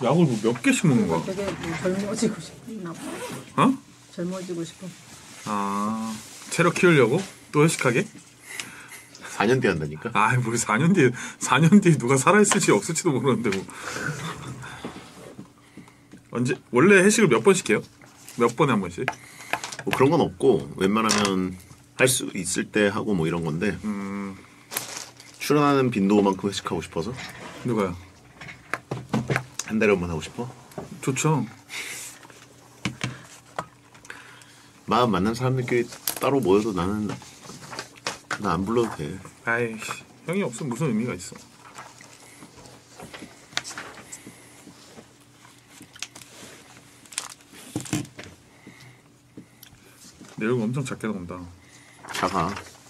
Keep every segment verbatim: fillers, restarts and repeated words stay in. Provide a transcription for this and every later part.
약을 뭐 몇 개씩 먹는 거야? 되게 뭐 젊어지고 싶나 봐. 어? 젊어지고 싶어. 아 체력 키우려고? 또 회식하게? 사 년 뒤에 한다니까? 아이 뭐 사 년 뒤에 사 년 뒤에 누가 살아있을지 없을지도 모르는데 뭐. 언제 원래 회식을 몇 번씩 해요? 몇 번에 한 번씩? 뭐 그런 건 없고 웬만하면 할 수 있을 때 하고 뭐 이런 건데 음 출연하는 빈도만큼 회식하고 싶어서. 누가요? 한 달에 한 번 하고 싶어? 좋죠. 마음 맞는 사람들끼리 따로 모여도 나는 나 안 불러도 돼. 아이씨 형이 없으면 무슨 의미가 있어. 내 얼굴 엄청 작게 나온다. 작아.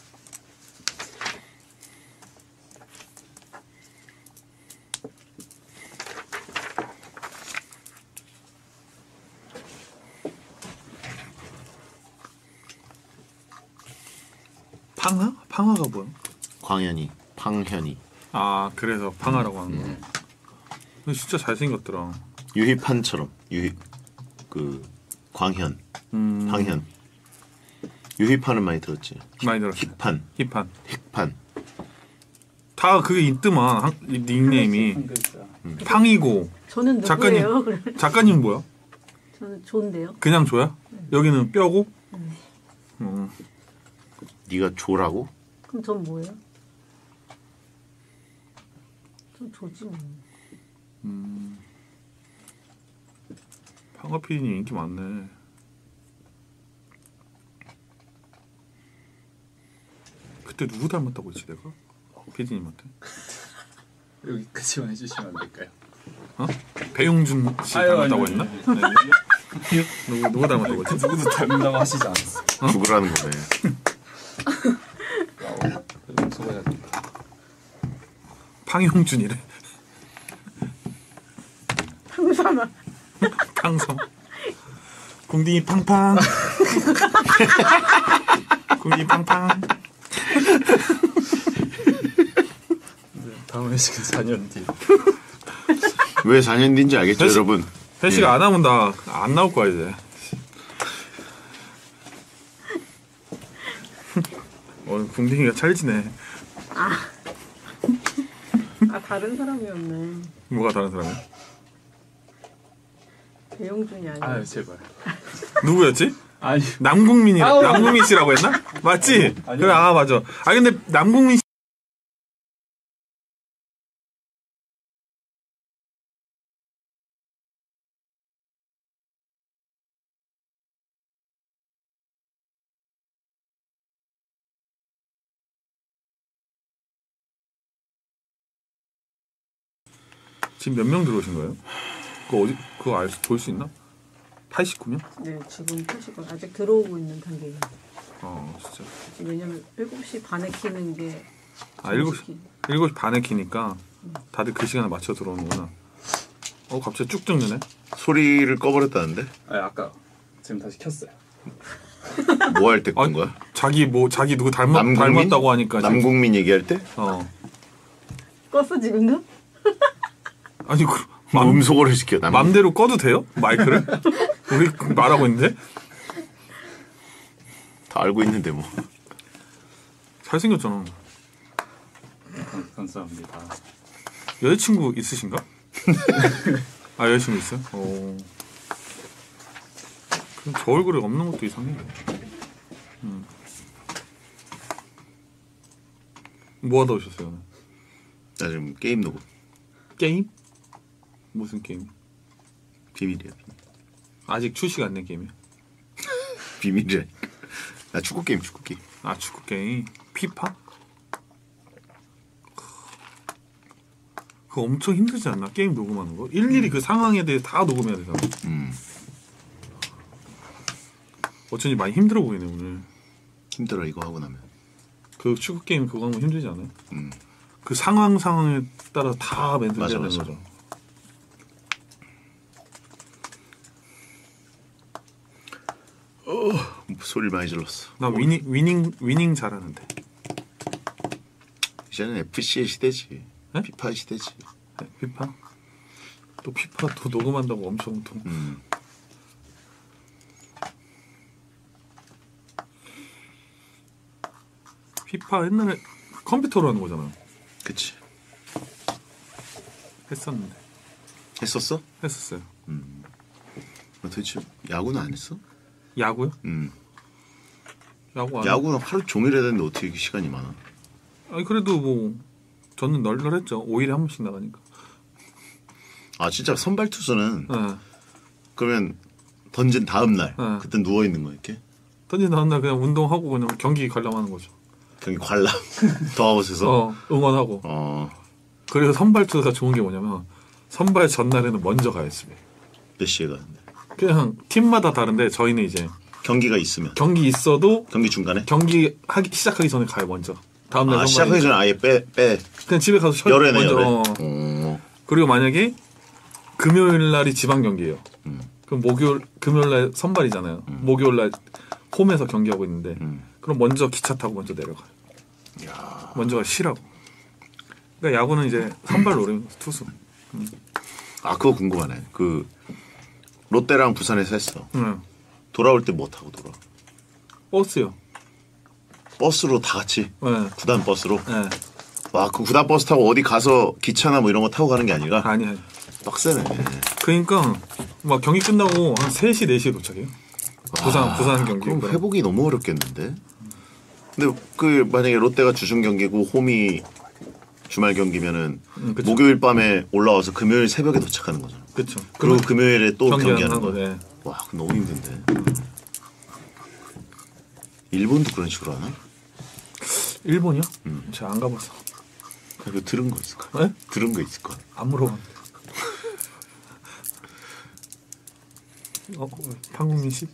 팡하? 팡하가 뭐야? 광현이, 팡현이. 아 그래서 팡하라고 하는 거야. 음. 근데 진짜 잘생겼더라. 유희판처럼 유희 그 광현, 음, 팡현. 유희판은 많이 들었지. 많이 들었어. 힙판, 힙한. 힙판. 다 그게 있더만 한- 이 닉네임이 음. 팡이고. 저는 작가님. 누구예요? 그래. 작가님 뭐야? 저는 존데요. 그냥 조야? 여기는 뼈고? 음. 네가 조라고? 그럼 전 뭐예요? 전 조지 뭐. 팡하 피디님 인기 많네. 그때 누구 닮았다고 했지 내가? 피디님한테? 여기까지만 해주시면 안 될까요? 어? 배용준 씨 아유, 닮았다고 아니, 했나? 아니, 네. 누구 누구 닮았다고 했지? 누구도 닮는다고 하시지 않았어. 어? 죽으라는 거네. 수고해야겠다. 팡용준이래. 항상 팡성. 궁딩이 팡팡. 궁딩이 팡팡. 다음 회식은 사 년 뒤. 왜 사 년 뒤인지 알겠죠, 회식- 여러분? 회식 예. 안 하면 나 안 나올 거야 이제. 오늘 궁딩이가 찰지네. 아 다른 사람이었네. 뭐가 다른 사람이야? 배용준이 아니야. 아유 제발. 누구였지? 아니 남궁민이 아우. 남궁민 씨라고 했나? 맞지? 아니요. 그래 아 맞아. 아 근데 남궁민 씨 지금 몇 명 들어오신 거예요? 그거 어디 그거 알 볼 수 있나? 팔십구 명? 네 지금 팔십분 아직 들어오고 있는 단계예요. 어 진짜. 왜냐면 일곱 시 반에 키는 게 아 일곱 시 정식이. 일곱 시 반에 키니까 다들 그 시간에 맞춰 들어오는구나. 어 갑자기 쭉 죽느네. 소리를 꺼버렸다는데? 아니 아까 지금 다시 켰어요. 뭐 할 때 끈 아니, 거야? 자기 뭐 자기 누구 닮았 남궁민? 닮았다고 하니까 지금- 남궁민 얘기할 때? 어 껐어 지금도? 아니 그 맘, 맘, 음소거를 시켜. 남... 맘대로 꺼도 돼요? 마이크를? 우리 말하고 있는데 다 알고 있는데 뭐. 잘생겼잖아. 감- 감사합니다. 여자친구 있으신가? 아 여자친구 있어요? 어. 그럼 저 얼굴에 없는 것도 이상해. 음. 뭐 하다 오셨어요? 오늘? 나 지금 게임 녹음. 게임? 무슨 게임? 비밀이야. 아직 출시가 안 된 게임이야? 비밀이야. 나 축구 게임, 축구 게임. 아 축구 게임? 피파? 그거 엄청 힘들지 않나? 게임 녹음하는 거? 일일이 그 상황에 대해 다 녹음해야 되잖아. 음. 어쩐지 많이 힘들어 보이네 오늘. 힘들어 이거 하고 나면. 그 축구 게임 그거 하면 힘들지 않아요? 음. 그 상황 상황에 따라 다 멘트 해야 맞아, 되는 맞아. 거죠. 소리를 많이 질렀어. 나 위닝 위닝 위닝 잘하는데. 이제는 에프씨의 시대지. 네? 피파의 시대지. 네, 피파? 또 피파 또 녹음한다고 엄청 또. 음. 피파 옛날에 컴퓨터로 하는 거잖아요. 그치. 했었는데. 했었어? 했었어요. 도대체 야구는 안 했어? 야구요? 음. 야구 안. 야구는 하루 종일 해야 되는데 어떻게 이렇게 시간이 많아? 아니 그래도 뭐 저는 널널했죠. 오 일에 한 번씩 나가니까. 아 진짜 선발 투수는 네. 그러면 던진 다음 날 네. 그때 누워 있는 거 이렇게 던진 다음 날 그냥 운동하고 그냥 경기 관람하는 거죠. 경기 관람 더아웃에서 어 응원하고. 어, 그래서 선발 투수가 좋은 게 뭐냐면 선발 전날에는 먼저 가요 집에. 몇 시에 가는데 그냥 팀마다 다른데 저희는 이제 경기가 있으면 경기 있어도 경기 중간에 경기 하기 시작하기 전에 가요 먼저. 다음 날 아 선발이- 시작하기 전에 아예 빼 빼 그냥 집에 가서 쉬어 열애네 먼저. 열애. 어. 어. 그리고 만약에 금요일 날이 지방 경기예요. 음. 그럼 목요일 금요일 날 선발이잖아요. 목요일 날 홈에서 경기하고 있는데 음. 그럼 먼저 기차 타고 먼저 내려가요. 야. 먼저 쉬라고. 그러니까 야구는 이제 선발 노리는 거죠, 투수. 아 그거 궁금하네. 그 롯데랑 부산에서 했어. 응. 돌아올 때 뭐 타고 돌아? 버스요. 버스로 다 같이 네. 구단 버스로. 네. 와 그 구단 버스 타고 어디 가서 기차나 뭐 이런 거 타고 가는 게 아니라 아니 아니. 빡세네. 그러니까 막 경기 끝나고 한 세 시 네 시에 도착해요. 부산 아, 부산 경기. 그럼 회복이 너무 어렵겠는데. 근데 그 만약에 롯데가 주중 경기고 홈이 주말 경기면은 음, 그쵸. 목요일 밤에 올라와서 금요일 새벽에 도착하는 거잖아. 그렇죠. 그리고 금요일에 또 경기하는 경기하는 거. 거야. 네. 와, 그거 너무 힘든데. 일본도 그런 식으로 하나? 일본이요? 제가 안 가봐서. 그거 들은 거 있을 거야. 네? 들은 거 있을 거야. 안 물어봤는데. 어, 판국민 씨?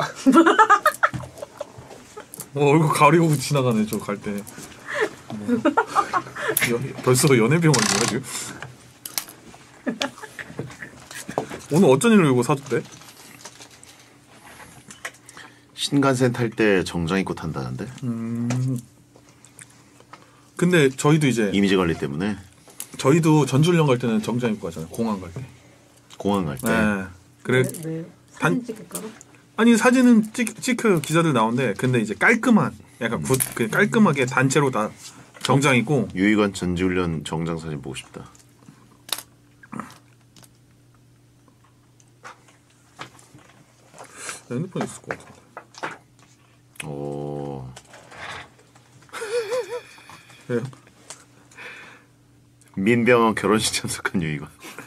어, 얼굴 가리고 지나가네 저 갈 때. 뭐. 연- 벌써 연애병 원이야 지금? 오늘 어쩐 일로 이거 사줬대? 신간센 탈 때 정장 입고 탄다는데 근데 저희도 이제 이미지 관리 때문에 저희도 전주훈련 갈 때는 정장 입고 가잖아요. 공항 갈 때. 공항 갈 때. 네. 그래 왜, 왜 단- 사진 찍을까봐? 아니 사진은 찍, 찍혀요. 기자들 나오는데 근데 이제 깔끔한 약간 굿, 그 깔끔하게 단체로 다 정장 입고 유희관 전지훈련 정장 사진 보고 싶다. 핸드폰 있을 것 같은데. 오. 왜요? 민병헌 결혼식 참석한 유희관.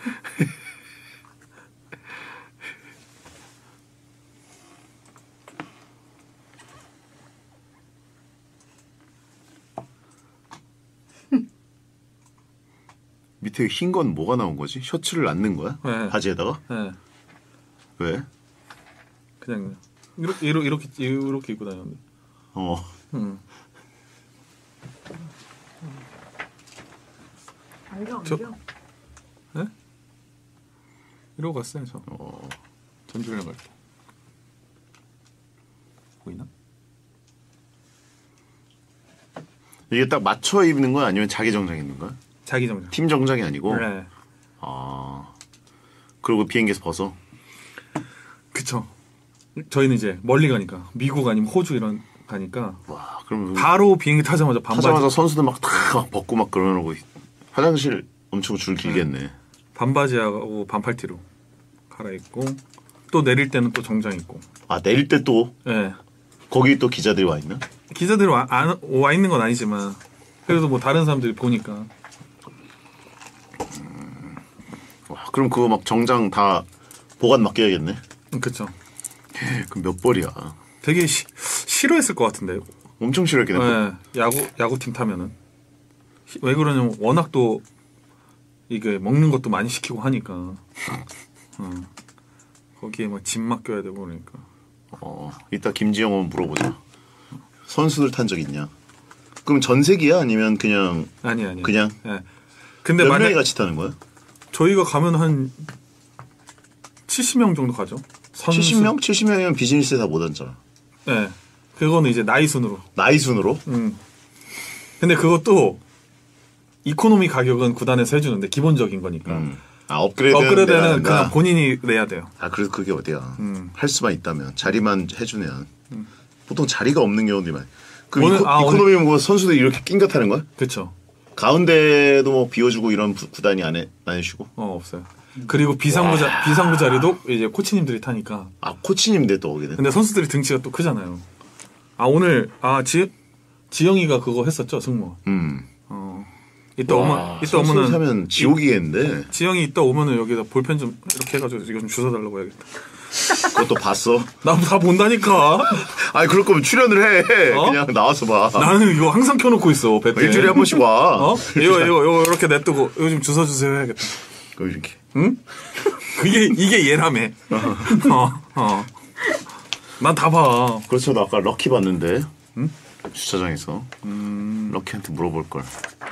밑에 흰 건 뭐가 나온 거지? 셔츠를 안 넣은 거야? 네. 바지에다가? 네. 왜? 그냥 이렇게 이렇게 이렇게, 이렇게 입고 다녔는데. 어. 음. 안경 저- 안경. 네? 이러고 갔어요 저. 어. 전주훈련 갈 때. 보이나? 이게 딱 맞춰 입는 거야? 아니면 자기 정장 입는 거야? 자기 정장. 팀 정장이 아니고? 네. 아. 그리고 비행기에서 벗어? 그쵸. 저희는 이제 멀리 가니까 미국 아니면 호주 이런 가니까 와, 그럼 바로 비행기 타자마자 반바지 하자마자 선수들 막 다 벗고 막 그러고 화장실 엄청 줄 길겠네. 반바지하고 반팔티로 갈아입고 또 내릴 때는 또 정장 입고. 아 내릴 때 또 예. 거기 또 기자들이 와 있나? 기자들이 와, 안, 와 있는 건 아니지만 그래도 뭐 다른 사람들이 보니까. 와, 그럼 그거 막 정장 다 보관 맡겨야겠네. 음, 그쵸. 그럼 몇 벌이야? 되게 시, 싫어했을 것 같은데. 엄청 싫어했겠네. 예. 야구 야구팀 타면은 히- 왜 그러냐면 워낙 또 이게 먹는 것도 많이 시키고 하니까. 어. 거기에 막 짐 맡겨야 되고 그러니까. 어, 이따 김지영 오면 물어보자. 선수들 탄 적 있냐? 그럼 전세기야? 아니면 그냥 아니 아니. 그냥? 예. 근데 몇 만약 명이 같이 타는 거야? 저희가 가면 한 칠십 명 정도 가죠. 선수. 칠십 명? 칠십 명이면 비즈니스에 다 못 앉잖아. 예. 그거는 이제 나이 순으로. 나이 순으로? 음. 근데 그것도 이코노미 가격은 구단에서 해주는데 기본적인 거니까. 음. 아 업그레이드 업그레이드는 그냥 본인이 내야 돼요. 아 그래서 그게 어디야? 음. 할 수만 있다면 자리만 해주면 보통 자리가 없는 경우들이 많아. 그 오늘- 이코, 아, 이코노미 뭐 선수들이 이렇게 낑겨 타는 거야? 그렇죠. 가운데도 뭐 비워주고 이런 부, 구단이 안, 해, 안 해주고. 어 없어요. 그리고 비상구 자 비상구 자리도 이제 코치님들이 타니까. 아 코치님인데 또 오게 돼. 근데 선수들이 등치가 또 크잖아요. 아 오늘 아 지 지영이가 그거 했었죠 승무. 음. 어 이따 오면 이따 선수 오면은 사면 지옥이겠는데. 지영이 이따 오면은 여기다 볼펜 좀 이렇게 해가지고 이거 좀 주워 달라고 해야겠다. 그것도 봤어. 나 다 본다니까. 아니 그럴 거면 출연을 해. 어? 그냥 나와서 봐. 나는 이거 항상 켜놓고 있어. 배트. 일주일에 한 번씩 와. 어? 이거 이거 이거 이렇게 냅두고 이거 좀 주워 주세요 해야겠다. 그 이렇게. 응? 그게 이게 얘라며. 어 어. 난 다 봐. 그렇죠. 나 아까 럭키 봤는데. 응? 주차장에서. 음. 럭키한테 물어볼 걸.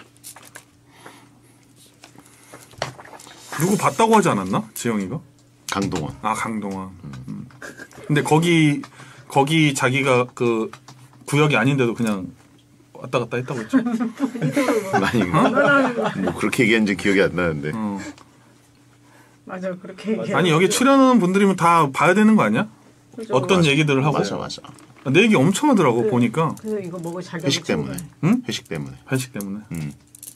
누구 봤다고 하지 않았나? 지영이가? 강동원. 아 강동원. 음. 근데 거기 거기 자기가 그 구역이 아닌데도 그냥 왔다 갔다 했다고 했죠. 아니 뭐 그렇게 얘기한지 기억이 안 나는데. 어. 맞아 그렇게 얘기해. 아니 여기 출연하는 분들이면 다 봐야 되는 거 아니야? 그죠. 어떤 맞아. 얘기들을 하고. 맞아 맞아. 내 얘기 엄청 하더라고 보니까. 그래서 이거 먹을 잘 회식 때문에. 응? 회식 때문에. 회식 때문에. 음.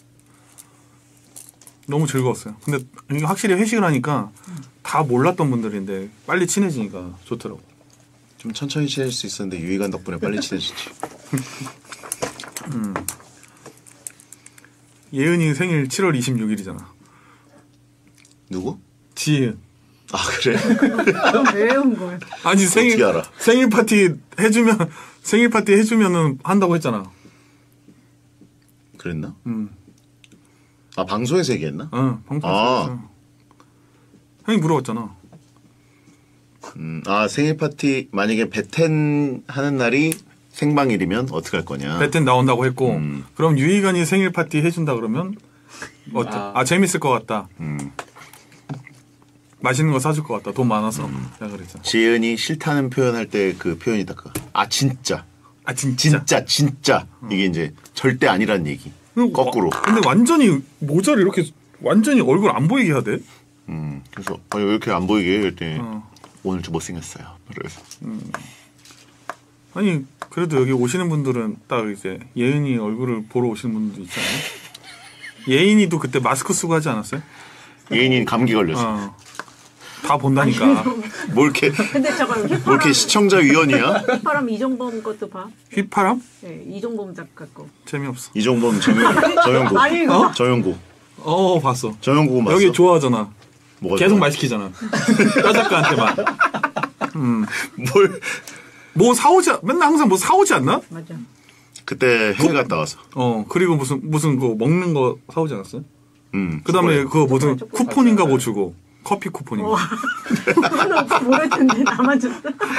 너무 즐거웠어요. 근데 이게 확실히 회식을 하니까 다 몰랐던 분들인데 빨리 친해지니까 좋더라고. 좀 천천히 친해질 수 있었는데 유희관 덕분에 빨리 친해지지. 예은이 생일 칠월 이십육일이잖아. 누구? 지혜은. 아 그래? 왜온 거야? 아니 생일 어떻게 알아? 생일 파티 해주면 생일 파티 해주면은 한다고 했잖아. 그랬나? 음. 아 방송에서 얘기했나? 응. 방송에서. 아. 했어. 형이 물어봤잖아. 음, 아 생일 파티 만약에 베텐 하는 날이 생방일이면 어떻게 할 거냐? 배텐 나온다고 했고 음. 그럼 유희관이 생일 파티 해준다 그러면 어때? 아, 아. 재밌을 것 같다. 음. 맛있는 거 사줄 것 같다. 돈 많아서. 내가 그랬잖아. 지은이 싫다는 표현할 때 그 표현이 딱 그. 아 진짜, 아 진짜. 진짜, 진짜 이게 이제 절대 아니란 얘기. 그리고 거꾸로. 와- 근데 완전히 모자를 이렇게 완전히 얼굴 안 보이게 해야 돼. 음. 그래서 아, 왜 이렇게 안 보이게 그랬더니 어. 오늘 좀 못생겼어요. 그래서 아니 그래도 여기 오시는 분들은 딱 이제 예은이 얼굴을 보러 오시는 분들도 있잖아요. 예인이도 그때 마스크 쓰고 하지 않았어요? 예인이 감기 걸렸어. 어. 다 본다니까. 뭘 이렇게 근데 잠깐 뭘 이렇게 휘파람 시청자 위원이야? 휘파람 이종범 것도 봐. 휘파람? 네, 이종범 작가 거. 재미없어. 이종범 정영 정영국 아니, 이거. 정영국 어 봤어. 정영국 맞어? 여기 좋아하잖아. 뭐가 계속 좋아? 말 시키잖아. 여 작가한테만. 뭘 뭐 사오지 않- 맨날 항상 뭐 사오지 않나? 맞아. 그때 해외 갔다 와서. 어 그리고 무슨 무슨 그 먹는 거 사오지 않았어요? 음. 그다음에 그거 무슨 초콜릿. 쿠폰인가 뭐 주고 커피 쿠폰인가. 어. 그건 모르겠는데 나만 줬어.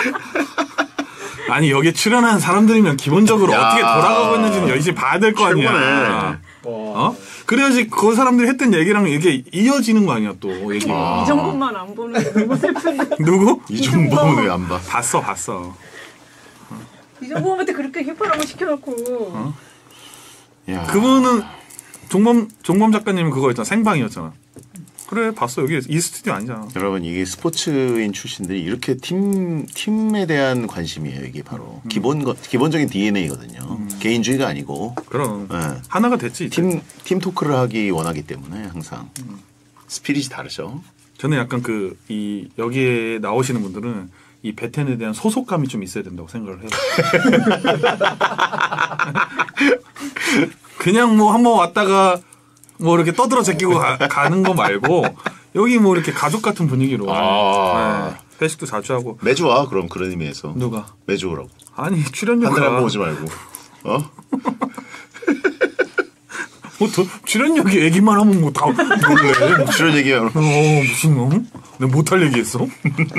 아니 여기 출연하는 사람들이면 기본적으로 야. 어떻게 돌아가고 있는지는 열심히 봐야 될 거 아니야. 최고네. 어? 그래야지 그 사람들이 했던 얘기랑 이게 이어지는 거 아니야 또 얘기가. 이종범만 안 보는 게 너무 슬픈데. 누구? 이종범은 왜 안 봐? 봤어 봤어. 이종범한테 그렇게 휘파람을 시켜놓고. 야. 그분은 종범 종범 작가님은 그거 있잖아 생방이었잖아. 그래 봤어 여기 이 스튜디오 아니잖아. 여러분 이게 스포츠인 출신들이 이렇게 팀 팀에 대한 관심이에요. 이게 바로 음. 기본 거, 기본적인 디엔에이거든요. 개인주의가 아니고 그럼 네. 하나가 됐지. 이제. 팀 팀 토크를 하기 원하기 때문에 항상 스피릿이 다르죠. 저는 약간 그 이 여기에 나오시는 분들은 이 베텐에 대한 소속감이 좀 있어야 된다고 생각을 해요. 그냥 뭐 한번 왔다가 뭐 이렇게 떠들어 제끼고 가, 가는 거 말고 여기 뭐 이렇게 가족 같은 분위기로 아. 네, 회식도 자주 하고. 매주 와 그럼 그런 의미에서 누가? 매주 오라고. 아니 한 출연료가 달에 한 번 오지 말고. 어? 뭐 더, 출연료 얘기만 하면 뭐 다 놀래. 출연 얘기하면 어 무슨 어? 내가 못할 얘기했어?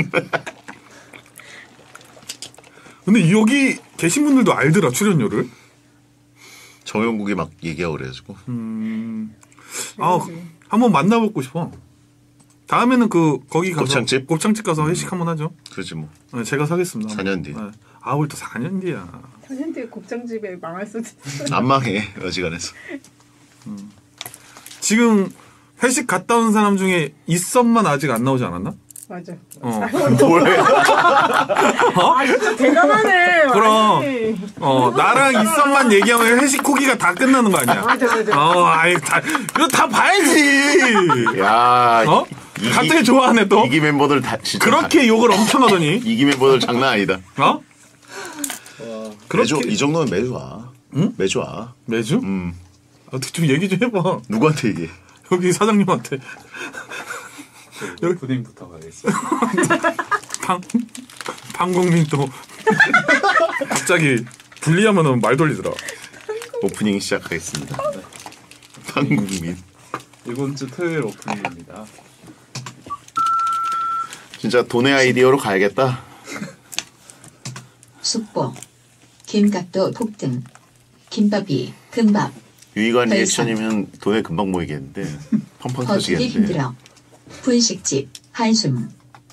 근데 여기 계신 분들도 알더라 출연료를. 정영국이 막 얘기하고 그래가지고 음. 아 한번 만나보고 싶어. 다음에는 그 거기 가서 곱창집? 곱창집 가서 회식 한번 하죠. 그러지 뭐. 네, 제가 사겠습니다. 사 년 뒤. 네. 아, 우리 또 사 년 뒤야. 사 년 뒤에 곱창집에 망할 수도 있어. 안 망해 어지간해서. 지금 회식 갔다 온 사람 중에 이썸만 아직 안 나오지 않았나? 맞아. 어. 뭐래? 아 진짜 대단하네. 그럼. 아니. 어, 나랑 이썸만 얘기하면 회식 후기가 다 끝나는 거 아니야? 맞아 맞아. 어, 아이, 다, 이거 다 봐야지! 야, 어? 이기- 갑자기 좋아하네, 또? 이기 멤버들 다 진짜 그렇게 욕을 엄청 하더니, 다- 이기 멤버들 장난 아니다. 어? 매주 그렇게, 이 정도면 매주 와. 응? 매주 와. 매주? 음. 어떻게 좀 얘기 좀 해봐. 누구한테 얘기해? 여기 사장님한테. 여기 오프닝부터 가겠습니다. 방, 방국민 또, 갑자기 분리하면 말 돌리더라. 오프닝 시작하겠습니다. 방국민. 이번 주 토요일 오프닝입니다. 진짜 돈의 아이디어로 가야겠다. 숙보, 김갑도 폭등, 김밥이 금밥, 유희관 벌써. 리액션이면 돈에 금방 모이겠는데 펑펑 버티기 터지겠는데. 힘들어, 분식집, 한숨,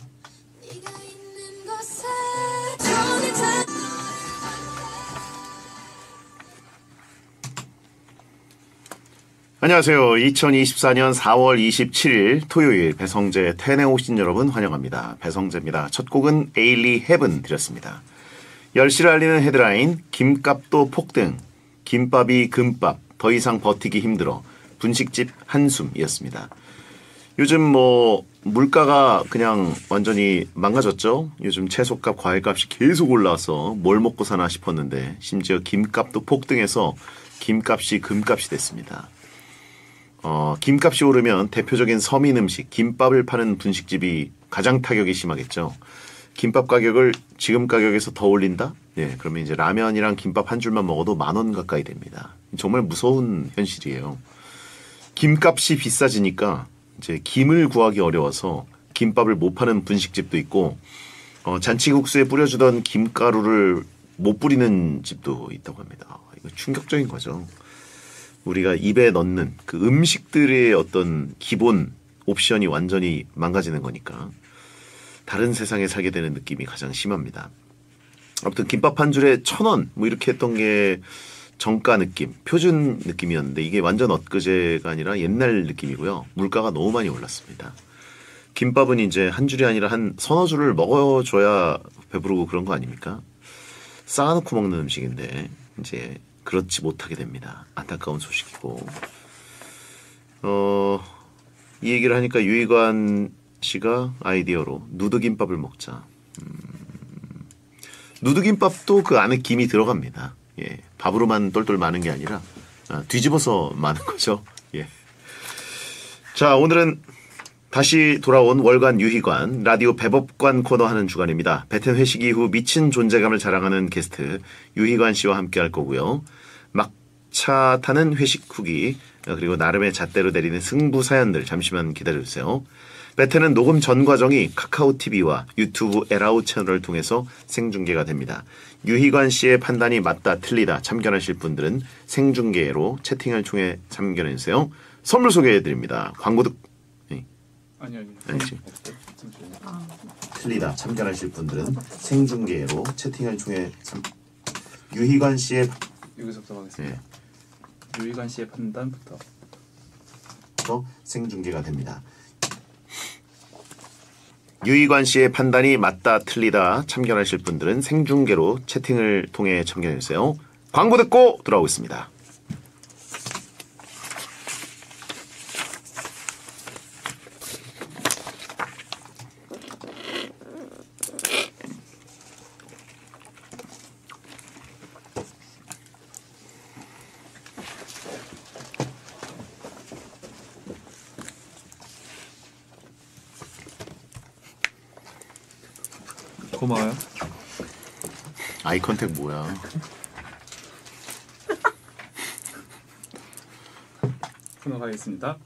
안녕하세요. 이천이십사년 사월 이십칠일 토요일 배성재 텐에 오신 여러분 환영합니다. 배성재입니다. 첫 곡은 에일리 헤븐 드렸습니다. 열 시를 알리는 헤드라인 김값도 폭등, 김밥이 금밥, 더 이상 버티기 힘들어, 분식집 한숨이었습니다. 요즘 뭐 물가가 그냥 완전히 망가졌죠. 요즘 채소값, 과일값이 계속 올라와서 뭘 먹고 사나 싶었는데 심지어 김값도 폭등해서 김값이 금값이 됐습니다. 어, 김값이 오르면 대표적인 서민 음식 김밥을 파는 분식집이 가장 타격이 심하겠죠. 김밥 가격을 지금 가격에서 더 올린다? 예, 그러면 이제 라면이랑 김밥 한 줄만 먹어도 만 원 가까이 됩니다. 정말 무서운 현실이에요. 김값이 비싸지니까 이제 김을 구하기 어려워서 김밥을 못 파는 분식집도 있고, 어, 잔치국수에 뿌려주던 김가루를 못 뿌리는 집도 있다고 합니다. 이거 충격적인 거죠. 우리가 입에 넣는 그 음식들의 어떤 기본 옵션이 완전히 망가지는 거니까 다른 세상에 살게 되는 느낌이 가장 심합니다. 아무튼 김밥 한 줄에 천 원 뭐 이렇게 했던 게 정가 느낌, 표준 느낌이었는데 이게 완전 엊그제가 아니라 옛날 느낌이고요. 물가가 너무 많이 올랐습니다. 김밥은 이제 한 줄이 아니라 한 서너 줄을 먹어줘야 배부르고 그런 거 아닙니까? 쌓아놓고 먹는 음식인데 이제 그렇지 못하게 됩니다. 안타까운 소식이고, 어, 이 얘기를 하니까 유희관 씨가 아이디어로 누드김밥을 먹자. 음, 누드김밥도 그 안에 김이 들어갑니다. 예, 밥으로만 똘똘 마는 게 아니라 아, 뒤집어서 마는 거죠. 예. 자, 오늘은 다시 돌아온 월간 유희관 라디오 배법관 코너 하는 주간입니다. 베텐 회식 이후 미친 존재감을 자랑하는 게스트 유희관 씨와 함께 할 거고요. 막차 타는 회식 후기, 그리고 나름의 잣대로 내리는 승부 사연들 잠시만 기다려주세요. 베텐은 녹음 전 과정이 카카오티비와 유튜브 에라우 채널을 통해서 생중계가 됩니다. 유희관 씨의 판단이 맞다 틀리다 참견하실 분들은 생중계로 채팅을 통해 참견해주세요. 선물 소개해드립니다. 광고 듣... 아니 아니. 아니지. 없어요. 잠시만요. 틀리다 참견하실 분들은 생중계로 채팅을 통해 참... 유희관 씨의 여기서부터 가겠습니다. 예, 유희관 씨의 판단부터. 또 생중계가 됩니다. 유희관 씨의 판단이 맞다 틀리다 참견하실 분들은 생중계로 채팅을 통해 참견해주세요. 광고 듣고 돌아오겠습니다. 고마워요. 아이 컨택 뭐야? 코너 가겠습니다.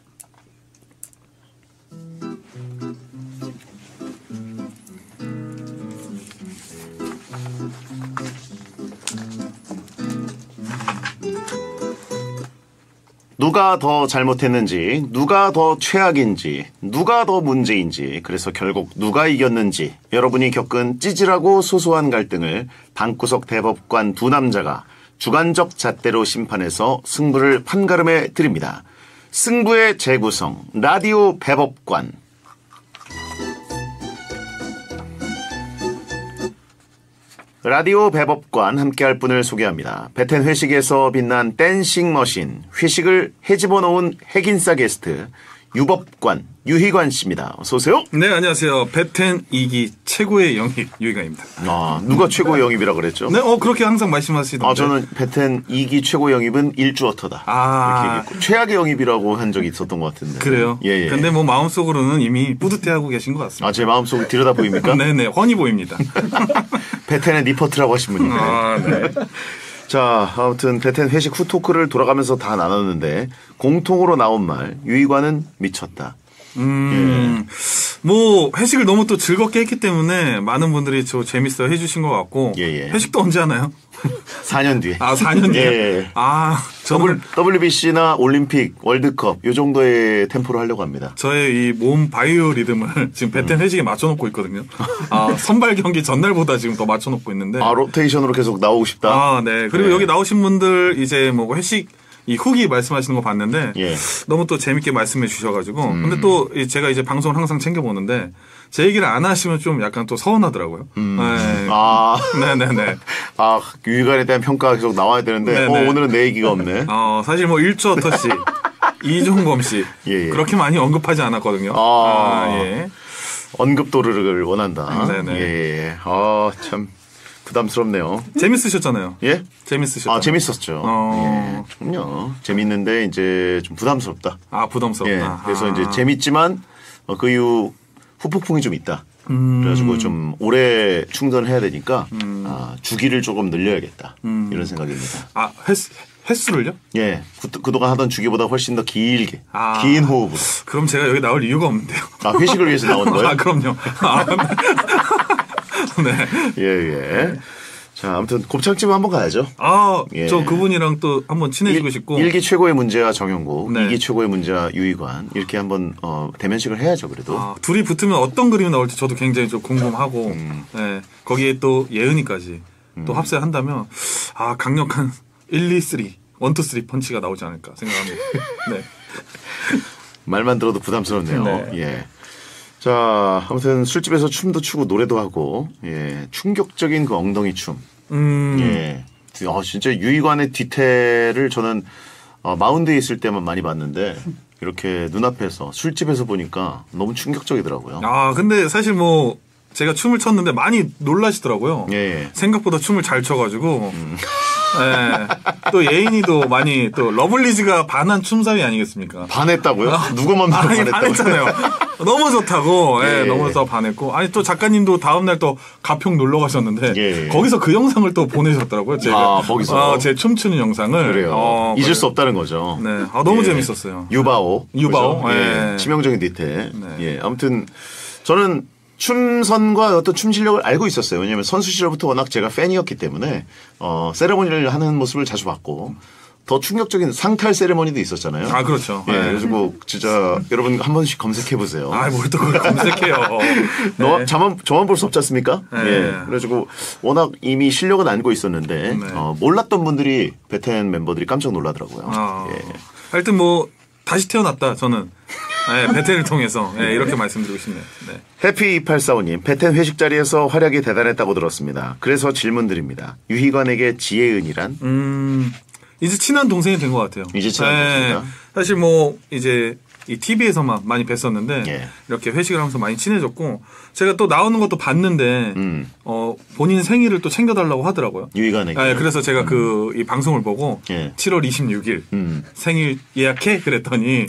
누가 더 잘못했는지, 누가 더 최악인지, 누가 더 문제인지, 그래서 결국 누가 이겼는지 여러분이 겪은 찌질하고 소소한 갈등을 방구석 대법관 두 남자가 주관적 잣대로 심판해서 승부를 판가름해 드립니다. 승부의 재구성 라디오 배법관. 라디오 배법관 함께할 분을 소개합니다. 베텐 회식에서 빛난 댄싱 머신, 회식을 해집어 놓은 핵인싸 게스트 유법관 유희관 씨입니다. 어서 오세요. 네, 안녕하세요. 베텐 이 기 최고의 영입 유희관입니다. 아, 누가 최고의 영입이라 그랬죠? 네, 어 그렇게 항상 말씀하시던데. 아, 저는 베텐 이 기 최고 영입은 일주어터다. 아. 이렇게 얘기했고 최악의 영입이라고 한 적이 있었던 것 같은데. 그래요? 예, 예. 근데 뭐 마음속으로는 이미 뿌듯해하고 계신 것 같습니다. 아, 제 마음속이 들여다 보입니까? 네네, 훤히 보입니다. 베텐의 니퍼트라고 하신 분인데. 아, 네. 자, 아무튼 베텐 회식 후 토크를 돌아가면서 다 나눴는데 공통으로 나온 말, 유희관은 미쳤다. 음, 뭐 회식을 너무 또 즐겁게 했기 때문에 많은 분들이 저 재밌어 해주신 것 같고. 예, 예. 회식도 언제 하나요? 사 년 뒤에. 아, 사 년 뒤에. 예. 아, 저는 더블유비씨나 올림픽, 월드컵 요 정도의 템포로 하려고 합니다. 저의 이 몸 바이오 리듬을 지금 베텐 회식에 맞춰놓고 있거든요. 아, 선발 경기 전날보다 지금 더 맞춰놓고 있는데. 아, 로테이션으로 계속 나오고 싶다. 아, 네. 그리고 네. 여기 나오신 분들 이제 뭐 회식 이 후기 말씀하시는 거 봤는데 예. 너무 또 재밌게 말씀해 주셔가지고 근데 또 이 제가 이제 방송을 항상 챙겨보는데 제 얘기를 안 하시면 좀 약간 또 서운하더라고요. 음. 네. 아, 네네네. 아, 유희관에 대한 평가가 계속 나와야 되는데, 네네. 어, 오늘은 내 얘기가 없네. 어, 사실 뭐 일주어터 씨, 이종범 씨 예, 예. 그렇게 많이 언급하지 않았거든요. 아. 아, 예. 언급도를 원한다. 네네. 예. 아, 참 부담스럽네요. 재밌으셨잖아요. 예? 재밌으셨잖아요. 아, 재밌었죠. 어. 예. 그럼요. 재밌는데 이제 좀 부담스럽다. 아, 부담스럽다. 예. 그래서 아. 이제 재밌지만 어, 그 이후 후폭풍이 좀 있다. 음. 그래가지고 좀 오래 충전을 해야 되니까 음. 아, 주기를 조금 늘려야겠다. 음. 이런 생각입니다. 아, 횟수, 횟수를요? 예. 그, 그동안 하던 주기보다 훨씬 더 길게, 아. 긴 호흡으로. 그럼 제가 여기 나올 이유가 없는데요. 아, 회식을 위해서 나온 거예요? 아, 그럼요. 아, 네. 예, 예. 자, 아무튼 곱창집 한번 가야죠. 아, 예. 저 그분이랑 또 한번 친해지고 일- 싶고. 일기 최고의 문제와 정영국, 네. 이기 최고의 문제와 유희관 이렇게 한번 어, 대면식을 해야죠. 그래도. 아, 둘이 붙으면 어떤 그림이 나올지 저도 굉장히 좀 궁금하고, 음. 네, 거기에 또 예은이까지 또 합세한다면, 아, 강력한 일, 이, 삼, 일, 이, 삼 펀치가 나오지 않을까 생각합니다. 네. 말만 들어도 부담스럽네요. 네. 예. 자, 아무튼 술집에서 춤도 추고 노래도 하고, 예, 충격적인 그 엉덩이 춤. 음, 예. 어, 진짜 유희관의 뒤태를 저는 어, 마운드에 있을 때만 많이 봤는데 이렇게 눈앞에서 술집에서 보니까 너무 충격적이더라고요. 아, 근데 사실 뭐, 제가 춤을 췄는데 많이 놀라시더라고요. 예, 예. 생각보다 춤을 잘 춰가지고, 예. 또 예인이도 많이 또 러블리즈가 반한 춤사위 아니겠습니까? 반했다고요? 누구 맘대로 아니, 반했다고요? 반했잖아요. 너무 좋다고, 예, 예. 너무 좋다고 반했고. 아니, 또 작가님도 다음날 또 가평 놀러 가셨는데, 예. 거기서 그 영상을 또 보내셨더라고요. 제가. 아, 거기서? 아, 제 춤추는 영상을. 그래요. 어, 잊을 그래. 수 없다는 거죠. 네. 아, 너무 예. 재밌었어요. 유바오. 유바오? 그죠? 예. 예. 치명적인 뒤태. 네. 예. 아무튼 저는 춤선과 어떤 춤 실력을 알고 있었어요. 왜냐하면 선수 시절부터 워낙 제가 팬이었기 때문에 어, 세레모니를 하는 모습을 자주 봤고 더 충격적인 상탈 세레모니도 있었잖아요. 아, 그렇죠. 예. 네. 그래가지고 진짜 여러분 한 번씩 검색해 보세요. 아, 뭘 또 그걸 검색해요. 너 네. 저만 저만 볼 수 없지 않습니까? 네. 예. 그래가지고 워낙 이미 실력은 알고 있었는데 네. 어, 몰랐던 분들이 베텐 멤버들이 깜짝 놀라더라고요. 아, 예. 하여튼 뭐, 다시 태어났다, 저는. 예, 베텐을 통해서. 예, 이렇게 말씀드리고 싶네요. 네. 해피 이팔사오 님, 베텐 회식 자리에서 활약이 대단했다고 들었습니다. 그래서 질문 드립니다. 유희관에게 지혜은이란? 음, 이제 친한 동생이 된 것 같아요. 이제 친한 동생이다? 사실 뭐, 이제, 이 티비에서만 많이 뵀었는데, 예. 이렇게 회식을 하면서 많이 친해졌고, 제가 또 나오는 것도 봤는데, 음. 어, 본인 생일을 또 챙겨달라고 하더라고요. 유희관에게. 예, 그래서 제가 그, 이 방송을 보고, 예. 칠월 이십육일, 음. 생일 예약해? 그랬더니,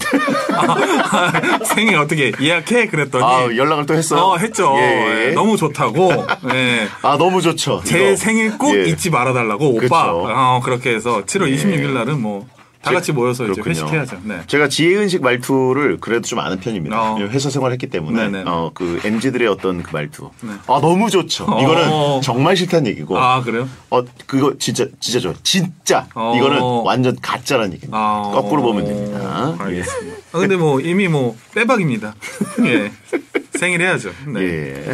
아, 생일 어떻게 예약해? 그랬더니, 아, 연락을 또 했어요? 어, 했죠. 예. 예, 너무 좋다고. 예. 아, 너무 좋죠. 제 이거. 생일 꼭 예. 잊지 말아달라고 오빠. 그쵸. 어, 그렇게 해서 칠월 예. 이십육일 날은 뭐 다 같이 모여서 이제 그렇군요. 회식해야죠. 네. 제가 지혜은식 말투를 그래도 좀 아는 편입니다. 어. 왜냐면 회사 생활했기 때문에 네네. 어, 그 엠지들의 어떤 그 말투. 네. 아 너무 좋죠. 어. 이거는 정말 싫다는 얘기고. 아, 그래요? 어 그거 진짜 진짜 좋아. 진짜 어. 이거는 완전 가짜라는 얘기입니다. 아, 거꾸로 보면 됩니다. 알겠습니다. 아, 근데 뭐 이미 뭐 빼박입니다. 예. 생일 해야죠. 네. 예.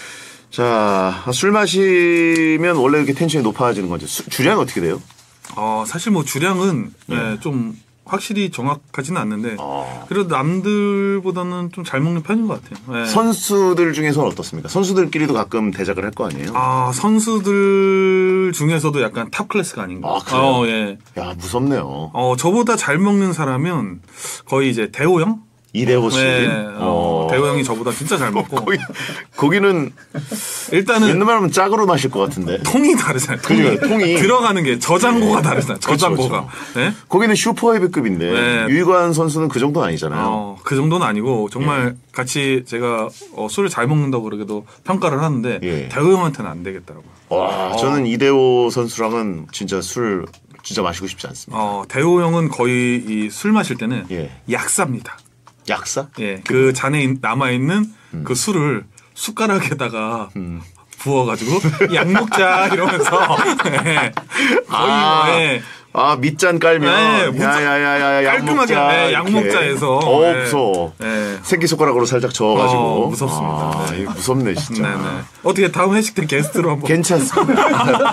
자, 술 마시면 원래 이렇게 텐션이 높아지는 건지 수- 주량이 어떻게 돼요? 어, 사실 뭐 주량은 예. 예, 좀 확실히 정확하지는 않는데 아. 그래도 남들보다는 좀 잘 먹는 편인 것 같아요. 네. 선수들 중에서는 어떻습니까? 선수들끼리도 가끔 대작을 할 거 아니에요? 아 선수들 중에서도 약간 탑 클래스가 아닌가. 아, 그래요? 어, 예. 야, 무섭네요. 어 저보다 잘 먹는 사람은 거의 이제 대호 형. 이대호 씨. 네. 어. 어, 대호 형이 저보다 진짜 잘 먹고. 거기, 거기는 일단은 옛날 말하면 짝으로 마실 것 같은데. 통이 다르잖아요. 통이, 그죠, 통이. 들어가는 게 저장고가 다르잖아요. 그렇죠, 저장고가. 그렇죠. 네? 거기는 슈퍼헤비급인데 네. 유희관 선수는 그 정도는 아니잖아요. 어, 그 정도는 아니고 정말 예. 같이 제가 어, 술을 잘 먹는다고 그러게도 평가를 하는데 예. 대호 형한테는 안 되겠더라고요. 와, 어. 저는 이대호 선수랑은 진짜 술 진짜 마시고 싶지 않습니다. 어, 대호 형은 거의 이 술 마실 때는 예. 약사입니다. 약사? 예, 그 잔에 남아 있는 그 술을 숟가락에다가 음. 부어가지고 약 먹자 이러면서 예, 거의 아. 뭐, 예, 아, 밑잔 깔면 네, 무슨- 야야야야 약 깔끔하게 먹자. 예, 약 이렇게. 먹자해서 어, 예, 무서워. 예. 새끼 손가락으로 살짝 저어가지고 어, 무섭습니다. 아, 네. 이거 무섭네 진짜. 네네. 어떻게 다음 회식 때 게스트로 한번 괜찮습니다.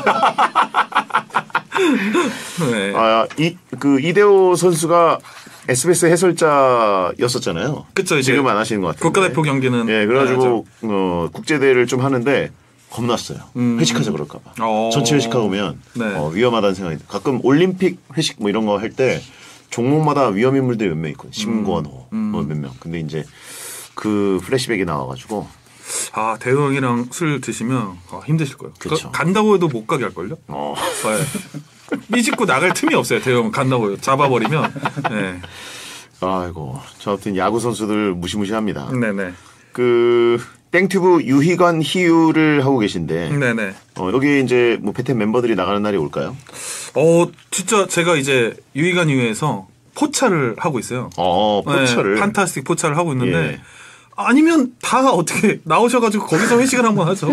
네. 아, 이, 그 이대호 선수가 에스비에스 해설자였었잖아요. 그쵸, 이제 지금 안 하시는 것 같은데. 국가대표 경기는 예, 그래가지고 어, 국제대회를 좀 하는데 겁났어요. 음. 회식하자 그럴까봐. 어. 전체 회식하고 오면 네. 어, 위험하다는 생각이 들어요. 가끔 올림픽 회식 뭐 이런 거 할 때 종목마다 위험 인물들이 몇 명 있거든요. 심권호 음. 뭐 몇 명. 근데 이제 그 플래시백이 나와가지고 아 대호 형이랑 술 드시면 어, 힘드실 거예요. 그쵸. 그, 간다고 해도 못 가게 할걸요? 어. 네. 삐집고 나갈 틈이 없어요. 대호 형 간다고 해요. 잡아버리면. 네. 아이고 저 아무튼 야구 선수들 무시무시합니다. 네네. 그 땡튜브 유희관 희유를 하고 계신데 네네. 어, 여기 이제 뭐 베텐 멤버들이 나가는 날이 올까요? 어 진짜 제가 이제 유희관 이후에서 포차를 하고 있어요. 어 포차를 네, 판타스틱 포차를 하고 있는데 예. 아니면 다 어떻게 나오셔가지고 거기서 회식을 한번 하죠.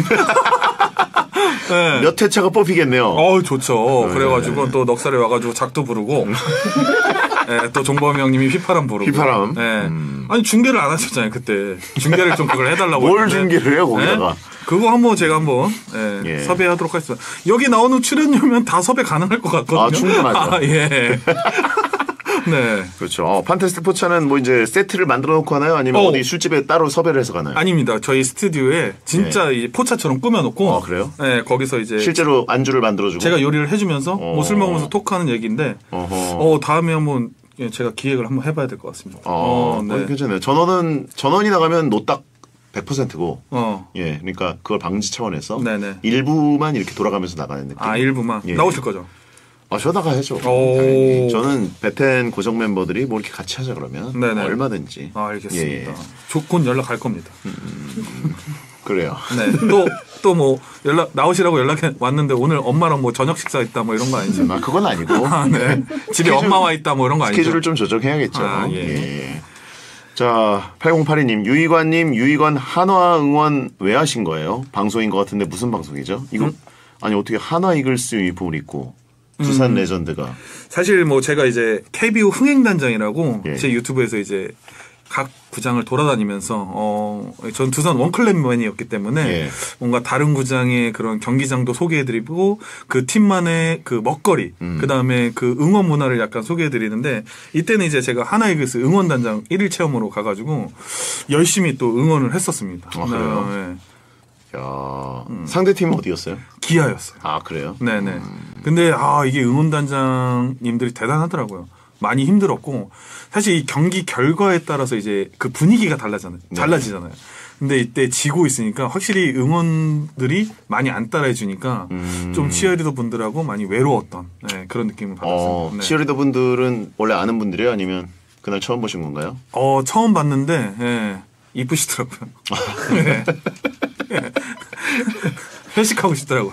네. 몇 회차가 뽑히겠네요. 어 좋죠. 네. 그래가지고 또 넉살에 와가지고 작도 부르고, 네, 또 종범이 형님이 휘파람 부르고. 휘파람? 네. 음. 아니 중계를 안 하셨잖아요 그때. 중계를 좀 그걸 해달라고. 뭘 했는데. 중계를 해요 거기다가? 네? 그거 한번 제가 한번 예, 예. 섭외하도록 하겠습니다. 여기 나오는 출연료면 다 섭외 가능할 것 같거든요. 아, 충분하죠. 아, 예. 네. 그렇죠. 어, 판타스틱 포차는 뭐 이제 세트를 만들어 놓고 하나요? 아니면 어. 어. 디 술집에 따로 섭외를 해서 가나요? 아닙니다. 저희 스튜디오에 진짜 이 포차처럼 꾸며놓고. 아, 그래요? 네, 거기서 이제 실제로 안주를 만들어주고. 제가 요리를 해주면서 어. 뭐 술 먹으면서 토크하는 얘기인데, 어허. 어 다음에 한번 예, 제가 기획을 한번 해봐야 될 것 같습니다. 어, 어, 네. 어, 괜찮아요. 전원은 전원이 나가면 노딱 백 퍼센트고. 어, 예, 그러니까 그걸 방지 차원에서 네네. 일부만 이렇게 돌아가면서 나가는 느낌. 아 일부만 예. 나오실 거죠? 아, 저 나가야죠. 오. 당연히. 저는 베텐 고정 멤버들이 뭐 이렇게 같이 하자 그러면 네네. 얼마든지. 아 알겠습니다. 예, 예. 조건 연락할 겁니다. 그래요. 네. 또 또 뭐 연락 나오시라고 연락해 왔는데 오늘 엄마랑 뭐 저녁 식사 있다 뭐 이런 거 아니죠? 아, 그건 아니고. 아, 네. 집에 스케줄- 엄마 와 있다 뭐 이런 거 아니죠? 스케줄을 좀 조정해야겠죠. 아, 예. 예. 자, 팔공팔이 님, 유희관님, 유희관 한화 응원 왜 하신 거예요? 방송인 것 같은데 무슨 방송이죠? 이거 음? 아니 어떻게 한화 이글스 유니폼을 입고 두산 음. 레전드가 사실 뭐 제가 이제 케이비오 흥행단장이라고 예. 제 유튜브에서 이제 각 구장을 돌아다니면서 어, 전 두산 원클랩맨이었기 때문에 예. 뭔가 다른 구장의 그런 경기장도 소개해드리고 그 팀만의 그 먹거리 음. 그 다음에 그 응원 문화를 약간 소개해드리는데 이때는 이제 제가 하나이글스 응원단장 일 일 체험으로 가가지고 열심히 또 응원을 했었습니다. 아, 그래요? 네. 야, 상대 팀은 어디였어요? 기아였어요. 아, 그래요? 네네. 근데 아 이게 응원단장님들이 대단하더라고요. 많이 힘들었고 사실 이 경기 결과에 따라서 이제 그 분위기가 달라잖아요. 네. 달라지잖아요. 근데 이때 지고 있으니까 확실히 응원들이 많이 안 따라해 주니까 음. 좀 치어리더 분들하고 많이 외로웠던 네, 그런 느낌을 받았어요. 어, 네. 치어리더 분들은 원래 아는 분들이에요? 아니면 그날 처음 보신 건가요? 어 처음 봤는데 예, 이쁘시더라고요. 네. 예. 회식하고 싶더라고요.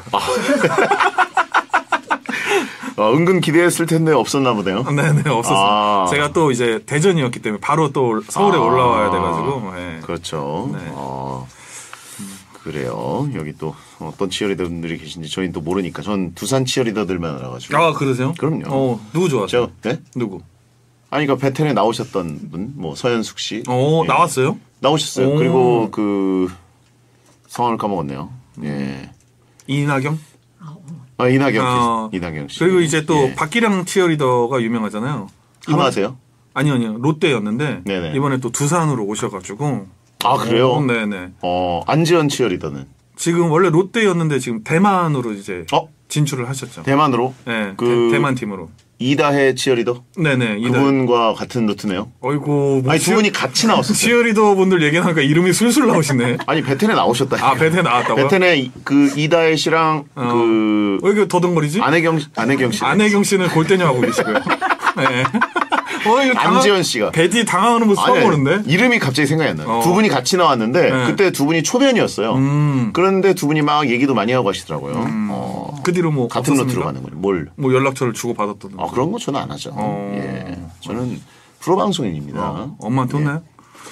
어, 은근 기대했을 텐데 없었나 보네요. 네네 없었어요. 아. 제가 또 이제 대전이었기 때문에 바로 또 서울에 아. 올라와야 돼가지고. 네. 그렇죠. 네. 어, 그래요. 여기 또 어떤 치어리더분들이 계신지 저희는 또 모르니까. 전 두산 치어리더들만 알아가지고. 아 그러세요? 그럼요. 어 누구 좋아하세요? 저, 네? 누구? 아니, 그러니까 베텐에 나오셨던 분, 뭐 서현숙 씨. 어 예. 나왔어요? 나오셨어요. 오. 그리고 그 성함을 까먹었네요. 예. 이나경? 아, 이나경 씨. 어, 이나경 씨. 그리고 이제 또 예. 박기량 치어리더가 유명하잖아요. 하나세요? 아니요, 아니요. 롯데였는데 네네. 이번에 또 두산으로 오셔가지고. 아 그래요? 어, 네네. 어 안지현 치어리더는 지금 원래 롯데였는데 지금 대만으로 이제 어? 진출을 하셨죠. 대만으로? 네, 그- 대, 만 팀으로. 이다혜 치어리더? 네네. 이달- 그분과 같은 루트네요. 어이구. 뭐 아니 두 치어- 분이 같이 나왔었어요. 치어리더 분들 얘기하니까 이름이 술술 나오시네. 아니 베텐에 나오셨다. 아, 베텐 나왔다고요? 베텐에 이- 그 이다혜 씨랑 어. 그 왜 이렇게 더듬거리지? 안혜경 안혜경 씨. 안혜경 씨는 골대녀 하고 계시고요. 네. 어, 이거 당황- 안지현 씨가. 베디 당황하는 모습 처음 아니, 보는데? 이름이 갑자기 생각이 안 나요. 어. 두 분이 같이 나왔는데 네. 그때 두 분이 초면이었어요. 음. 그런데 두 분이 막 얘기도 많이 하고 하시더라고요. 어, 그 뒤로 뭐 같은 없었습니까? 루트로 가는 거예요. 뭘? 뭐 연락처를 주고 받았던. 아 그런 거 저는 안 하죠. 어. 예, 저는 프로 방송인입니다. 어, 엄마한테 혼나요?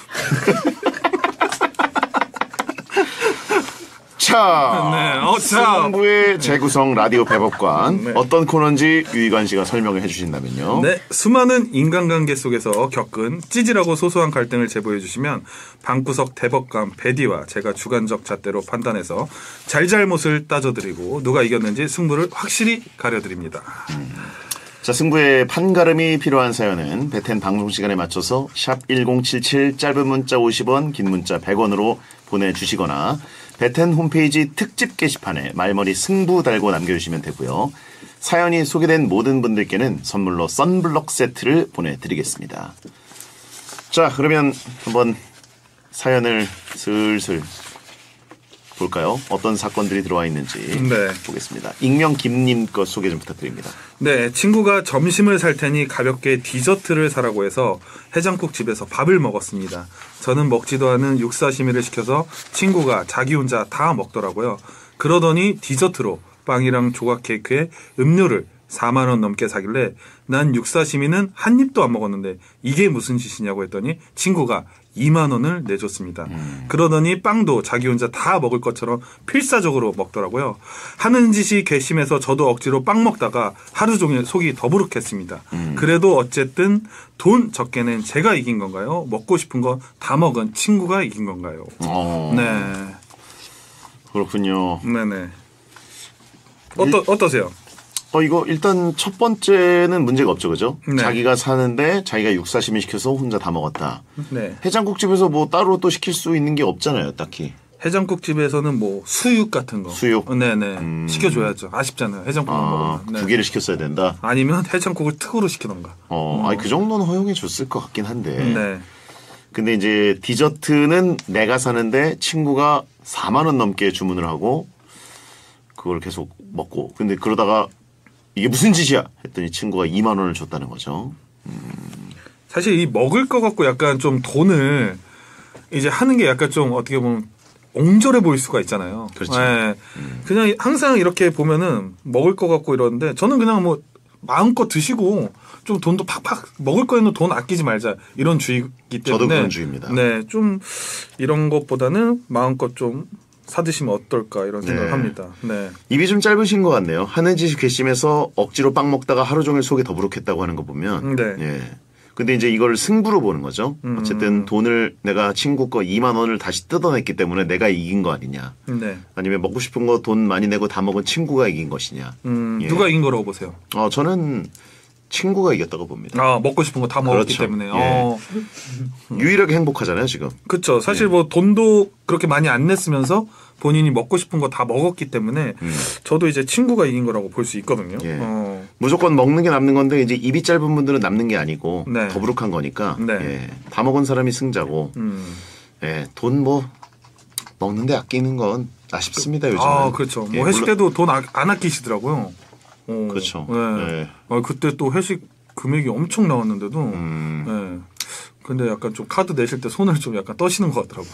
자, 네, 어, 자. 승부의 재구성 라디오 배법관 네. 어떤 코너인지 유희관 씨가 설명을 해주신다면요. 네, 수많은 인간관계 속에서 겪은 찌질하고 소소한 갈등을 제보해 주시면 방구석 대법관 베디와 제가 주관적 잣대로 판단해서 잘잘못을 따져드리고 누가 이겼는지 승부를 확실히 가려드립니다. 자, 승부의 판가름이 필요한 사연은 베텐 방송 시간에 맞춰서 샵 일공칠칠 짧은 문자 오십 원, 긴 문자 백 원으로 보내주시거나 베텐 홈페이지 특집 게시판에 말머리 승부 달고 남겨주시면 되고요. 사연이 소개된 모든 분들께는 선물로 썬블럭 세트를 보내드리겠습니다. 자, 그러면 한번 사연을 슬슬 볼까요? 어떤 사건들이 들어와 있는지 네. 보겠습니다. 익명 김님 거 소개 좀 부탁드립니다. 네, 친구가 점심을 살 테니 가볍게 디저트를 사라고 해서 해장국 집에서 밥을 먹었습니다. 저는 먹지도 않은 육사시미를 시켜서 친구가 자기 혼자 다 먹더라고요. 그러더니 디저트로 빵이랑 조각 케이크에 음료를 사만 원 넘게 사길래 난 육사시미는 한 입도 안 먹었는데 이게 무슨 짓이냐고 했더니 친구가 이만 원을 내줬습니다. 음. 그러더니 빵도 자기 혼자 다 먹을 것처럼 필사적으로 먹더라고요. 하는 짓이 괘씸해서 저도 억지로 빵 먹다가 하루 종일 속이 더부룩했습니다. 음. 그래도 어쨌든 돈 적게 낸 제가 이긴 건가요? 먹고 싶은 거 다 먹은 친구가 이긴 건가요? 어, 네. 그렇군요. 네네. 어떠, 어떠세요? 어, 이거 일단 첫 번째는 문제가 없죠, 그죠? 네. 자기가 사는데 자기가 육사시미 시켜서 혼자 다 먹었다. 네. 해장국집에서 뭐 따로 또 시킬 수 있는 게 없잖아요, 딱히. 해장국집에서는 뭐 수육 같은 거. 수육? 네네. 음. 시켜줘야죠. 아쉽잖아요. 해장국만 아, 먹으면. 네. 두 개를 시켰어야 된다. 아니면 해장국을 특으로 시키던가. 어, 아니, 그 정도는 허용해 줬을 것 같긴 한데. 네. 근데 이제 디저트는 내가 사는데 친구가 사만 원 넘게 주문을 하고 그걸 계속 먹고. 근데 그러다가 이게 무슨 짓이야? 했더니 친구가 이만 원을 줬다는 거죠. 사실 이 먹을 거 갖고 약간 좀 돈을 이제 하는 게 약간 좀 어떻게 보면 옹졸해 보일 수가 있잖아요. 그렇죠. 네. 그냥 항상 이렇게 보면은 먹을 거 갖고 이러는데 저는 그냥 뭐 마음껏 드시고 좀 돈도 팍팍 먹을 거에는 돈 아끼지 말자 이런 주의이기 때문에 저도 그런 주의입니다. 네, 좀 이런 것보다는 마음껏 좀 사드시면 어떨까 이런 생각을 네. 합니다. 네. 입이 좀 짧으신 것 같네요. 하는 짓이 괘씸해서 억지로 빵 먹다가 하루 종일 속이 더부룩했다고 하는 거 보면. 네. 예. 근데 이제 이걸 승부로 보는 거죠. 음. 어쨌든 돈을 내가 친구 거 이만 원을 다시 뜯어냈기 때문에 내가 이긴 거 아니냐. 네. 아니면 먹고 싶은 거 돈 많이 내고 다 먹은 친구가 이긴 것이냐. 음, 예. 누가 이긴 거라고 보세요? 어, 저는 친구가 이겼다고 봅니다. 아, 먹고 싶은 거 다 먹었기 그렇죠. 때문에. 예. 어. 유일하게 행복하잖아요, 지금. 그쵸. 사실 뭐 돈도 그렇게 많이 안 냈으면서 본인이 먹고 싶은 거 다 먹었기 때문에 저도 이제 친구가 이긴 거라고 볼 수 있거든요. 예. 어. 무조건 먹는 게 남는 건데 이제 입이 짧은 분들은 남는 게 아니고 네. 더부룩한 거니까 네. 예. 다 먹은 사람이 승자고 음. 예. 돈 뭐 먹는데 아끼는 건 아쉽습니다 요즘은. 아, 그렇죠. 뭐 예, 회식 물론- 때도 돈 안 아끼시더라고요. 어. 그렇죠. 네. 네. 아, 그때 또 회식 금액이 엄청 나왔는데도. 음. 네. 근데 약간 좀 카드 내실 때 손을 좀 약간 떠시는 것 같더라고요.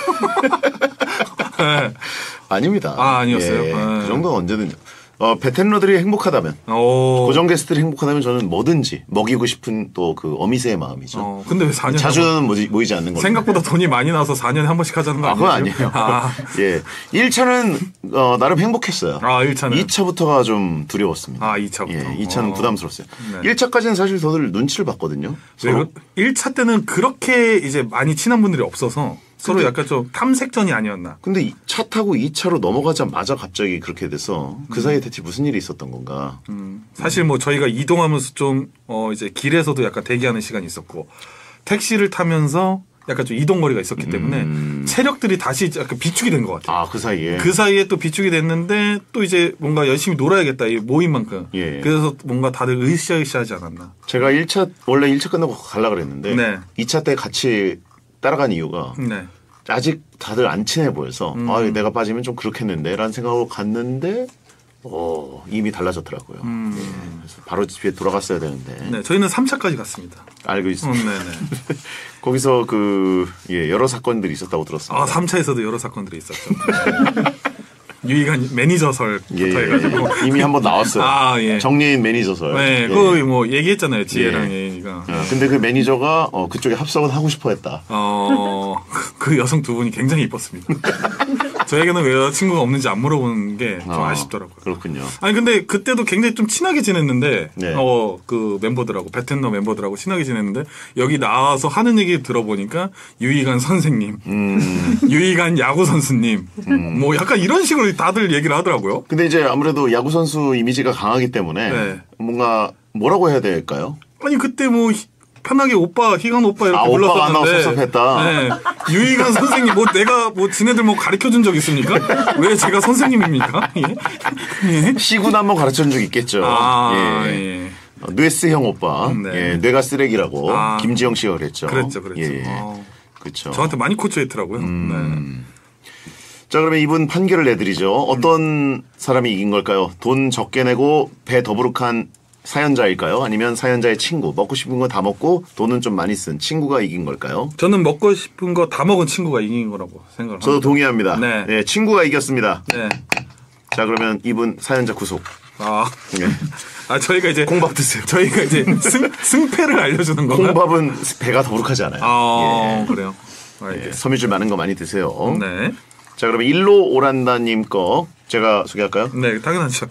네. 아닙니다. 아, 아니었어요? 예, 네. 그 정도는 언제든요. 어, 베텐러들이 행복하다면 오. 고정 게스트들이 행복하다면 저는 뭐든지 먹이고 싶은 또 그 어미새의 마음이죠. 어, 근데 왜 사 년 자주는 모지, 모이지 않는 거죠. 생각보다 돈이 많이 나와서 사 년에 한 번씩 하자는 거 아, 그건 아니에요? 아니에요. 아, 예. 일 차는 어, 나름 행복했어요. 아, 일 차는. 이 차부터가 좀 두려웠습니다. 아, 이 차부터. 예, 이 차는 어. 부담스러웠어요. 네. 일 차까지는 사실 저들 눈치를 봤거든요. 서로. 일 차 때는 그렇게 이제 많이 친한 분들이 없어서 서로 근데- 약간 좀 탐색전이 아니었나. 근데 이- 차 타고 이 차로 넘어가자마자 갑자기 그렇게 돼서 그 사이에 대체 무슨 일이 있었던 건가? 음, 사실 뭐 저희가 이동하면서 좀, 어, 이제 길에서도 약간 대기하는 시간이 있었고, 택시를 타면서 약간 좀 이동거리가 있었기 때문에 음. 체력들이 다시 약간 비축이 된 것 같아요. 아, 그 사이에. 그 사이에 또 비축이 됐는데 또 이제 뭔가 열심히 놀아야겠다, 이 모임만큼. 예. 그래서 뭔가 다들 으쌰으쌰하지 않았나. 제가 일 차, 원래 일 차 끝나고 가려고 그랬는데 네. 이 차 때 같이 따라간 이유가 네. 아직 다들 안 친해 보여서 음. 아, 내가 빠지면 좀 그렇겠는데 라는 생각으로 갔는데 어, 이미 달라졌더라고요. 음. 예, 그래서 바로 집에 돌아갔어야 되는데 네, 저희는 삼 차까지 갔습니다. 알고 음, 있습니다. 네네. 거기서 그 예, 여러 사건들이 있었다고 들었습니다. 아, 삼 차에서도 여러 사건들이 있었죠. 유이간 매니저설부터 예, 예, 해가지고. 예. 이미 한번 나왔어요. 아, 예. 정예인 매니저설. 네, 예. 그거 뭐 얘기했잖아요, 지혜랑 예. 예인이가. 아, 근데 그 매니저가 어, 그쪽에 합성은 하고 싶어했다. 어, 그 여성 두 분이 굉장히 이뻤습니다. 저에게는 왜 여자친구가 없는지 안 물어보는 게 좀 아, 아쉽더라고요. 그렇군요. 아니, 근데 그때도 굉장히 좀 친하게 지냈는데, 네. 어, 그 멤버들하고, 베텐너 멤버들하고 친하게 지냈는데, 여기 나와서 하는 얘기 들어보니까, 유이간 선생님, 음. 유이간 야구선수님, 뭐 약간 이런 식으로 다들 얘기를 하더라고요. 근데 이제 아무래도 야구 선수 이미지가 강하기 때문에 네. 뭔가 뭐라고 해야 될까요? 아니, 그때 뭐, 히- 편하게 오빠, 희간 오빠 이렇게 아, 오빠가 안 나와 불렀었는데. 섭섭했다. 네. 유희관 선생님, 뭐 내가 뭐 지네들 뭐 가르쳐 준 적 있습니까? 왜 제가 선생님입니까? 예? 예? 시군 한번 가르쳐 준 적 있겠죠. 아, 예. 예. 어, 뇌스형 오빠. 네. 예, 뇌가 쓰레기라고 아. 김지영 씨가 그랬죠. 그랬죠, 그랬죠. 예. 어, 그렇죠. 저한테 많이 코치했더라고요. 음. 자, 그러면 이분 판결을 내드리죠. 어떤 사람이 이긴 걸까요? 돈 적게 내고 배 더부룩한 사연자일까요? 아니면 사연자의 친구, 먹고 싶은 거 다 먹고 돈은 좀 많이 쓴 친구가 이긴 걸까요? 네. 저는 먹고 싶은 거 다 먹은 친구가 이긴 거라고 생각을 합니다. 저도 동의합니다. 네. 예, 친구가 이겼습니다. 네. 자, 그러면 이분 사연자 구속. 아, 예. 아 저희가 이제 콩밥 드세요. 저희가 이제 승, 승패를 알려주는 건가요? 콩밥은 배가 더부룩하지 않아요. 아, 예. 그래요. 예, 알겠습니다. 섬유질 많은 거 많이 드세요. 네. 자, 그러면 일로 오란다님 거 제가 소개할까요? 네, 당연하죠.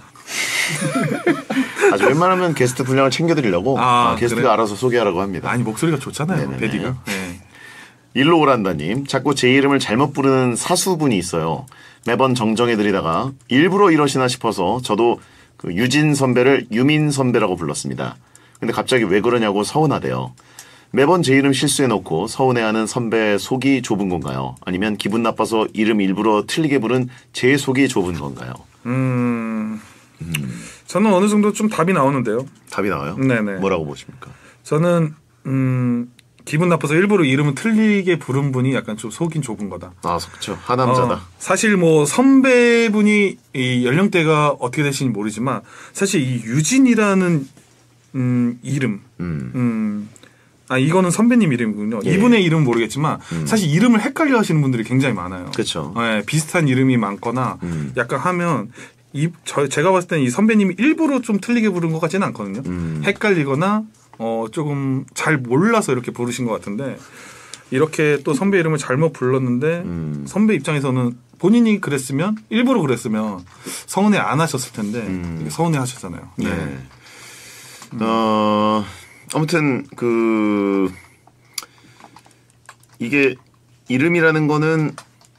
아주 웬만하면 게스트 분량을 챙겨드리려고 아, 아, 게스트가 그래요? 알아서 소개하라고 합니다. 아니, 목소리가 좋잖아요, 네네네. 베디가. 네. 일로 오란다님, 자꾸 제 이름을 잘못 부르는 사수분이 있어요. 매번 정정해드리다가 일부러 이러시나 싶어서 저도 그 유진 선배를 유민 선배라고 불렀습니다. 근데 갑자기 왜 그러냐고 서운하대요. 매번 제 이름 실수해놓고 서운해하는 선배 속이 좁은 건가요? 아니면 기분 나빠서 이름 일부러 틀리게 부른 제 속이 좁은 건가요? 음, 저는 어느 정도 좀 답이 나오는데요. 답이 나와요? 네네. 뭐라고 보십니까? 저는 음, 기분 나빠서 일부러 이름을 틀리게 부른 분이 약간 좀 속이 좁은 거다. 아, 그렇죠. 하남자다. 어, 사실 뭐 선배분이 이 연령대가 어떻게 되시는지 모르지만 사실 이 유진이라는 음, 이름, 음. 음, 아 이거는 선배님 이름이군요. 예. 이분의 이름은 모르겠지만 사실 이름을 헷갈려 하시는 분들이 굉장히 많아요. 그렇죠. 네, 비슷한 이름이 많거나 음. 약간 하면 이 저 제가 봤을 때는 이 선배님이 일부러 좀 틀리게 부른 것 같지는 않거든요. 음. 헷갈리거나 어 조금 잘 몰라서 이렇게 부르신 것 같은데 이렇게 또 선배 이름을 잘못 불렀는데 음. 선배 입장에서는 본인이 그랬으면 일부러 그랬으면 서운해 안 하셨을 텐데 음. 서운해 하셨잖아요. 네. 어, 아무튼 그 이게 이름이라는 거는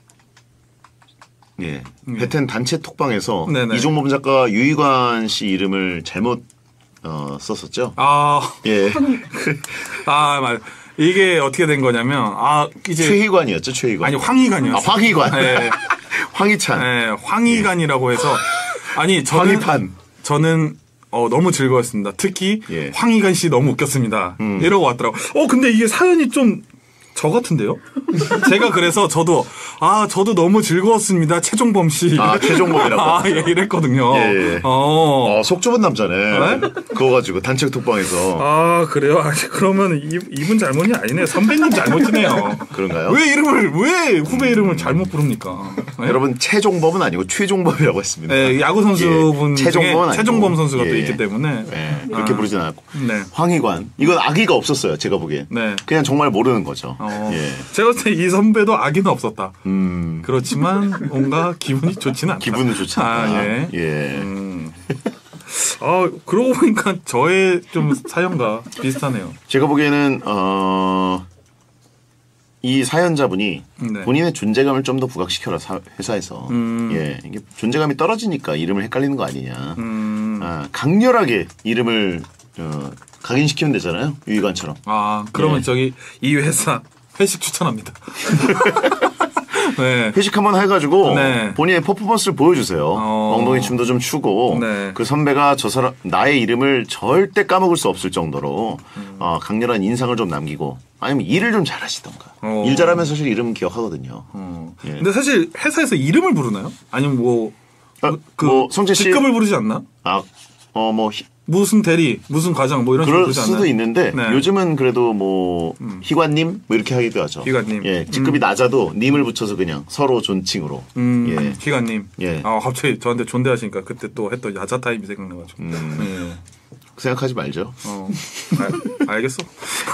예, 베텐 단체 톡방에서 네네. 이종범 작가가 유희관 씨 이름을 잘못 어, 썼었죠. 아, 예, 아, 맞. 이게 어떻게 된 거냐면 아 이제 최희관이었죠, 최희관. 아니 황희관이었어요. 아, 황희관. 네. 황희찬. 네, 황희관이라고 해서 아니 저는 황희판. 저는 어, 너무 즐거웠습니다. 특히 예. 황희관 씨 너무 웃겼습니다. 음. 이러고 왔더라고. 어 근데 이게 사연이 좀 저 같은데요? 제가 그래서 저도 아 저도 너무 즐거웠습니다. 최종범 씨. 아, 최종범이라고. 아, 예, 이랬거든요. 예, 예. 어. 어, 속 좁은 남자네. 그거 가지고 단체 톡방에서 아 그래요? 아 그러면 이, 이분 잘못이 아니네요. 선배님 잘못이네요. 그런가요? 왜 이름을 왜 후배 이름을 잘못 부릅니까? 네? 여러분 최종범은 아니고 최종범이라고 했습니다. 네, 야구 선수분 예, 중에 최종범은 아니고. 최종범 선수가 또 예. 있기 때문에 네, 그렇게 아. 부르진 않았고. 네. 황희관. 이건 악의가 없었어요. 제가 보기엔. 네. 그냥 정말 모르는 거죠. 어, 예. 제가 볼 때 이 선배도 악의는 없었다. 음. 그렇지만 뭔가 기분이 좋지는 않다. 기분은 좋지 않다. 아, 예. 예. 음. 아, 그러고 보니까 저의 좀 사연과 비슷하네요. 제가 보기에는 어 이 사연자분이 네. 본인의 존재감을 좀 더 부각시켜라 사, 회사에서. 음. 예, 이게 존재감이 떨어지니까 이름을 헷갈리는 거 아니냐. 음. 아, 강렬하게 이름을 어, 각인시키면 되잖아요. 유희관처럼. 아 그러면 예. 저기 이 회사 회식 추천합니다. 네. 회식 한번 해가지고 네. 본인의 퍼포먼스를 보여주세요. 어. 엉덩이 춤도 좀 추고 네. 그 선배가 저 사람 나의 이름을 절대 까먹을 수 없을 정도로 음. 어, 강렬한 인상을 좀 남기고 아니면 일을 좀 잘하시던가. 어. 일 잘하면 사실 이름 기억하거든요. 어. 예. 근데 사실 회사에서 이름을 부르나요? 아니면 뭐, 아, 그 뭐 성재 씨, 직급을 부르지 않나? 아, 어, 뭐 무슨 대리, 무슨 과장 뭐 이런 식으로 그럴 부르지 수도 않나요? 있는데 네. 요즘은 그래도 뭐 음. 희관님 뭐 이렇게 하기도 하죠. 희관님. 예, 직급이 낮아도 님을 붙여서 그냥 서로 존칭으로. 음, 예. 기관님. 예. 아 갑자기 저한테 존대하시니까 그때 또 했던 야자 타임이 생각나가지고. 음. 예. 생각하지 말죠. 어, 알, 알겠어.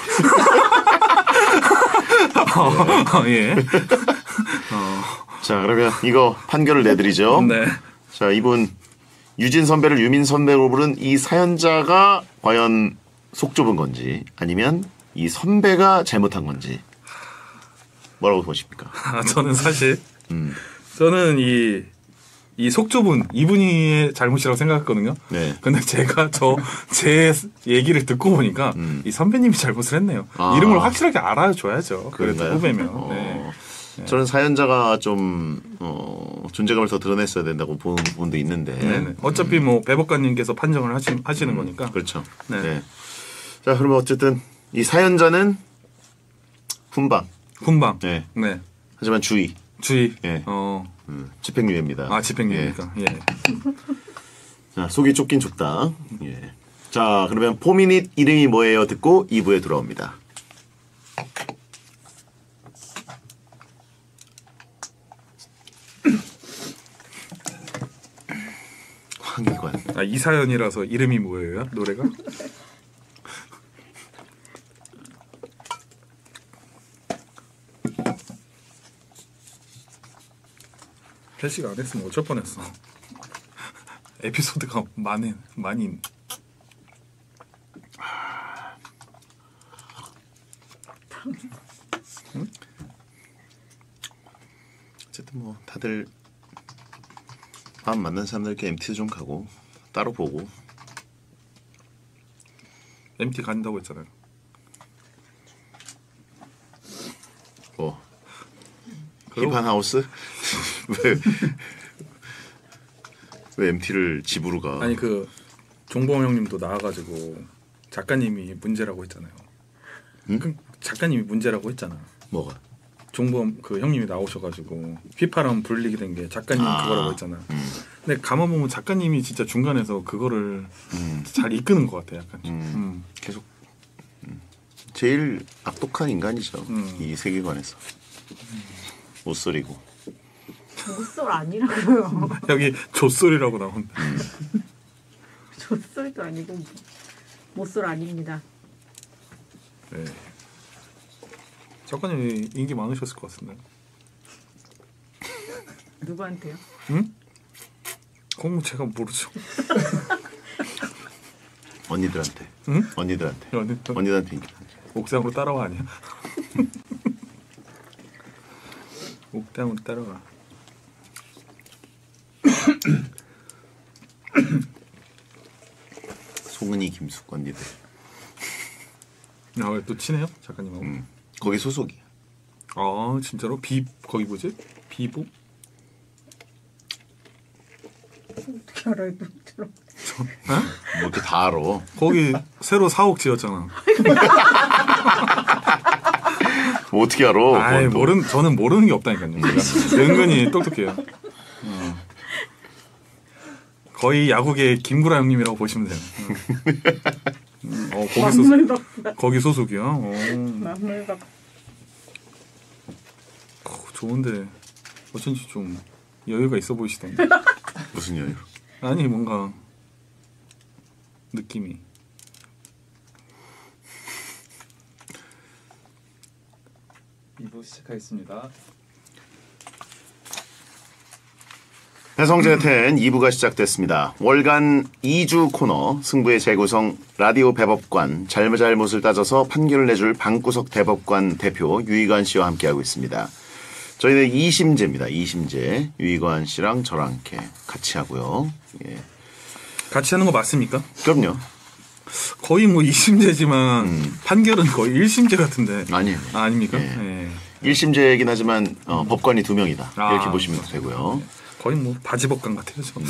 어, 예. 어, 자, 그러면 이거 판결을 내드리죠. 네. 자, 이분 유진 선배를 유민 선배로 부른 이 사연자가 과연 속 좁은 건지 아니면 이 선배가 잘못한 건지 뭐라고 보십니까? 아, 저는 사실 음. 저는 이 이 속 좁은 이분이 잘못이라고 생각했거든요. 네. 근데 제가 저 제 얘기를 듣고 보니까 음. 이 선배님이 잘못을 했네요. 아. 이름을 확실하게 알아줘야죠. 그래도 그런가요? 후배면. 어. 네. 저는 사연자가 좀 어, 존재감을 더 드러냈어야 된다고 보는 부분도 있는데. 네네. 어차피 뭐 배법관님께서 판정을 하시, 하시는 거니까. 그렇죠. 네. 네. 자, 그러면 어쨌든 이 사연자는 훈방. 훈방. 네. 네. 하지만 주의. 주의. 예. 어. 음, 집행유예입니다. 아 집행유예니까. 예. 자, 속이 좁긴 좁다. 예. 자, 그러면 포미닛 이름이 뭐예요? 듣고 이 부에 돌아옵니다. 황기관. 아 이사연이라서 이름이 뭐예요? 노래가? 회식 안 했으면 어쩔 뻔했어. 에피소드가 많이 많이. 어쨌든 뭐 다들 마음 맞는 사람들께 엠티도 좀 가고 따로 보고. 엠티 간다고 했잖아요. 뭐 그럼- 힙한 하우스? 왜, 왜 엠티를 집으로 가? 아니 그 종범 형님도 나와가지고 작가님이 문제라고 했잖아요. 응? 그 작가님이 문제라고 했잖아. 뭐가? 종범 그 형님이 나오셔가지고 휘파람 불리게 된 게 작가님 아, 그거라고 했잖아. 음. 근데 가만 보면 작가님이 진짜 중간에서 그거를 음. 잘 이끄는 것 같아, 약간. 좀. 음. 음. 계속 음. 제일 악독한 인간이죠. 음. 이 세계관에서 못소리고. 못쏠 아니라고요. 여기 조소리라고 나온다. 젖소리도 아니고 뭐. 못쏠 아닙니다. 네. 작가님이 인기 많으셨을 것 같은데. 누구한테요? 응? 그건 뭐 제가 모르죠. 언니들한테. 응? 언니들한테. 언니, 언니들한테 인기. 옥상으로 따라와 아니야? 옥상으로 따라와. 송은이, 김숙 언니들. 아, 또 친해요? 작가님하고? 음. 거기 소속이야. 아, 진짜로? 비, 거기 뭐지? 비보? 어떻게 알아요, 너처럼? 뭐 이렇게 다 알아. 거기 새로 사옥 지었잖아. 뭐 어떻게 알아? 아이, 그건 또. 모르는, 저는 모르는 게 없다니까요. 제가. 은근히 똑똑해요. 어. 거의 야구계 김구라 형님이라고 보시면 돼요. 음. 어, 거기 소속, 만물박. 거기 소속이야? 어. 만물박. 어, 좋은데, 어쩐지 좀 여유가 있어 보이시던데. 무슨 여유? 아니, 뭔가, 느낌이. 이 부 시작하겠습니다. 배성재 텐 이 부가 시작됐습니다. 월간 이 주 코너 승부의 재구성 라디오 대법관 잘못잘못을 따져서 판결을 내줄 방구석 대법관 대표 유희관 씨와 함께하고 있습니다. 저희는 이심제입니다. 이심제 유희관 씨랑 저랑 이렇게 같이 하고요. 예. 같이 하는 거 맞습니까? 그럼요. 거의 뭐 이심제지만 음. 판결은 거의 일심제 같은데. 아니에요. 아, 아닙니까? 예. 예. 일심제이긴 하지만 어, 법관이 두 명이다. 아, 이렇게 보시면 되고요. 거의 뭐 바지법관 같아요. 저.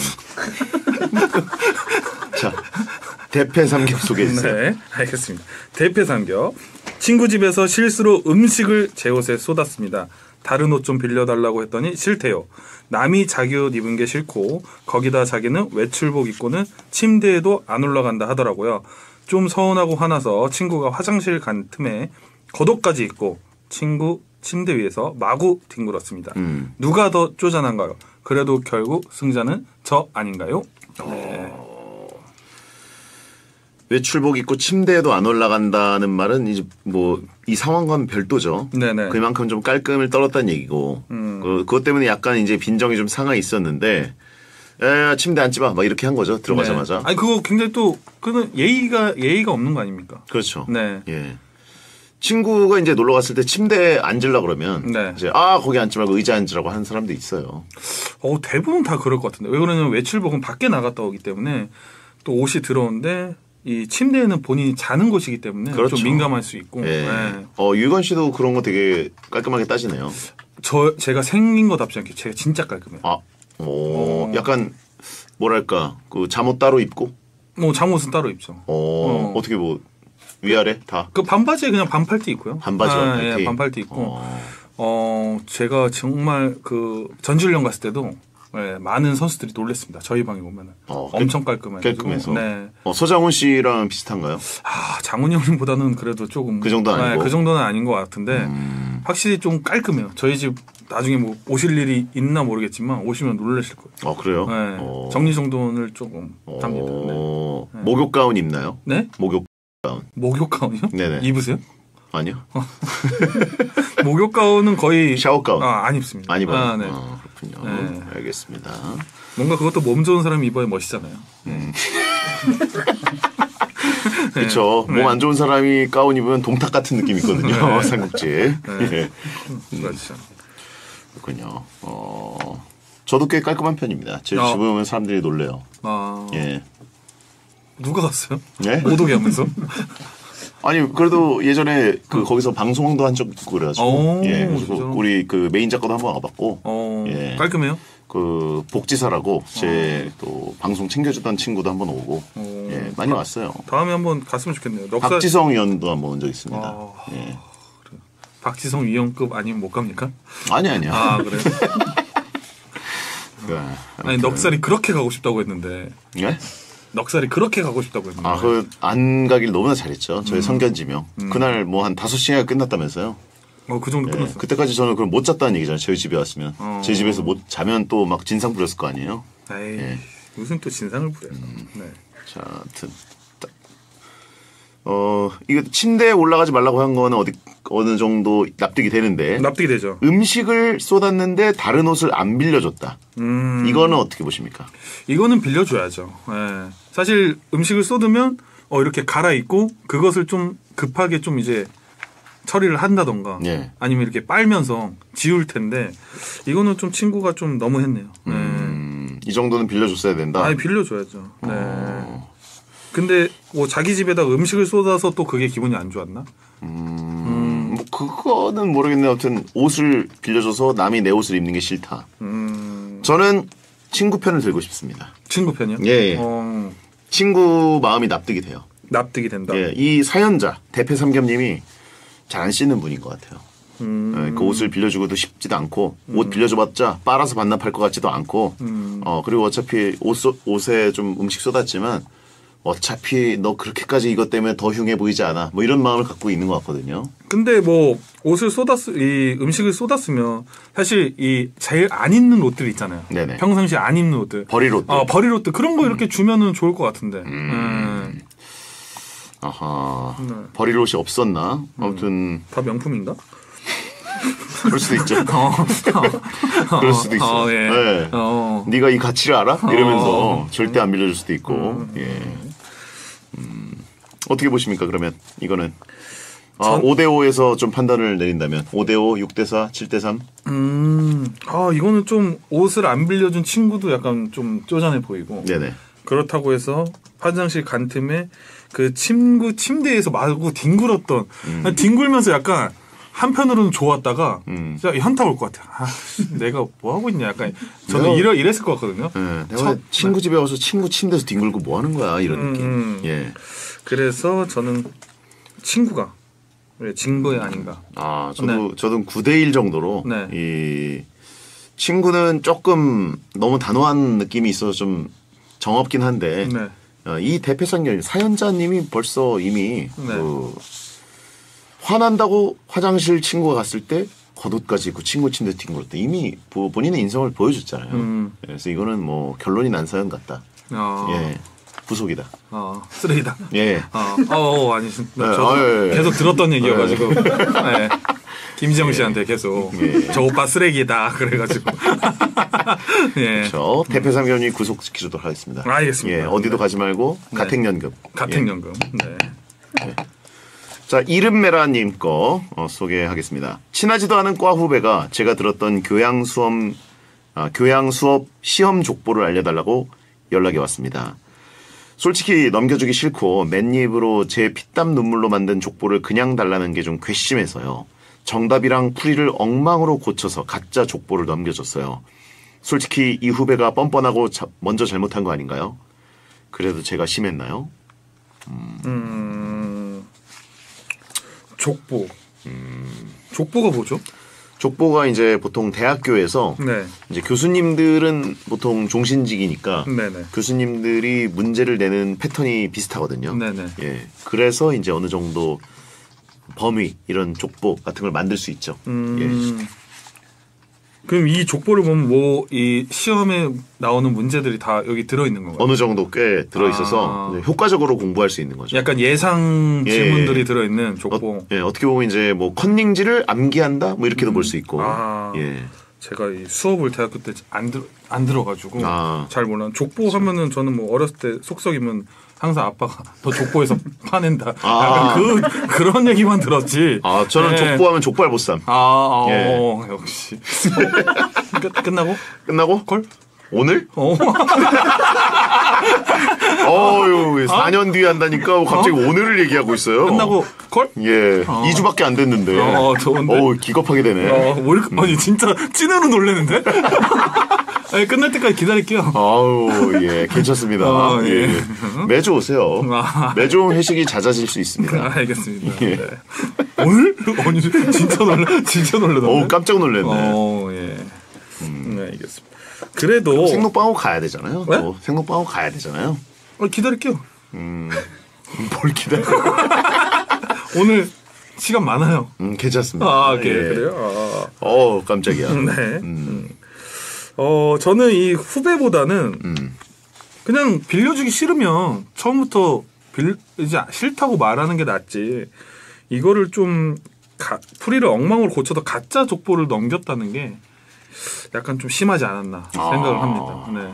자, 대패삼겹 소개해주세요. 네, 알겠습니다. 대패삼겹. 친구 집에서 실수로 음식을 제 옷에 쏟았습니다. 다른 옷 좀 빌려달라고 했더니 싫대요. 남이 자기 옷 입은 게 싫고 거기다 자기는 외출복 입고는 침대에도 안 올라간다 하더라고요. 좀 서운하고 화나서 친구가 화장실 간 틈에 겉옷까지 입고 친구 침대 위에서 마구 뒹굴었습니다. 음. 누가 더 쪼잔한가요? 그래도 결국 승자는 저 아닌가요? 네. 외출복 입고 침대에도 안 올라간다는 말은 이제 뭐 이 상황과는 별도죠. 네네. 그만큼 좀 깔끔을 떨었다는 얘기고 음. 그, 그것 때문에 약간 이제 빈정이 좀 상하 있었는데 에, 침대 앉지 마 막 이렇게 한 거죠. 들어가자마자. 네. 아니 그거 굉장히 또 그는 예의가 예의가 없는 거 아닙니까? 그렇죠. 네. 예. 친구가 이제 놀러 갔을 때 침대에 앉으려 그러면 네. 이제 아 거기 앉지 말고 의자 앉으라고 하는 사람도 있어요. 어 대부분 다 그럴 것 같은데 왜 그러냐면 외출복은 밖에 나갔다 오기 때문에 또 옷이 들어오는데 이 침대에는 본인이 자는 곳이기 때문에 그렇죠. 좀 민감할 수 있고. 예. 네. 어 유건 씨도 그런 거 되게 깔끔하게 따지네요. 저 제가 생긴 것답지 않게 제가 진짜 깔끔해요. 아, 오, 어. 약간 뭐랄까 그 잠옷 따로 입고, 뭐 잠옷은 따로 입죠. 어, 어. 어떻게 뭐 위아래 다 그 반바지에 그냥 반팔티 있고요. 반바지와 아, 반팔티. 예, 반팔티 있고. 어. 어 제가 정말 그 전지훈련 갔을 때도 예, 많은 선수들이 놀랬습니다. 저희 방에 오면은 어, 엄청 깔끔해요. 깔끔해서. 네. 어, 서장훈 씨랑 비슷한가요? 아 장훈이 형님보다는 그래도 조금 그 정도는 아니고? 그 정도는 아닌 것 같은데 음. 확실히 좀 깔끔해요. 저희 집 나중에 뭐 오실 일이 있나 모르겠지만 오시면 놀라실 거예요. 어 그래요? 네. 어. 정리정돈을 조금 합니다. 네. 어. 네. 목욕 가운 입나요? 네? 목욕 가운. 목욕 가운이요? 네네. 입으세요? 아니요. 목욕 가운은 거의 샤워 가운. 아, 안 입습니다. 안 입어요. 아, 네. 어, 그렇군요. 네. 알겠습니다. 뭔가 그것도 몸 좋은 사람이 입어야 멋있잖아요. 그렇죠. 네. 몸 안 좋은 사람이 가운 입으면 동탁 같은 느낌이 있거든요. 네. 삼국지. 네. 예. 그렇죠. 그렇군요. 어, 저도 꽤 깔끔한 편입니다. 제 어. 집에 오면 사람들이 놀래요. 아 예. 누가 갔어요? 네? 못 오게 하면서? 아니 그래도 예전에 그 거기서 방송도 한 적 있고 그래가지고 오, 예 그리고 진짜? 우리 그 메인 작가도 한번 와봤고 어 예. 깔끔해요? 그 복지사라고 제 또 방송 챙겨주던 친구도 한번 오고 어. 예 많이 왔어요. 다음에 한번 갔으면 좋겠네요. 넉살 박지성 위원도 한번 온 적 있습니다. 아. 예. 박지성 위원급 아니면 못 갑니까? 아니 아니야. 아 그래요? 네, 아니 아무튼. 넉살이 그렇게 가고 싶다고 했는데 예? 넉살이 그렇게 가고 싶다고 했는데 아, 그 안 가길 너무나 잘했죠. 음. 저희 성견지명. 그날 뭐 한 다섯 시간 끝났다면서요. 어, 그 정도 예, 끝났어. 그때까지 저는 그럼 못 잤다는 얘기잖아요. 저희 집에 왔으면. 어. 제 집에서 못 자면 또 막 진상 부렸을 거 아니에요. 에이 예. 무슨 또 진상을 부려요. 네. 자, 아무튼 딱. 어, 이거 침대에 올라가지 말라고 한 거는 어디 어느 정도 납득이 되는데 납득이 되죠. 음식을 쏟았는데 다른 옷을 안 빌려줬다. 음 이거는 어떻게 보십니까? 이거는 빌려줘야죠. 예. 사실 음식을 쏟으면 어, 이렇게 갈아입고 그것을 좀 급하게 좀 이제 처리를 한다던가 예. 아니면 이렇게 빨면서 지울 텐데 이거는 좀 친구가 좀 너무 했네요. 네. 음, 이 정도는 빌려줬어야 된다. 아니 빌려줘야죠. 네. 어. 근데 뭐 자기 집에다 음식을 쏟아서 또 그게 기분이 안 좋았나? 음, 뭐 그거는 모르겠네요. 아무튼 옷을 빌려줘서 남이 내 옷을 입는 게 싫다. 음, 저는 친구 편을 들고 싶습니다. 친구 편이요? 예, 예. 어, 친구 마음이 납득이 돼요. 납득이 된다. 예, 이 사연자 대패삼겹님이 잘 안 씻는 분인 것 같아요. 음, 예, 그 옷을 빌려주고도 싶지도 않고 옷 빌려줘봤자 빨아서 반납할 것 같지도 않고 음. 어 그리고 어차피 옷 쏟- 옷에 좀 음식 쏟았지만 어차피 너 그렇게까지 이것 때문에 더 흉해 보이지 않아 뭐 이런 마음을 갖고 있는 것 같거든요. 근데 뭐 옷을 쏟았 이 음식을 쏟았으면 사실 이 제일 안 입는 옷들 있잖아요. 네네. 평상시에 안 입는 옷들. 버릴 옷들. 아 버릴 옷들 그런 거 이렇게 주면은 좋을 것 같은데. 음. 아하 네. 버릴 옷이 없었나? 아무튼 다 명품인가? 그럴 수도 있죠. 어, 그럴 수도 있어. 어, 예. 네. 어. 네가 이 가치를 알아? 이러면서 어. 절대 안 빌려줄 수도 있고. 음. 예. 음. 어떻게 보십니까? 그러면 이거는 아, 전- 오 대 오에서 좀 판단을 내린다면 오 대 오, 육 대 사, 칠 대 삼. 음, 아 이거는 좀 옷을 안 빌려준 친구도 약간 좀 쪼잔해 보이고. 네네. 그렇다고 해서 화장실 간 틈에 그 친구 침대에서 마구 뒹굴었던 아니, 뒹굴면서 약간 한편으로는 좋았다가 음. 진짜 현타 올 것 같아. 아, 씨, 내가 뭐 하고 있냐. 약간 저는 내가- 이러 이랬을 것 같거든요. 네, 내가 첫- 친구 집에 와서 친구 침대에서 뒹굴고 뭐 하는 거야 이런 음, 느낌. 음. 예. 그래서 저는 친구가 왜 징벌이 아닌가. 아, 저도 저도 구 대 일 정도로 네. 이 친구는 조금 너무 단호한 느낌이 있어서 좀 정없긴 한데 네. 어, 이 대표상렬 사연자님이 벌써 이미 네. 그 화난다고 화장실 친구가 갔을 때 겉옷까지 입고 친구 침대 뒹굴었다. 이미 보- 본인의 인성을 보여줬잖아요. 음. 그래서 이거는 뭐 결론이 난 사연 같다. 아, 예, 부속이다. 아, 쓰레기다. 예. 아, 어, 어 아니, 나 네, 저도 아, 예, 예. 계속 들었던 얘기여가지고, 네. 김지영 씨한테 계속 예. 저 오빠 쓰레기다 그래가지고, 예, 저 대표상견이 구속시키도록 하겠습니다. 알겠습니다. 예, 어디도 가지 말고 네. 가택연금. 예. 가택연금, 네, 자, 이름메라님 거 어, 소개하겠습니다. 친하지도 않은 과 후배가 제가 들었던 교양 수업, 아, 교양 수업 시험 족보를 알려달라고 연락이 왔습니다. 솔직히 넘겨주기 싫고 맨입으로 제 피땀 눈물로 만든 족보를 그냥 달라는 게 좀 괘씸해서요. 정답이랑 풀이를 엉망으로 고쳐서 가짜 족보를 넘겨줬어요. 솔직히 이 후배가 뻔뻔하고 자, 먼저 잘못한 거 아닌가요? 그래도 제가 심했나요? 음, 족보, 족보가 뭐죠? 족보가 이제 보통 대학교에서 네, 이제 교수님들은 보통 종신직이니까 네네, 교수님들이 문제를 내는 패턴이 비슷하거든요. 네네. 예. 그래서 이제 어느 정도 범위 이런 족보 같은 걸 만들 수 있죠. 예. 음, 그럼 이 족보를 보면 뭐 이 시험에 나오는 문제들이 다 여기 들어있는 건가요? 어느 정도 꽤 들어 있어서 아. 효과적으로 공부할 수 있는 거죠. 약간 예상 예. 질문들이 들어있는 족보. 어, 예, 어떻게 보면 이제 뭐 컨닝지를 암기한다 뭐 이렇게도 볼 수 있고. 아. 예. 제가 이 수업을 대학교 때 안 들, 안 들어가지고 아. 잘 몰라. 족보 하면은 저는 뭐 어렸을 때 속썩이면 항상 아빠가 너 족보에서 파낸다. 아. 약간 그 그런 얘기만 들었지. 아, 저는 네. 족보하면 족발보쌈. 아, 어, 예. 역시. 끝 끝나고 끝나고 걸? 오늘? 어. 어유 사 년 뒤에 한다니까 갑자기 오늘을 얘기하고 있어요. 끝나고 걸? 예, 이 주밖에 안 됐는데. 어, 좋은데. 어우, 기겁하게 되네. 어, 뭐 이렇게 아니 진짜 찐으로 놀래는데? 아니, 끝날 때까지 기다릴게요. 아우, 예, 괜찮습니다. 어, 예. 예. 매주 오세요. 아. 매주 오면 회식이 잦아질 수 있습니다. 아, 알겠습니다. 예. 네. 오늘? 아니 진짜 놀래 진짜 놀래던데. 어우, 깜짝 놀랐네. 어, 예. 네, 알겠습니다. 그래도 생록방하고 가야 되잖아요. 네? 또 생록방하고 가야 되잖아요. 어, 기다릴게요. 뭘 기다려. 오늘 시간 많아요. 음, 괜찮습니다. 아, 오케이. 예. 그래요? 어우, 깜짝이야. 아, 네. 음. 어, 저는 이 후배보다는 음. 그냥 빌려주기 싫으면 처음부터 빌, 이제 싫다고 말하는 게 낫지. 이거를 좀 가, 풀이를 엉망으로 고쳐서 가짜 족보를 넘겼다는 게 약간 좀 심하지 않았나 생각을 아. 합니다. 네.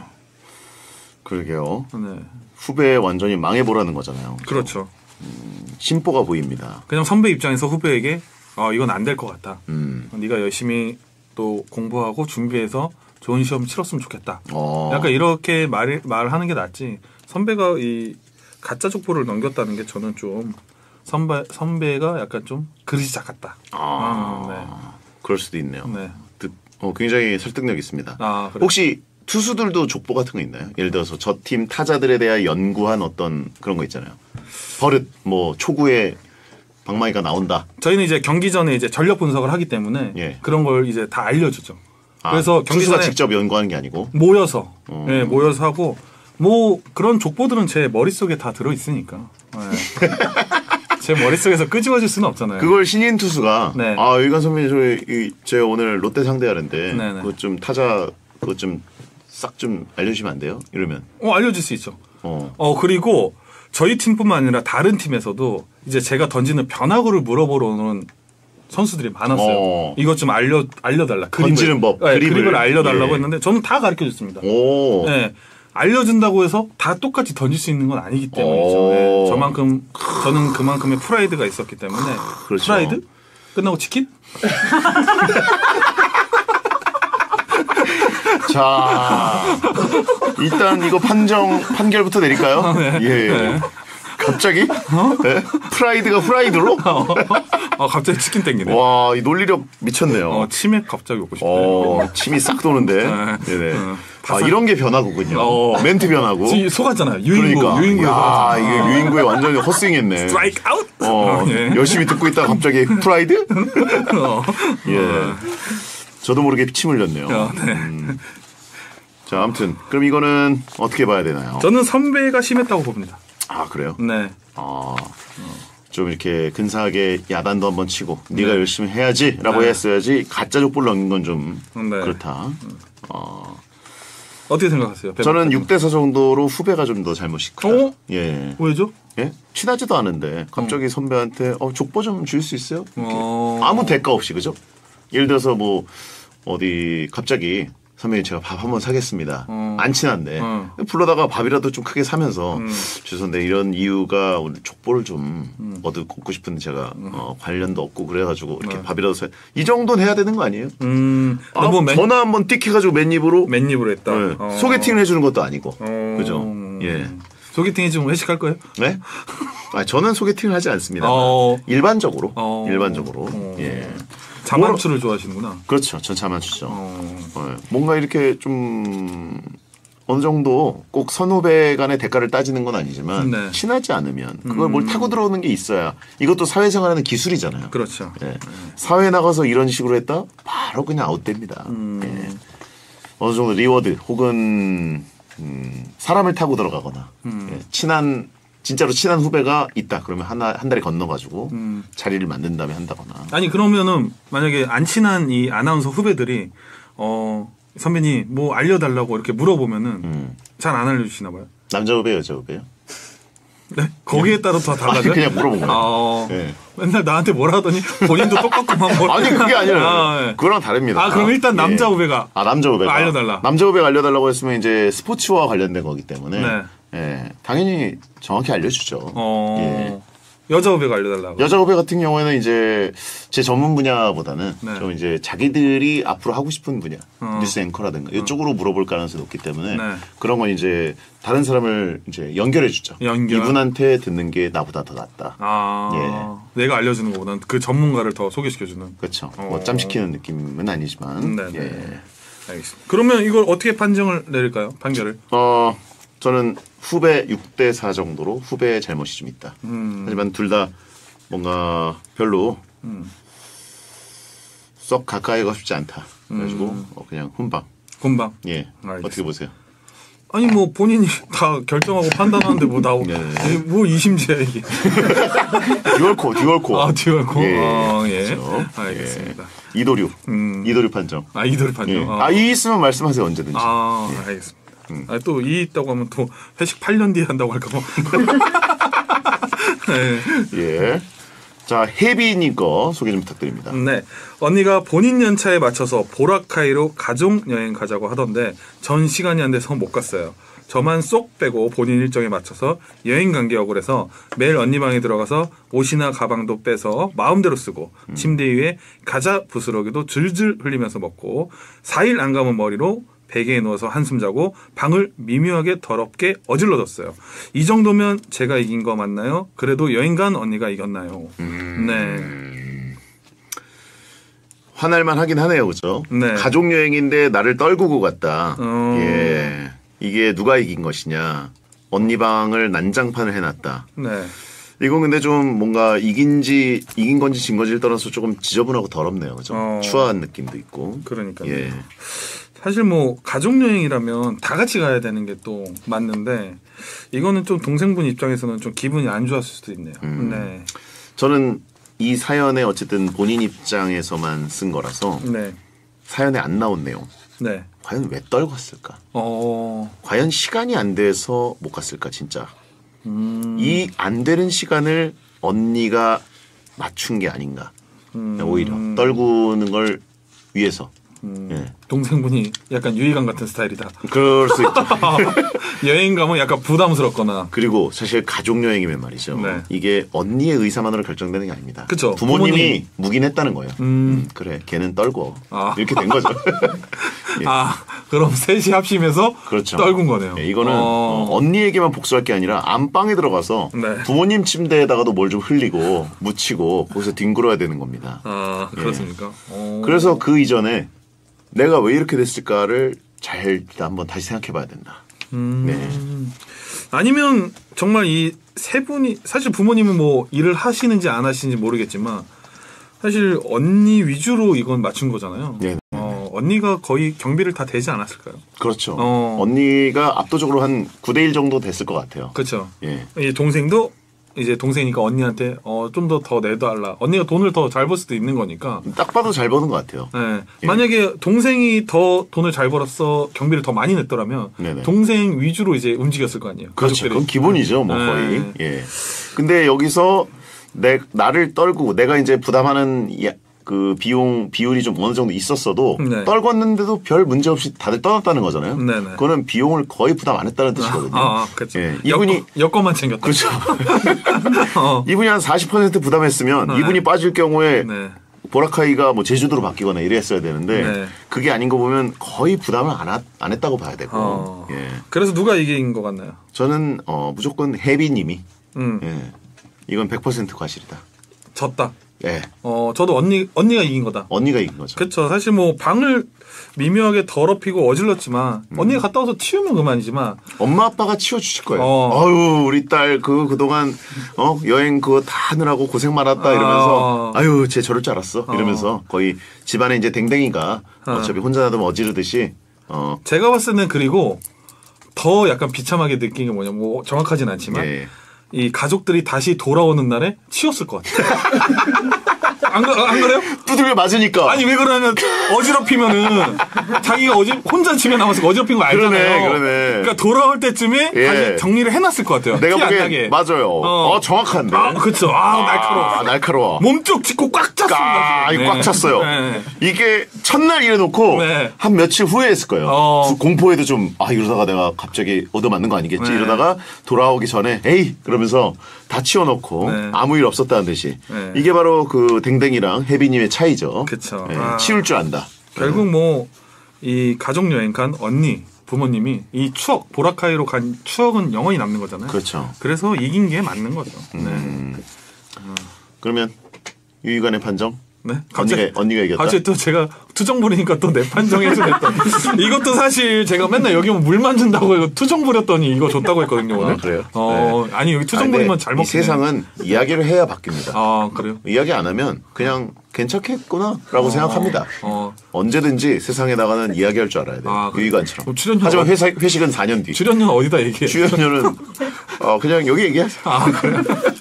그러게요. 네. 후배 완전히 망해보라는 거잖아요. 그렇죠. 심보가 보입니다. 그냥 선배 입장에서 후배에게 어, 이건 안 될 것 같다. 음. 네가 열심히 또 공부하고 준비해서 좋은 시험 치렀으면 좋겠다. 어. 약간 이렇게 말 말하는 게 낫지. 선배가 이 가짜 족보를 넘겼다는 게 저는 좀 선배 선배가 약간 좀 그릇이 작았다. 아, 그럴 수도 있네요. 네. 네. 듣- 어, 굉장히 설득력 있습니다. 아, 그래. 혹시 투수들도 족보 같은 거 있나요? 예를 들어서 저 팀 타자들에 대해 연구한 어떤 그런 거 있잖아요. 버릇, 뭐 초구에 방망이가 나온다. 저희는 이제 경기 전에 이제 전력 분석을 하기 때문에 예. 그런 걸 이제 다 알려주죠. 아, 그래서 경기 투수가 전에 직접 연구하는 게 아니고. 모여서 어. 예, 모여서 하고 뭐 그런 족보들은 제 머릿속에 다 들어 있으니까. 예. 제 머릿속에서 끄집어질 수는 없잖아요. 그걸 신인 투수가 네. 아 의관 선배님 저희 제가 오늘 롯데 상대하는데 네네. 그것 좀 타자 그것 좀 싹 좀 알려주시면 안 돼요? 이러면 어, 알려줄 수 있죠. 어. 어, 그리고 저희 팀뿐만 아니라 다른 팀에서도 이제 제가 던지는 변화구를 물어보러 오는 선수들이 많았어요. 어. 이것 좀 알려 알려달라. 던지는 법, 네, 그립을. 그립을 알려달라고 예. 했는데 저는 다 가르쳐 줬습니다. 오. 네. 알려준다고 해서 다 똑같이 던질 수 있는 건 아니기 때문이죠. 오. 네. 저만큼 저는 그만큼의 프라이드가 있었기 때문에 그렇죠. 프라이드 끝나고 치킨? 자, 일단 이거 판정 판결부터 내릴까요? 네. 예. 갑자기? 네? 프라이드가 프라이드로? 아 갑자기 치킨 땡기네. 와, 이 논리력 미쳤네요. 어, 치맥 갑자기 먹고 싶네. 어, 침이 싹 도는데. 네. 네네. 어, 아, 이런 게 변화구군요. 어. 멘트 변화구. 지금 속았잖아요. 유인구, 그러니까. 유인구에 야, 이게 유인구에 완전히 헛스윙했네. 스트라이크 아웃. 어, 예. 열심히 듣고 있다가 갑자기 프라이드? 어. 예. 저도 모르게 침 흘렸네요. 어, 네. 음. 자, 아무튼 그럼 이거는 어떻게 봐야 되나요? 저는 선배가 심했다고 봅니다. 아, 그래요? 네. 아, 좀 이렇게 근사하게 야단도 한번 치고 네가 네. 열심히 해야지라고 네. 했어야지 가짜 족볼 넘긴 건 좀 네. 그렇다. 어, 어떻게 생각하세요? 저는 육 대 사 정도로 후배가 좀 더 잘못이 크다. 어? 예. 왜죠? 예? 친하지도 않은데 갑자기 선배한테 어, 족보 좀 줄 수 있어요? 이렇게. 어. 아무 대가 없이 그죠? 예를 들어서 뭐 어디 갑자기 선배님 제가 밥 한번 사겠습니다. 어. 안 친한데 어. 불러다가 밥이라도 좀 크게 사면서 음. 죄송한데 이런 이유가 오늘 족보를 좀 얻고 싶은데 제가 어, 관련도 없고 그래가지고 이렇게 네. 밥이라도 사. 이 정도는 해야 되는 거 아니에요? 음. 아, 너무 맨, 전화 한번 띡 해가지고 맨입으로 맨입으로 했다. 네. 어. 소개팅을 해주는 것도 아니고 어. 그죠? 예. 소개팅 해주면 회식할 거예요? 네? 아, 저는 소개팅을 하지 않습니다. 어. 일반적으로 어. 일반적으로 어. 예. 자만추를 좋아하시는구나. 그렇죠. 전 자만추죠. 어. 어, 뭔가 이렇게 좀 어느 정도 꼭 선후배 간의 대가를 따지는 건 아니지만 네. 친하지 않으면 그걸 음. 뭘 타고 들어오는 게 있어야 이것도 사회생활하는 기술이잖아요. 그렇죠. 예. 사회에 나가서 이런 식으로 했다 바로 그냥 아웃됩니다. 음. 예. 어느 정도 리워드 혹은 음, 사람을 타고 들어가거나 음. 예. 친한 진짜로 친한 후배가 있다 그러면 하나 한 달에 건너가지고 음. 자리를 만든 다음에 한다거나. 아니 그러면은 만약에 안 친한 이 아나운서 후배들이 어 선배님 뭐 알려달라고 이렇게 물어보면은 음. 잘 안 알려주시나 봐요. 남자 후배 여자 후배요? 네? 거기에 따라 더 아니 달라져요? 그냥 물어본 거예요. 어, 예. 맨날 나한테 뭐라 하더니 본인도 똑같구만 뭐. 아니 그게 아니라 아, 예. 그거랑 다릅니다. 아, 그럼 일단 남자 후배가 아 남자 후배가 알려달라. 남자 후배가 알려달라고 했으면 이제 스포츠와 관련된 거기 때문에 네. 예, 당연히 정확히 알려주죠. 어, 예. 여자 후배가 알려달라고. 여자 후배 같은 경우에는 이제 제 전문 분야보다는 네. 좀 이제 자기들이 앞으로 하고 싶은 분야 어. 뉴스 앵커라든가 이쪽으로 물어볼 가능성이 높기 때문에 네. 그런 건 이제 다른 사람을 이제 연결해 주죠. 연결. 이분한테 듣는 게 나보다 더 낫다. 아, 내가 알려주는 것보다는 그 전문가를 더 소개시켜주는. 그렇죠. 어. 뭐 짬시키는 느낌은 아니지만. 네네. 예. 알겠습니다. 그러면 이걸 어떻게 판정을 내릴까요? 판결을? 어, 저는 후배 육 대 사 정도로 후배의 잘못이 좀 있다. 음. 하지만 둘 다 뭔가 별로 음. 썩 가까이 가고 싶지 않다. 그래가지고 음. 어, 그냥 훈방. 금방. 예. 알겠습니다. 어떻게 보세요? 아니 뭐 본인이 다 결정하고 판단하는데 뭐 나오 네. 아니, 뭐 이심제야 이게. 듀얼코, 듀얼코. 아 듀얼코. 예. 아, 예. 그렇죠. 알겠습니다. 예. 이도류. 음. 이도류 판정. 아 이도를 판정. 예. 아, 아, 이 있으면 말씀하세요 언제든지. 아, 알겠습니다. 아, 또 이 있다고 하면 또 회식 팔 년 뒤에 한다고 할까 봐. 네. 예. 자, 혜빈이 거 소개 좀 부탁드립니다. 네. 언니가 본인 연차에 맞춰서 보라카이로 가족 여행 가자고 하던데 전 시간이 안 돼서 못 갔어요. 저만 쏙 빼고 본인 일정에 맞춰서 여행 간 게 억울해서 매일 언니 방에 들어가서 옷이나 가방도 빼서 마음대로 쓰고 침대 위에 과자 부스러기도 줄줄 흘리면서 먹고 사 일 안 감은 머리로 베개에 누워서 한숨 자고 방을 미묘하게 더럽게 어질러뒀어요. 이 정도면 제가 이긴 거 맞나요? 그래도 여행 간 언니가 이겼나요? 음. 네. 화날만 하긴 하네요, 그죠? 네. 가족 여행인데 나를 떨구고 갔다. 어. 예. 이게 누가 이긴 것이냐. 언니 방을 난장판을 해놨다. 네. 이건 근데 좀 뭔가 이긴지, 이긴 건지 진 건지를 떠나서 조금 지저분하고 더럽네요, 그죠? 어. 추한 느낌도 있고. 그러니까요. 예. 사실 뭐 가족 여행이라면 다 같이 가야 되는 게 또 맞는데 이거는 좀 동생분 입장에서는 좀 기분이 안 좋았을 수도 있네요. 음. 네. 저는 이 사연에 어쨌든 본인 입장에서만 쓴 거라서 네. 사연에 안 나온 내용. 네. 과연 왜 떨궜을까? 어. 과연 시간이 안 돼서 못 갔을까, 진짜? 음. 이 안 되는 시간을 언니가 맞춘 게 아닌가. 음. 오히려 떨구는 걸 위해서. 음. 예. 동생분이 약간 유희관 같은 스타일이다. 그럴 수 있죠. 여행 가면 약간 부담스럽거나. 그리고 사실 가족 여행이면 말이죠. 네. 이게 언니의 의사만으로 결정되는 게 아닙니다. 그쵸. 부모님이 부모님. 묵인했다는 거예요. 음. 음, 그래, 걔는 떨고 아. 이렇게 된 거죠. 예. 아, 그럼 셋이 합심해서 그렇죠. 떨군 거네요. 예, 이거는 어. 어, 언니에게만 복수할 게 아니라 안방에 들어가서 네. 부모님 침대에다가도 뭘 좀 흘리고 묻히고 거기서 뒹굴어야 되는 겁니다. 아, 그렇습니까? 어. 그래서 그 이전에 내가 왜 이렇게 됐을까를 잘 한번 다시 생각해 봐야 된다. 음. 네. 아니면 정말 이 세 분이 사실 부모님은 뭐 일을 하시는지 안 하시는지 모르겠지만 사실 언니 위주로 이건 맞춘 거잖아요. 네. 어, 언니가 거의 경비를 다 대지 않았을까요? 그렇죠. 어. 언니가 압도적으로 한 구 대 일 정도 됐을 것 같아요. 그렇죠. 예. 이 동생도 이제 동생이니까 언니한테 어, 좀 더 더 내달라. 언니가 돈을 더 잘 벌 수도 있는 거니까. 딱 봐도 잘 버는 것 같아요. 네. 예. 만약에 동생이 더 돈을 잘 벌었어 경비를 더 많이 냈더라면 네네. 동생 위주로 이제 움직였을 거 아니에요. 그렇죠. 가족들이. 그건 기본이죠, 뭐 네. 거의. 예. 근데 여기서 내 나를 떨고 내가 이제 부담하는 이- 그 비용 비율이 좀 어느 정도 있었어도 네. 떨궜는데도 별 문제 없이 다들 떠났다는 거잖아요. 네네. 그거는 비용을 거의 부담 안 했다는 뜻이거든요. 아, 아 그렇죠. 예. 이분이 여권, 여권만 챙겼다. 그렇죠. 어. 이분이 한 사십 퍼센트 부담했으면 네. 이분이 빠질 경우에 네. 보라카이가 뭐 제주도로 바뀌거나 이랬어야 되는데 네. 그게 아닌 거 보면 거의 부담을 안, 하- 안 했다고 봐야 되고. 어. 예. 그래서 누가 이긴 것 같나요? 저는 어, 무조건 혜비님이 음, 예. 이건 백 퍼센트 과실이다. 졌다. 예. 어, 저도 언니 언니가 이긴 거다. 언니가 이긴 거죠. 그렇죠. 사실 뭐 방을 미묘하게 더럽히고 어질렀지만 음. 언니가 갔다 와서 치우면 그만이지만 엄마 아빠가 치워주실 거예요. 어. 아유 우리 딸 그 그동안 어 여행 그거 다 하느라고 고생 많았다 이러면서 아. 아유 쟤 저럴 줄 알았어 이러면서 거의 집안에 이제 댕댕이가 어. 어차피 혼자 놔두면 어지르듯이 어 제가 봤을 때는 그리고 더 약간 비참하게 느낀 게 뭐냐 뭐 정확하진 않지만 예. 이 가족들이 다시 돌아오는 날에 치웠을 것 같아요. 안, 그- 안 그래요? 두들겨 맞으니까. 아니 왜 그러냐면 어지럽히면은 자기가 어지 혼자 집에 남아서 어지럽힌 거 알잖아요. 그러네, 그러네. 그러니까 돌아올 때쯤에 예. 다시 정리를 해놨을 것 같아요. 내가 티 안 보기엔 나게. 맞아요. 어, 어. 정확한데. 아, 그쵸. 아, 날카로워. 아, 날카로워. 몸쪽 짚고 꽉 찼습니다. 아, 지금. 이거 꽉 네. 찼어요. 네. 이게 첫날 일해놓고 네. 한 며칠 후에 했을 거예요. 어. 구- 공포에도 좀, 아, 이러다가 내가 갑자기 얻어맞는 거 아니겠지? 네. 이러다가 돌아오기 전에, 에이! 그러면서 다 치워놓고 네. 아무 일 없었다는 듯이. 네. 이게 바로 그 댕댕이랑 혜비님의 차이죠. 그쵸. 예, 아. 치울 줄 안다. 결국 뭐 이 가족 여행 간 언니 부모님이 이 추억 보라카이로 간 추억은 영원히 남는 거잖아요. 그렇죠. 그래서 이긴 게 맞는 거죠. 음. 그러면 유희관의 판정? 네. 언니가, 언니가 이겼다? 갑자기 또 제가 투정 부리니까 또 내 판정해서 냈더니 이것도 사실 제가 맨날 여기 오면 물 만진다고 이거 투정 부렸더니 이거 줬다고 했거든요 오늘. 아, 그래요? 어 아니 여기 투정 아, 근데 부리면 잘 이 먹네. 세상은 이야기를 해야 바뀝니다. 아 그래요? 이야기 안 하면 그냥 괜찮겠구나라고 생각합니다. 어 언제든지 세상에 나가는 이야기할 줄 알아야 돼요. 아, 그래요? 유희관처럼. 그럼 출연료 하지만 어- 회사, 회식은 사 년 뒤. 출연료는 어디다 얘기해? 출연료는 어, 그냥 여기 얘기하세요. 아 그래요?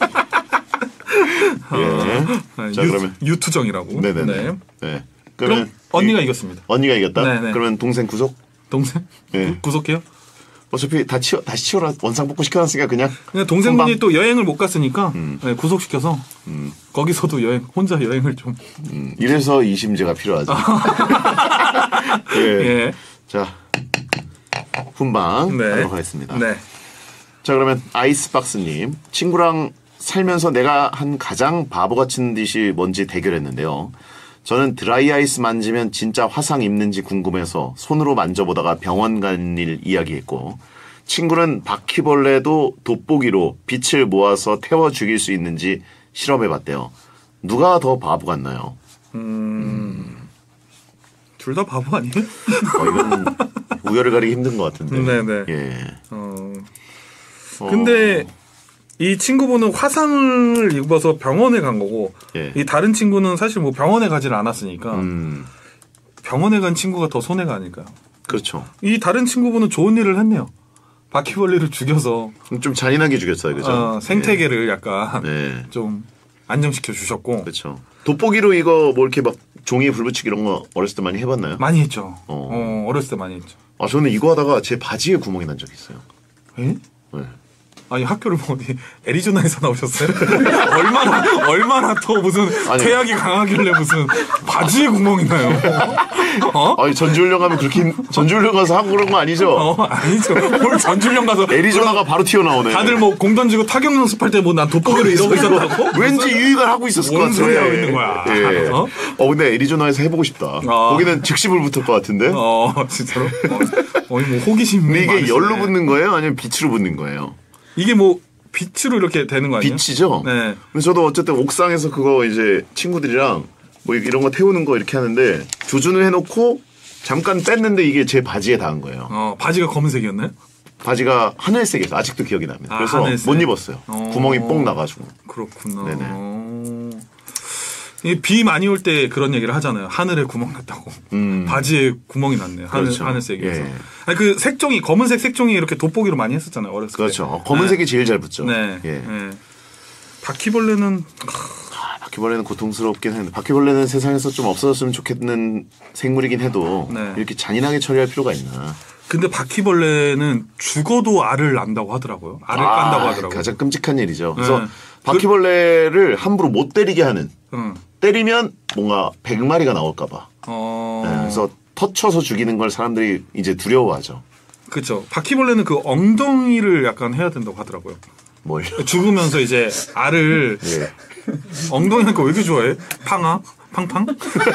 예. 아, 자 유, 그러면 유투정이라고. 네네네. 네. 네. 그럼 그러면 언니가 유- 이겼습니다. 언니가 이겼다. 네네. 그러면 동생 구속. 동생 네. 구속해요? 어차피 다 치워 다시 치워라 원상복구 시켜놨으니까 그냥. 그냥 동생분이 금방. 또 여행을 못 갔으니까 음. 네, 구속시켜서 거기서도 여행 혼자 여행을 좀. 음, 이래서 이심제가 필요하죠. 예. 예. 자 훈방 네. 하도록 하겠습니다. 네. 자 그러면 아이스박스님 친구랑 살면서 내가 한 가장 바보 같은 짓이 뭔지 대결했는데요. 저는 드라이 아이스 만지면 진짜 화상 입는지 궁금해서 손으로 만져보다가 병원 간 일 이야기했고 친구는 바퀴벌레도 돋보기로 빛을 모아서 태워 죽일 수 있는지 실험해봤대요. 누가 더 바보 같나요? 둘 다 바보 아니에요? 어, 이건 우열을 가리기 힘든 것 같은데. 네네. 예. 어. 어, 근데 이 친구분은 화상을 입어서 병원에 간 거고 예. 이 다른 친구는 사실 뭐 병원에 가지를 않았으니까 음, 병원에 간 친구가 더 손해가 아닐까요? 그렇죠. 이 다른 친구분은 좋은 일을 했네요. 바퀴벌레를 죽여서 좀 잔인하게 죽였어요, 그죠? 어, 생태계를 약간 예. 네. 좀 안정시켜 주셨고 그렇죠. 돋보기로 이거 뭐 이렇게 막 종이에 불 붙이기 이런 거 어렸을 때 많이 해봤나요? 많이 했죠. 어. 어. 어렸을 때 많이 했죠. 아 저는 이거 하다가 제 바지에 구멍이 난 적이 있어요. 에? 네. 아니 학교를 뭐 어디 애리조나에서 나오셨어요? 얼마나 얼마나 더 무슨 아니. 태양이 강하길래 무슨 바지에 구멍이 나요? 어? 아니 전지훈련 가면 그렇게 힘- 전지훈련 가서 하고 그런 거 아니죠? 어 아니죠. 뭘 전주령 가서 애리조나가 바로 튀어나오네. 다들 뭐 공 던지고 타격 연습할 때 뭐 난 돋보기로 이러고 있었다고? 왠지 유희가 하고 있었을 것 뭔 같아. 소리 하고 있는 거야. 예. 어? 어? 근데 애리조나에서 해보고 싶다. 거기는 즉시불 붙을 것 같은데. 어 진짜로? 어, 어이 뭐 호기심. 근데 이게 많으시네. 열로 붙는 거예요? 아니면 빛으로 붙는 거예요? 이게 뭐 빛으로 이렇게 되는 거 아니에요? 빛이죠. 네. 근데 저도 어쨌든 옥상에서 그거 이제 친구들이랑 뭐 이런 거 태우는 거 이렇게 하는데 조준을 해놓고 잠깐 뺐는데 이게 제 바지에 닿은 거예요. 어 바지가 검은색이었나요? 바지가 하늘색이었어. 아직도 기억이 납니다. 아, 그래서 하늘색. 못 입었어요. 어. 구멍이 뽕 나가지고. 그렇구나. 네네. 어. 이게 비 많이 올 때 그런 얘기를 하잖아요. 하늘에 구멍 났다고. 음. 바지에 구멍이 났네. 하늘, 그렇죠. 하늘색이어서. 예. 아니, 그 색종이, 검은색 색종이 이렇게 돋보기로 많이 했었잖아요. 어렸을 그렇죠. 때. 어, 검은색이 제일 잘 붙죠. 네. 예. 네. 바퀴벌레는 아, 바퀴벌레는 고통스럽긴 했는데 바퀴벌레는 세상에서 좀 없어졌으면 좋겠는 생물이긴 해도 네. 이렇게 잔인하게 처리할 필요가 있나. 근데 바퀴벌레는 죽어도 알을 낳는다고 하더라고요. 알을 깐다고 하더라고요. 가장 끔찍한 일이죠. 그래서 네. 바퀴벌레를 함부로 못 때리게 하는. 응. 때리면 뭔가 백 마리가 나올까 봐. 어. 네, 그래서 터쳐서 죽이는 걸 사람들이 이제 두려워하죠. 그렇죠. 바퀴벌레는 그 엉덩이를 약간 해야 된다고 하더라고요. 뭘. 죽으면서 이제 알을 예. 엉덩이 하니까 왜 이렇게 좋아해? 팡아? 팡팡?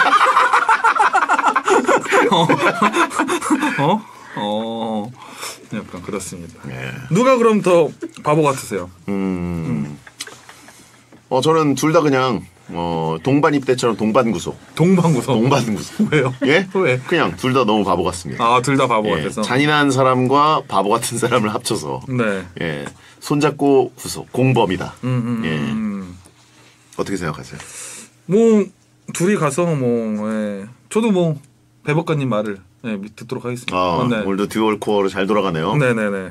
어? 어? 어? 약간 그렇습니다. 예. 누가 그럼 더 바보 같으세요? 음. 어, 저는 둘 다 그냥, 어, 동반 입대처럼 동반 구속. 동방구석. 동반 구속. 왜요? 예? 왜? 그냥 둘 다 너무 바보 같습니다. 아, 둘 다 바보 예, 같아서. 잔인한 사람과 바보 같은 사람을 합쳐서. 네. 예. 손잡고 구속. 공범이다. 음, 음, 예. 음. 어떻게 생각하세요? 뭐, 둘이 가서 뭐, 예. 저도 뭐, 배법관님 말을 예, 듣도록 하겠습니다. 아, 네. 오늘도 듀얼 코어로 잘 돌아가네요. 네네네.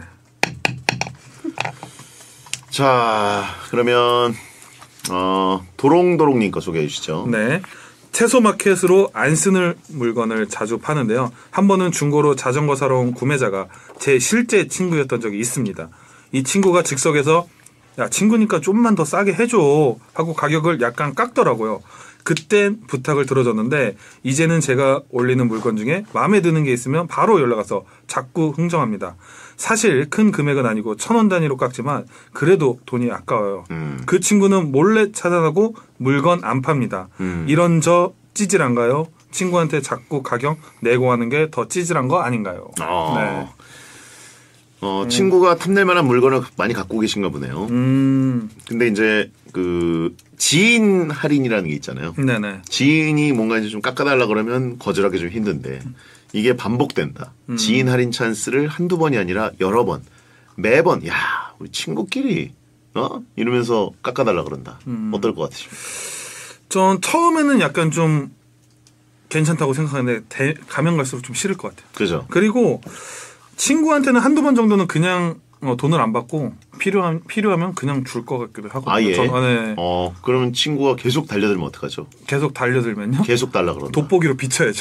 자, 그러면, 어, 도롱도롱님 거 소개해 주시죠. 네. 채소 마켓으로 안 쓰는 물건을 자주 파는데요. 한 번은 중고로 자전거 사러 온 구매자가 제 실제 친구였던 적이 있습니다. 이 친구가 즉석에서 야, 친구니까 좀만 더 싸게 해줘 하고 가격을 약간 깎더라고요. 그땐 부탁을 들어줬는데 이제는 제가 올리는 물건 중에 마음에 드는 게 있으면 바로 연락와서 자꾸 흥정합니다. 사실 큰 금액은 아니고 천 원 단위로 깎지만 그래도 돈이 아까워요. 음. 그 친구는 몰래 차단하고 물건 안 팝니다. 음. 이런 저 찌질한가요? 친구한테 자꾸 가격 내고 하는 게 더 찌질한 거 아닌가요? 어, 네. 어, 친구가 탐낼 만한 물건을 많이 갖고 계신가 보네요. 음, 근데 이제 그 지인 할인이라는 게 있잖아요. 네네. 지인이 뭔가 이제 좀 깎아달라 그러면 거절하기 좀 힘든데 이게 반복된다. 음. 지인 할인 찬스를 한두 번이 아니라 여러 번, 매번, 야, 우리 친구끼리, 어? 이러면서 깎아달라 그런다. 음. 어떨 것 같으십니까? 전 처음에는 약간 좀 괜찮다고 생각하는데 대- 가면 갈수록 좀 싫을 것 같아요. 그죠? 그리고 친구한테는 한두 번 정도는 그냥 어, 돈을 안 받고 필요한, 필요하면 그냥 줄 것 같기도 하고. 아, 예. 전, 아, 네. 어, 그러면 친구가 계속 달려들면 어떡하죠? 계속 달려들면요. 계속 달라 그런다. 돋보기로 비춰야죠.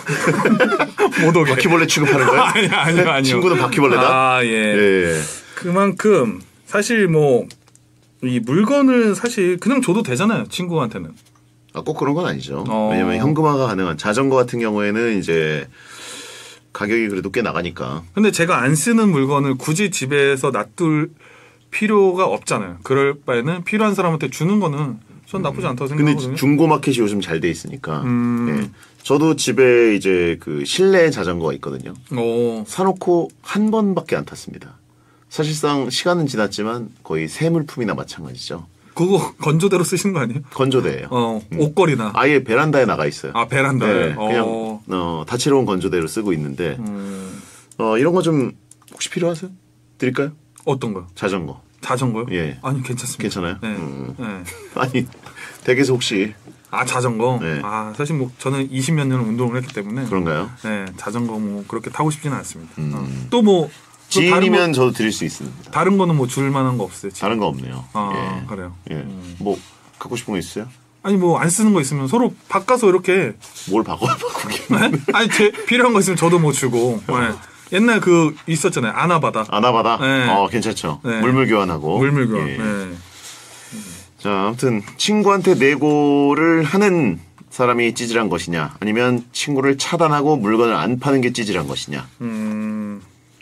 못 오게. 바퀴벌레 취급하는 거야? 아니요, 아니요, 아니요. 친구는 바퀴벌레다? 아, 예. 예. 그만큼 사실 뭐 이 물건을 사실 그냥 줘도 되잖아요. 친구한테는. 아, 꼭 그런 건 아니죠. 어. 왜냐면 현금화가 가능한 자전거 같은 경우에는 이제 가격이 그래도 꽤 나가니까. 근데 제가 안 쓰는 물건을 굳이 집에서 놔둘 필요가 없잖아요. 그럴 바에는 필요한 사람한테 주는 거는 전 나쁘지 않다고 근데 생각하거든요. 중고마켓이 요즘 잘 돼 있으니까. 음. 예. 저도 집에 이제 그 실내 자전거가 있거든요. 오. 사놓고 한 번밖에 안 탔습니다. 사실상 시간은 지났지만 거의 새 물품이나 마찬가지죠. 그거 건조대로 쓰시는 거 아니에요? 건조대예요. 어, 옷걸이나. 아예 베란다에 나가 있어요. 아, 베란다에. 네, 그냥 어. 어, 다채로운 건조대로 쓰고 있는데 음. 어, 이런 거 좀 혹시 필요하세요? 드릴까요? 어떤 거요? 자전거. 자전거요? 예. 아니, 괜찮습니다. 괜찮아요? 네. 음. 네. 아니 댁에서 혹시 아, 자전거? 네. 아, 사실 뭐 저는 이십몇 년을 운동을 했기 때문에. 그런가요? 네, 자전거 뭐 그렇게 타고 싶지는 않습니다. 음. 어. 또 뭐. 또 다른 지인이면 거, 저도 드릴 수 있습니다. 다른 거는 뭐 줄 만한 거 없어요? 지금? 다른 거 없네요. 아, 예. 그래요? 예. 음. 뭐 갖고 싶은 거 있어요? 아니, 뭐 안 쓰는 거 있으면 서로 바꿔서 이렇게. 뭘 바꿔 바꾸기? 네? 아니, 제 필요한 거 있으면 저도 뭐 주고. 네. 옛날 그 있었잖아요. 아나바다. 아나바다. 네. 어 괜찮죠. 네. 물물 교환하고. 물물 교환. 예. 네. 자 아무튼 친구한테 내고를 하는 사람이 찌질한 것이냐, 아니면 친구를 차단하고 물건을 안 파는 게 찌질한 것이냐. 음,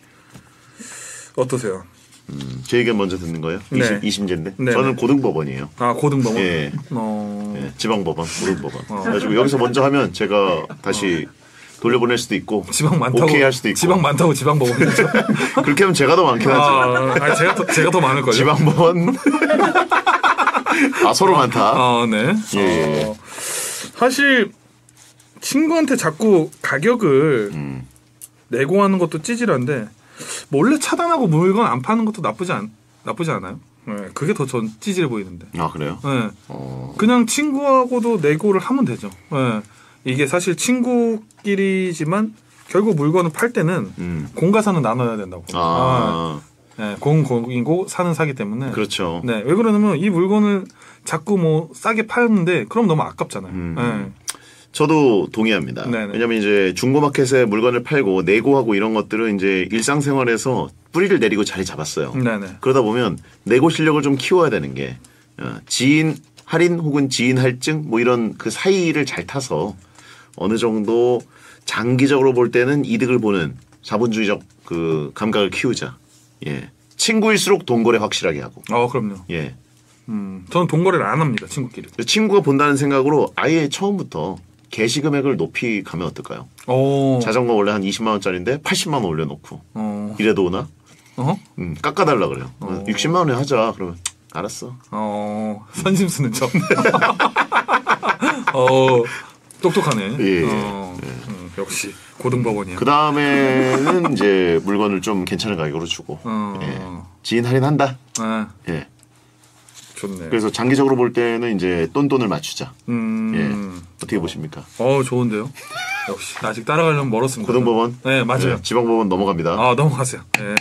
어떠세요? 음, 제 의견 먼저 듣는 거예요? 네. 이심, 이심제인데 네, 저는 네. 고등법원이에요. 아 고등법원. 예. 어. 예, 지방법원, 고등법원. 그래가지고 여기서 먼저 하면 제가 다시 돌려보낼 수도 있고, 지방 많다고. 오케이 할 수도 있고. 지방 많다고 지방법원이죠. 그렇게 하면 제가 더 많긴 하죠. 아, 아니, 제가 더, 제가 더 많을 걸요. 지방법원. 아 서로 많다. 아, 네. 예, 예. 어, 사실 친구한테 자꾸 가격을 음. 내고 하는 것도 찌질한데 몰래 차단하고 물건 안 파는 것도 나쁘지 않 나쁘지 않아요? 네, 그게 더 전 찌질해 보이는데. 아 그래요? 네. 어. 그냥 친구하고도 내고를 하면 되죠. 네. 이게 사실 친구끼리지만 결국 물건을 팔 때는 음. 공과사는 나눠야 된다고. 아, 네, 공 공이고 사는 사기 때문에. 그렇죠. 네, 왜 그러냐면 이 물건을 자꾸 뭐 싸게 파는데 그럼 너무 아깝잖아요. 음. 네. 저도 동의합니다. 네네. 왜냐면 이제 중고마켓에 물건을 팔고 내고하고 이런 것들은 이제 일상생활에서 뿌리를 내리고 자리 잡았어요. 네네. 그러다 보면 내고 실력을 좀 키워야 되는 게 어, 지인 할인 혹은 지인 할증 뭐 이런 그 사이를 잘 타서 어느 정도 장기적으로 볼 때는 이득을 보는 자본주의적 그 감각을 키우자. 예. 친구일수록 돈거래 확실하게 하고. 어, 그럼요. 예. 음, 저는 동거래를 안 합니다, 친구끼리. 친구가 본다는 생각으로 아예 처음부터 개시 금액을 높이 가면 어떨까요? 오. 자전거 원래 한 이십만 원짜리인데 팔십만 원 올려놓고 어. 이래도 오나? 어? 음, 깎아달라 그래요. 어. 육십만 원에 하자. 그러면 알았어. 어. 선심 쓰는 척. 어. 똑똑하네. 예. 어. 음, 역시 고등법원이야. 그 다음에는 이제 물건을 좀 괜찮은 가격으로 주고 어. 예. 지인 할인한다. 아, 예. 좋네. 그래서 장기적으로 볼 때는 이제 똔똔을 맞추자. 음. 예. 어떻게 보십니까? 어, 좋은데요. 역시 아직 따라가려면 멀었습니다. 고등법원? 네, 맞아요. 예, 지방법원 넘어갑니다. 아, 넘어가세요. 네.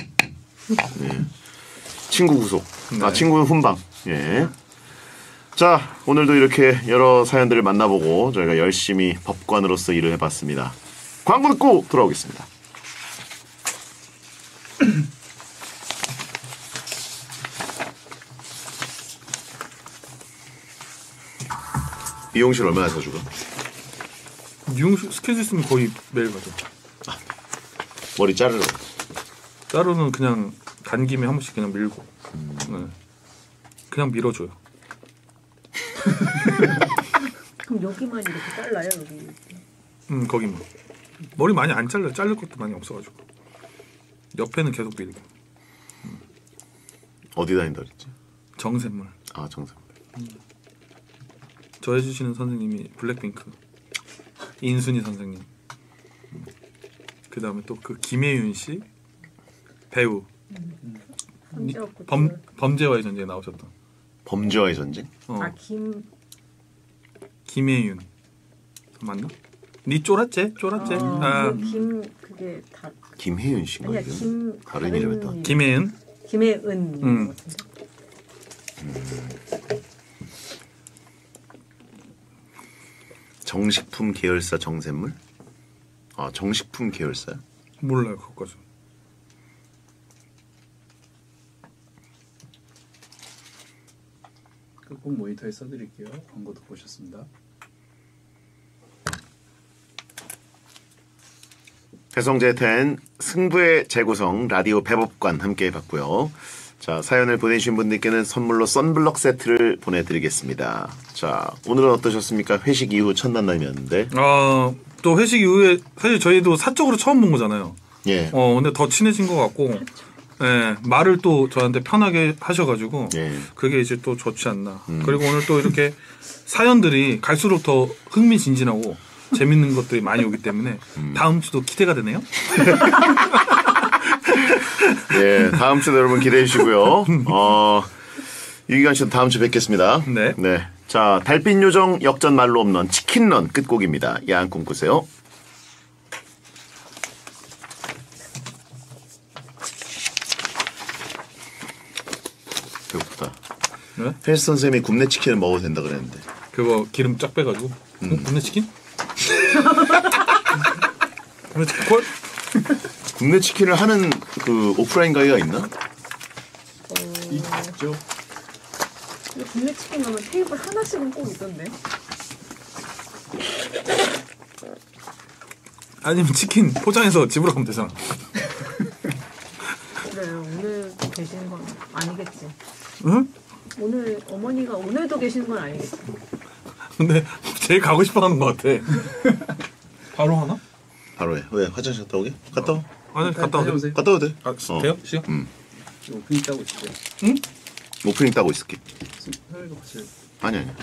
친구 구속. 아, 네. 친구 훈방. 예. 자, 오늘도 이렇게 여러 사연들을 만나보고 저희가 열심히 법관으로서 일을 해봤습니다. 광고 듣고 돌아오겠습니다. 미용실 얼마나 자주 가? 미용실 스케줄 있으면 거의 매일 가죠. 머리 자르러. 따로는 그냥 간 김에 한 번씩 그냥 밀고. 네. 그냥 밀어줘요. 그럼 여기만 이렇게 잘라요 여기. 음, 거기만. 머리 많이 안 잘라요. 자를 것도 많이 없어가지고. 옆에는 계속 밀고. 어디 다닌다 그랬지? 정샘물. 아, 정상. 저 해주시는 선생님이 블랙핑크. 인순이 선생님. 그 다음에 또 그 김혜윤 씨 배우. 손잡고 범 범죄와의 전쟁에 나오셨던. 범죄와의 전쟁? 어. 아김 김혜윤 맞나? 니 쫄았제? 쫄았제? 아, 아, 김 그게 다 김혜윤 씨인가? 아니야 이름? 김 다른 이름이다. 김혜은. 김혜은 음. 정식품 계열사 정샘물? 아, 정식품 계열사야? 몰라요 그것까지. 꼭 모니터에 써드릴게요. 광고 듣고 오셨습니다. 배성재 텐 승부의 재구성 라디오 배법관 함께 해봤고요. 자, 사연을 보내주신 분들께는 선물로 썬블럭 세트를 보내드리겠습니다. 자, 오늘은 어떠셨습니까? 회식 이후 첫 만남이었는데. 아, 또 회식 이후에 사실 저희도 사적으로 처음 본 거잖아요. 예. 어, 근데 더 친해진 것 같고, 예, 말을 또 저한테 편하게 하셔가지고, 예. 그게 이제 또 좋지 않나. 그리고 오늘 또 이렇게 사연들이 갈수록 더 흥미진진하고 재밌는 것들이 많이 오기 때문에 다음 주도 기대가 되네요. 네, 다음 주도 여러분 기대해 주시고요. 어, 유기관 씨도 다음 주 뵙겠습니다. 네. 네. 자, 달빛 요정 역전 말로 없는 치킨런 끝곡입니다. 야한 꿈 꾸세요. 배고프다. 네? 헬스 선생님이 굽네 치킨을 먹어도 된다 그랬는데. 그거 기름 쫙 빼가지고. 어? 굽네 치킨? 굽네 치킨 콜? 국내 치킨을 하는 그 오프라인 가게가 있나? 어, 있죠. 근데 국내 치킨 가면 테이블 하나씩은 꼭 있던데. 아니면 치킨 포장해서 집으로 가면 되잖아. 그래 오늘도 계시는 건 아니겠지. 응? 오늘 어머니가 오늘도 계시는 건 아니겠지. 근데 제일 가고 싶어하는 것 같아. 바로 하나? 바로 해. 왜 화장실 갔다 오게? 갔다 와. 아니 갔다 와도 돼. 다녀오세요. 갔다 와도 돼. 아, 어. 돼요? 시간? 음. 오프닝 따고 있어요. 응? 오프닝 따고 있을게. 서열이가 같이 아니 아니.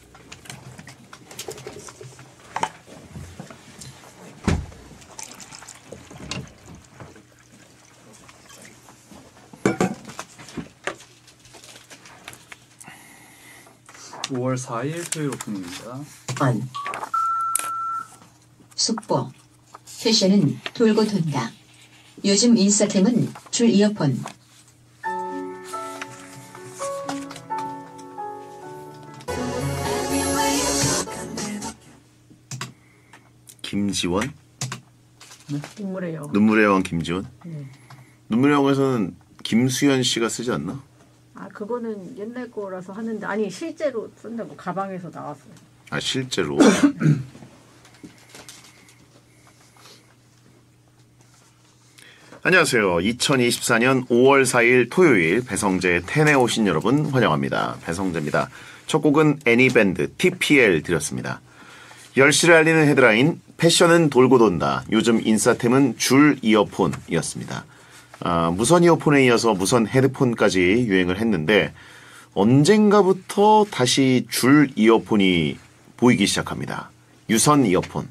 오월 사일 토요일 오프닝입니다. 원. 속보. 패션은 돌고 돈다. 요즘 인싸템은 줄 이어폰. 김지원? 눈물의 여. 눈물의 여왕 김지원? 네. 눈물의 여왕에서는 김수현 씨가 쓰지 않나? 아 그거는 옛날 거라서 하는데 아니 실제로 쓴다고 가방에서 나왔어요. 아 실제로. 안녕하세요. 이천이십사년 오월 사일 토요일 배성재 텐에 오신 여러분 환영합니다. 배성재입니다. 첫 곡은 애니밴드 티피엘 드렸습니다. 열시를 알리는 헤드라인 패션은 돌고 돈다. 요즘 인싸템은 줄 이어폰이었습니다. 아, 무선 이어폰에 이어서 무선 헤드폰까지 유행을 했는데 언젠가부터 다시 줄 이어폰이 보이기 시작합니다. 유선 이어폰.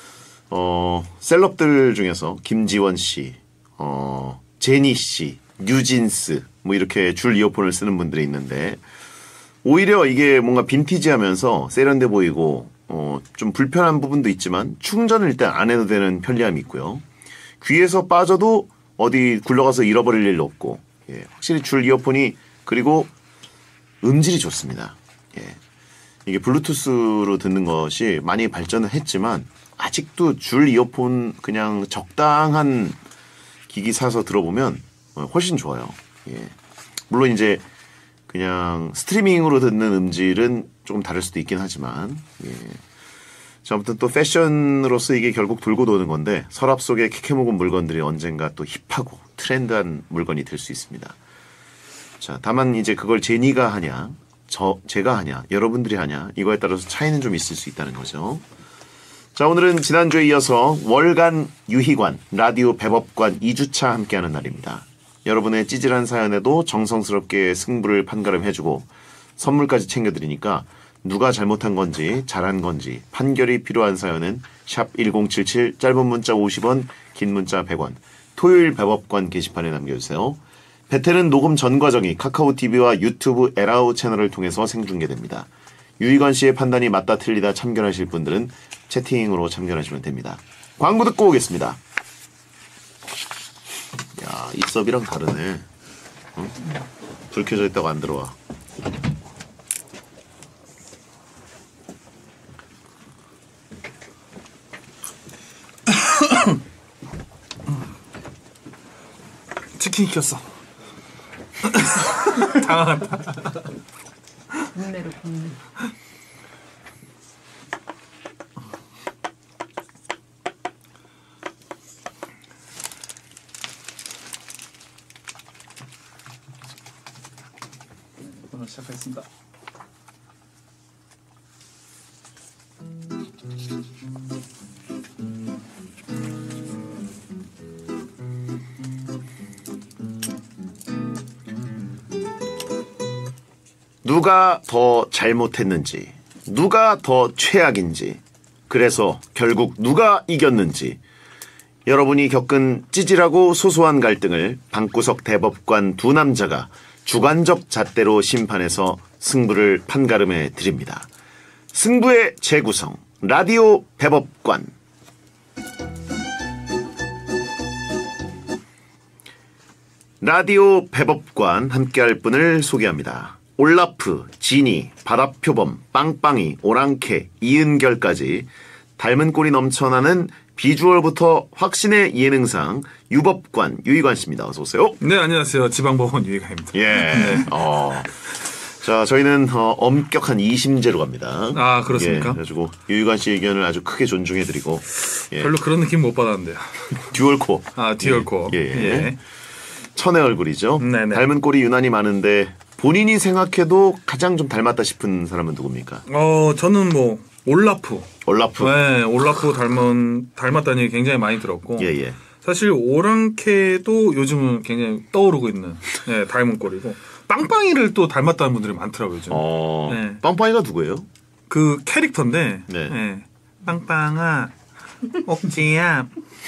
어, 셀럽들 중에서 김지원 씨, 어, 제니 씨, 뉴진스 뭐 이렇게 줄 이어폰을 쓰는 분들이 있는데 오히려 이게 뭔가 빈티지하면서 세련돼 보이고 어, 좀 불편한 부분도 있지만 충전을 일단 안 해도 되는 편리함이 있고요. 귀에서 빠져도 어디 굴러가서 잃어버릴 일도 없고 예, 확실히 줄 이어폰이 그리고 음질이 좋습니다. 예. 이게 블루투스로 듣는 것이 많이 발전을 했지만 아직도 줄 이어폰 그냥 적당한 기기 사서 들어보면 훨씬 좋아요. 예. 물론 이제 그냥 스트리밍으로 듣는 음질은 조금 다를 수도 있긴 하지만 예. 자, 아무튼 또 패션으로서 이게 결국 돌고 도는 건데 서랍 속에 캐캐 묵은 물건들이 언젠가 또 힙하고 트렌드한 물건이 될 수 있습니다. 자, 다만 이제 그걸 제니가 하냐 저 제가 하냐 여러분들이 하냐 이거에 따라서 차이는 좀 있을 수 있다는 거죠. 자, 오늘은 지난주에 이어서 월간 유희관 라디오 배법관 이 주차 함께하는 날입니다. 여러분의 찌질한 사연에도 정성스럽게 승부를 판가름해주고 선물까지 챙겨드리니까 누가 잘못한 건지 잘한 건지 판결이 필요한 사연은 샵 일공칠칠 짧은 문자 오십 원 긴 문자 백 원 토요일 배법관 게시판에 남겨주세요. 배틀은 녹음 전 과정이 카카오티비와 유튜브 에라우 채널을 통해서 생중계됩니다. 유희관 씨의 판단이 맞다 틀리다 참견하실 분들은 채팅으로 참견하시면 됩니다. 광고 듣고 오겠습니다. 야, 입섭이랑 다르네. 어? 불 켜져 있다고 안 들어와. 치킨 시켰어. 당황한다. 국내로 국내. 오늘 시작하겠습니다. 누가 더 잘못했는지, 누가 더 최악인지, 그래서 결국 누가 이겼는지, 여러분이 겪은 찌질하고 소소한 갈등을 방구석 대법관 두 남자가 주관적 잣대로 심판해서 승부를 판가름해 드립니다. 승부의 재구성, 라디오 대법관. 라디오 대법관 함께할 분을 소개합니다. 올라프, 지니, 바다표범, 빵빵이, 오랑캐, 이은결까지 닮은 꼴이 넘쳐나는 비주얼부터 확신의 예능상 유법관 유희관 씨입니다. 어서 오세요. 네, 안녕하세요. 지방법원 유희가입니다. 예. 네. 어. 자, 저희는 어, 엄격한 이심제로 갑니다. 아, 그렇습니까? 예, 그래가지고 유희관 씨 의견을 아주 크게 존중해드리고 예. 별로 그런 느낌 못 받았는데요. 듀얼코. 아, 듀얼코. 예. 예. 예. 천의 얼굴이죠. 네네. 닮은 꼴이 유난히 많은데 본인이 생각해도 가장 좀 닮았다 싶은 사람은 누굽니까? 어, 저는 뭐 올라프. 올라프. 네, 올라프 닮은 닮았다는 얘기 굉장히 많이 들었고. 예, 예. 사실 오랑캐도 요즘은 굉장히 떠오르고 있는 네, 닮은 꼴이고 빵빵이를 또 닮았다는 분들이 많더라고요. 요즘. 어. 네. 빵빵이가 누구예요? 그 캐릭터인데 네. 네. 빵빵아 옥지야.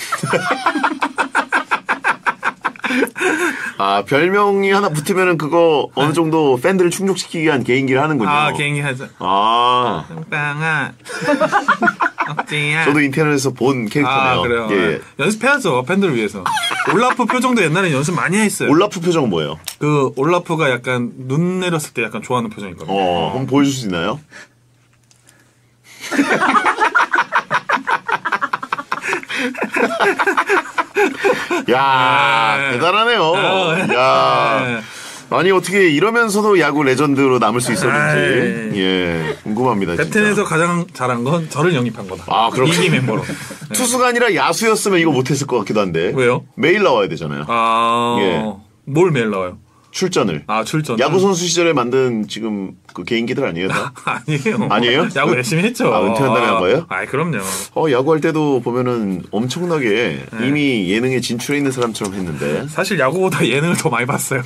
아, 별명이 하나 붙으면은 그거 어느 정도 팬들을 충족시키기 위한 개인기를 하는군요. 아, 개인기 하자. 아. 빵빵아 옥지야. 저도 인터넷에서 본 캐릭터네요. 아, 그래요. 예. 네. 연습해야죠. 팬들을 위해서. 올라프 표정도 옛날에 연습 많이 했어요. 올라프 표정은 뭐예요? 그 올라프가 약간 눈 내렸을 때 약간 좋아하는 표정이 있거든요. 어, 한번 보여줄 수 있나요? 야, 네. 대단하네요. 네. 야. 아니, 어떻게 이러면서도 야구 레전드로 남을 수 있었는지. 네. 예, 궁금합니다. 진짜. 베텐에서 가장 잘한 건 저를 영입한 거다. 아, 그렇군요. 이기 멤버로. 투수가 아니라 야수였으면 이거 못했을 것 같기도 한데. 왜요? 매일 나와야 되잖아요. 아, 예. 뭘 매일 나와요? 출전을. 아, 출전. 야구 선수 시절에 만든 지금 그 개인기들 아니에요? 다? 아니에요. 아니에요? 야구 열심히 했죠. 아, 은퇴한 다음에 한 거예요? 아, 그럼요. 어, 야구할 때도 보면은 엄청나게 네. 이미 예능에 진출해 있는 사람처럼 했는데. 사실 야구보다 예능을 더 많이 봤어요.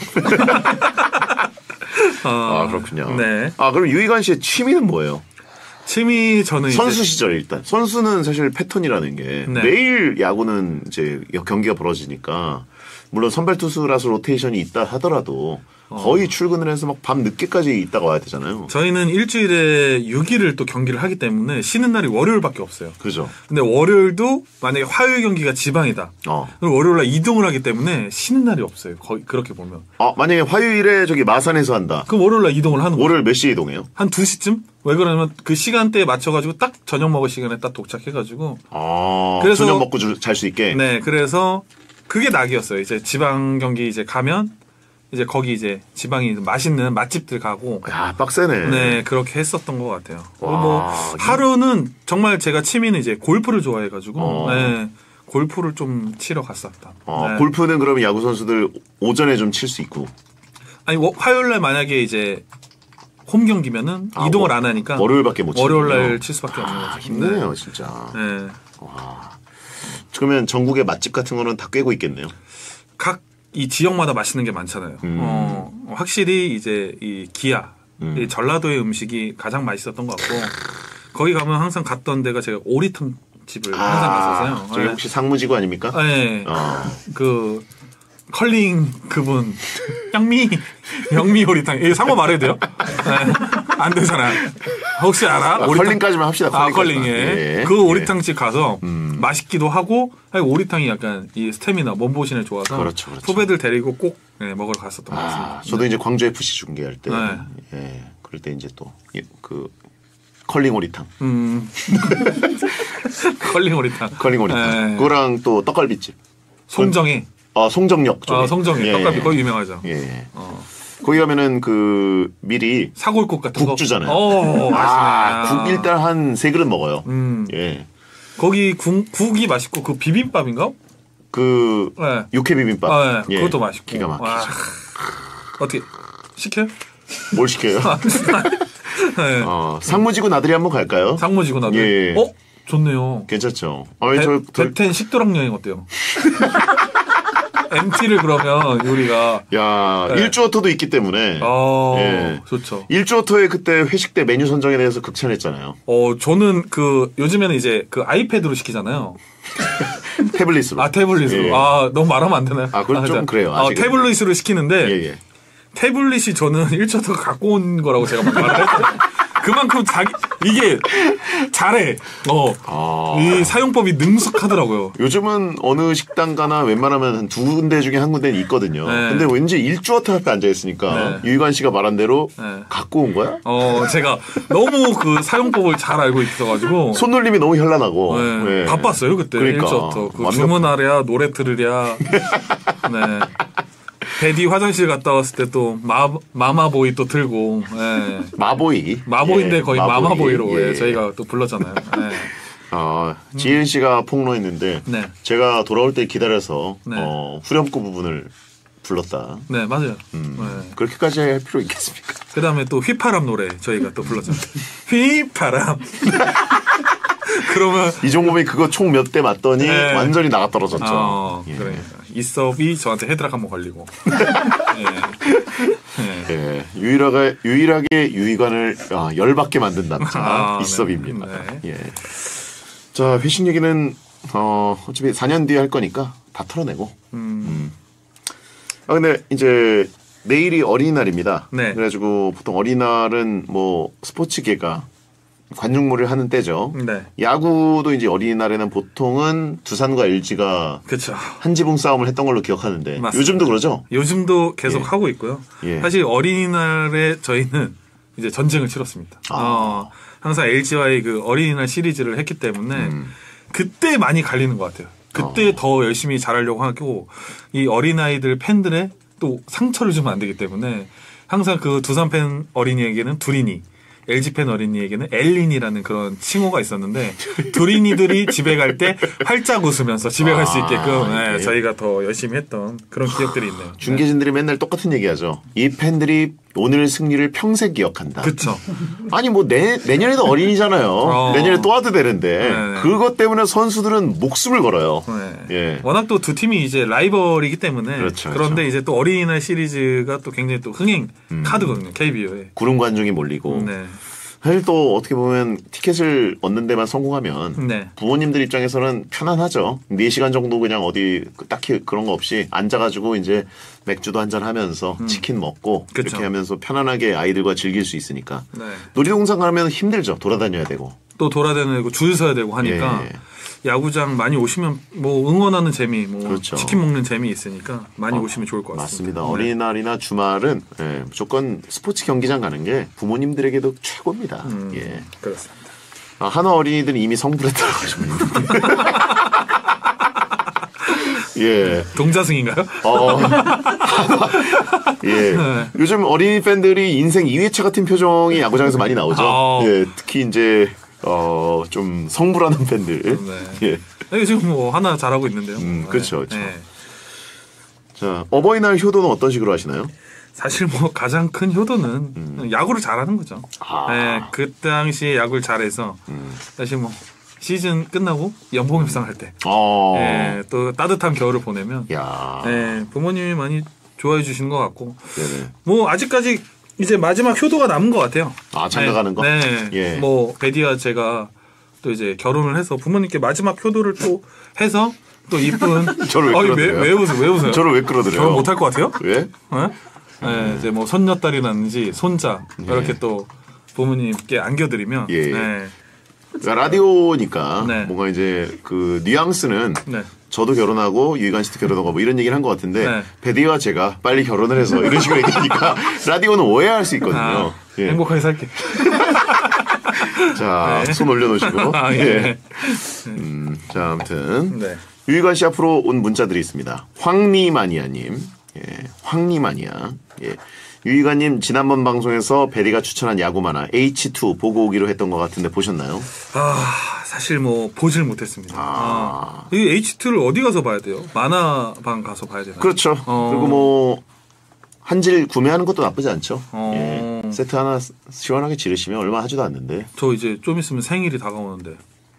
어, 아, 그렇군요. 네. 아, 그럼 유희관 씨의 취미는 뭐예요? 취미 저는 선수 이제 시절 일단. 선수는 사실 패턴이라는 게 네. 매일 야구는 이제 경기가 벌어지니까 물론 선발 투수라서 로테이션이 있다 하더라도 거의 출근을 해서 막 밤 늦게까지 있다가 와야 되잖아요. 저희는 일주일에 육 일을 또 경기를 하기 때문에 쉬는 날이 월요일밖에 없어요. 그죠? 근데 월요일도 만약에 화요일 경기가 지방이다. 어. 그럼 월요일날 이동을 하기 때문에 쉬는 날이 없어요. 거의 그렇게 보면. 아, 만약에 화요일에 저기 마산에서 한다. 그럼 월요일날 이동을 하는 거예요. 월요일 몇 시에 이동해요? 한 두 시쯤? 왜 그러냐면 그 시간대에 맞춰가지고 딱 저녁 먹을 시간에 딱 도착해가지고. 아, 그래서- 저녁 먹고 잘 수 있게. 네, 그래서 그게 낙이었어요. 이제 지방 경기 이제 가면 이제 거기 이제 지방이 맛있는 맛집들 가고. 야, 빡세네. 네, 그렇게 했었던 것 같아요. 그리고 와, 뭐 이- 하루는 정말 제가 취미는 이제 골프를 좋아해가지고 어. 네, 골프를 좀 치러 갔었다. 어, 네. 골프는 그러면 야구 선수들 오전에 좀 칠 수 있고. 아니 워- 화요일날 만약에 이제 홈 경기면은 아, 이동을 월- 안 하니까 월요일밖에 못 월요일날 치는군요. 칠 수밖에 없는 아, 거죠. 힘드네요, 진짜. 네. 네. 그러면 전국의 맛집 같은 거는 다 꿰고 있겠네요. 각 이 지역마다 맛있는 게 많잖아요. 음. 어, 확실히 이제 이 기아, 음. 이 전라도의 음식이 가장 맛있었던 것 같고 거기 가면 항상 갔던 데가 제가 오리탕 집을 항상 갔었어요. 저기 네. 혹시 상무지구 아닙니까? 네. 어. 그 컬링 그분 영미 영미 오리탕 이거 상호 말해도 돼요? 네. 안 되잖아요. 혹시 알아? 아, 오리탕- 컬링까지만 합시다. 아 컬링까지만. 컬링에 예. 그 오리탕집 가서 음. 맛있기도 하고 아니, 오리탕이 약간 이 스태미나 몸보신에 좋아서 그렇죠, 그렇죠. 후배들 데리고 꼭 네, 먹으러 갔었던 것 아, 같습니다. 저도 이제 광주 에프씨 중계할 때, 네. 예, 그럴 때 이제 또 그 컬링 오리탕, 음. 컬링 오리탕. 컬링 오리탕, 네. 그거랑 또 떡갈비집, 송정이. 아 송정역 쪽에, 아, 송정이. 예, 떡갈비 예. 거기 유명하죠. 예, 어. 거기 가면은 그 미리 사골국 같은 거. 국 주잖아요. 어, 아, 맛있네. 국 일단 한 세 그릇 먹어요. 음. 예, 거기 국, 국이 맛있고 그 비빔밥인가? 그 네. 육회 비빔밥, 아, 네. 예, 그것도 맛있고. 기가 막히죠. 와. 어떻게 시켜요? 뭘 시켜요? 네. 어, 상무지구 나들이 한번 갈까요? 상무지구 나들. 예. 어? 좋네요. 괜찮죠. 아, 베, 저, 저, 베텐 식도락 여행 어때요? 엠티를 그러면 우리가 야, 네. 일주어터도 있기 때문에 어 예. 좋죠. 일주어터에 그때 회식 때 메뉴 선정에 대해서 극찬했잖아요. 어 저는 그 요즘에는 이제 그 아이패드로 시키잖아요. 태블릿으로. 아 태블릿으로. 예. 아 너무 말하면 안 되나요? 아, 그건 좀 자, 그래요, 어, 아직은. 태블릿으로 시키는데 예, 예. 태블릿이 저는 일초터가 갖고 온 거라고 제가 막 말을 했어요. 그만큼 자기 이게 잘해. 어. 아. 이 사용법이 능숙하더라고요. 요즘은 어느 식당 가나 웬만하면 한 두 군데 중에 한 군데는 있거든요. 네. 근데 왠지 일주어터 앞에 앉아있으니까 네. 유희관 씨가 말한 대로 네. 갖고 온 거야? 어, 제가 너무 그 사용법을 잘 알고 있어가지고. 손놀림이 너무 현란하고. 네. 네. 바빴어요, 그때. 그러니까. 일주부터. 그 완벽- 주문하랴, 노래 들으랴. 네. 베디 화장실 갔다 왔을 때 또 마마보이 또 들고. 네. 마보이. 마보인데 예, 거의 마보이. 마마보이로 예. 예, 저희가 또 불렀잖아요. 네. 아, 지은 씨가 폭로했는데 네. 제가 돌아올 때 기다려서 네. 어, 후렴구 부분을 불렀다. 네, 맞아요. 음, 네. 그렇게까지 할 필요 있겠습니까? 그 다음에 또 휘파람 노래 저희가 또 불렀잖아요. 휘파람. 그러면 이종범이 그거 총 몇 대 맞더니 네. 완전히 나가 떨어졌죠. 어, 예. 그러니까 이섭이 저한테 헤드락 한번 걸리고. 예. 예. 예, 유일하게 유일하게 유희관을 아, 열받게 만든 남자 아, 이섭입니다. 네. 예. 자, 회식 얘기는 어, 어차피 사 년 뒤에 할 거니까 다 털어내고. 음, 아, 근데 이제 내일이 어린이날입니다. 네. 그래가지고 보통 어린이날은 뭐 스포츠계가 관중물을 하는 때죠. 네. 야구도 이제 어린이날에는 보통은 두산과 엘지가 그렇죠. 한 지붕 싸움을 했던 걸로 기억하는데 맞습니다. 요즘도 그러죠? 요즘도 계속 예. 하고 있고요. 예. 사실 어린이날에 저희는 이제 전쟁을 치렀습니다. 아. 어, 항상 엘지와의 그 어린이날 시리즈를 했기 때문에 음. 그때 많이 갈리는 것 같아요. 그때 어. 더 열심히 잘하려고 하고 이 어린아이들 팬들의 또 상처를 주면 안 되기 때문에 항상 그 두산 팬 어린이에게는 두린이, 엘지 팬 어린이에게는 엘린이라는 그런 칭호가 있었는데 두린이들이 집에 갈 때 활짝 웃으면서 집에 갈 수 아, 있게끔 네, 이게. 저희가 더 열심히 했던 그런 기억들이 있네요. 중계진들이 맨날 똑같은 얘기하죠. 이 팬들이 오늘 승리를 평생 기억한다. 그렇죠. 아니 뭐 내, 내년에도 어린이잖아요. 어. 내년에 또 와도 되는데 네네. 그것 때문에 선수들은 목숨을 걸어요. 네. 예. 워낙 또 두 팀이 이제 라이벌이기 때문에 그렇죠, 그런데 그렇죠. 이제 또 어린이날 시리즈가 또 굉장히 또 흥행 음. 카드거든요. 케이비오에. 구름 관중이 몰리고 네. 사실 또 어떻게 보면 티켓을 얻는 데만 성공하면 네. 부모님들 입장에서는 편안하죠. 네 시간 정도 그냥 어디 딱히 그런 거 없이 앉아가지고 이제 맥주도 한잔 하면서 치킨 먹고 그쵸. 이렇게 하면서 편안하게 아이들과 즐길 수 있으니까. 네. 놀이동산 가면 힘들죠. 돌아다녀야 되고. 또 돌아다니고 줄 서야 되고 하니까 예. 야구장 많이 오시면 뭐 응원하는 재미, 뭐 그렇죠. 치킨 먹는 재미 있으니까 많이 어, 오시면 좋을 것 같습니다. 맞습니다. 네. 어린이날이나 주말은 예, 무조건 스포츠 경기장 가는 게 부모님들에게도 최고입니다. 음, 예. 그렇습니다. 아, 한화 어린이들은 이미 성불했다고 하시면 예. 동자승인가요? 어. 예. 네. 요즘 어린이 팬들이 인생 이 회차 같은 표정이 야구장에서 많이 나오죠. 아. 예. 특히 이제 어, 좀 성불하는 팬들. 네. 예. 네, 지금 뭐 하나 잘하고 있는데요. 음, 네. 그렇죠, 그렇죠. 네. 자, 어버이날 효도는 어떤 식으로 하시나요? 사실 뭐 가장 큰 효도는 야구를 잘하는 거죠. 음. 아. 네, 그 당시에 야구를 잘해서 음. 사실 뭐 시즌 끝나고 연봉 협상할 때, 어. 네, 또 따뜻한 겨울을 보내면, 야. 네, 부모님이 많이 좋아해 주시는 것 같고, 네네. 뭐 아직까지 이제 마지막 효도가 남은 것 같아요. 아, 장가 가는 거? 네, 예. 뭐 베디와 제가 또 이제 결혼을 해서 부모님께 마지막 효도를 또 해서 또 이쁜. 저를 왜 아니, 왜, 끌어들여요? 왜 웃어요? 왜 웃어요? 저를 왜 끌어들여요? 결혼 못할 것 같아요? 왜? 네? 네, 이제 뭐 손녀딸이라든지 손자 이렇게 또 부모님께 안겨드리면, 예. 네, 그러니까 라디오니까 네. 뭔가 이제 그 뉘앙스는 네. 저도 결혼하고 유희관 씨도 결혼하고 뭐 이런 얘기를 한 것 같은데 네. 베디와 제가 빨리 결혼을 해서 이런 식으로 얘기하니까 라디오는 오해할 수 있거든요. 아, 예. 행복하게 살게. 자, 네. 손 올려놓으시고. 아, 예. 예. 음, 자, 아무튼 네. 유희관 씨 앞으로 온 문자들이 있습니다. 황리마니아님, 예, 황리마니아, 예. 유희관님 지난번 방송에서 베리가 추천한 야구 만화 에이치 투 보고 오기로 했던 것 같은데 보셨나요? 아, 사실 뭐 보질 못했습니다. 아. 아. 이 에이치 투를 어디 가서 봐야 돼요? 만화방 가서 봐야 되나요? 그렇죠. 어. 그리고 뭐 한질 구매하는 것도 나쁘지 않죠. 어. 예. 세트 하나 시원하게 지르시면 얼마 하지도 않는데. 저 이제 좀 있으면 생일이 다가오는데.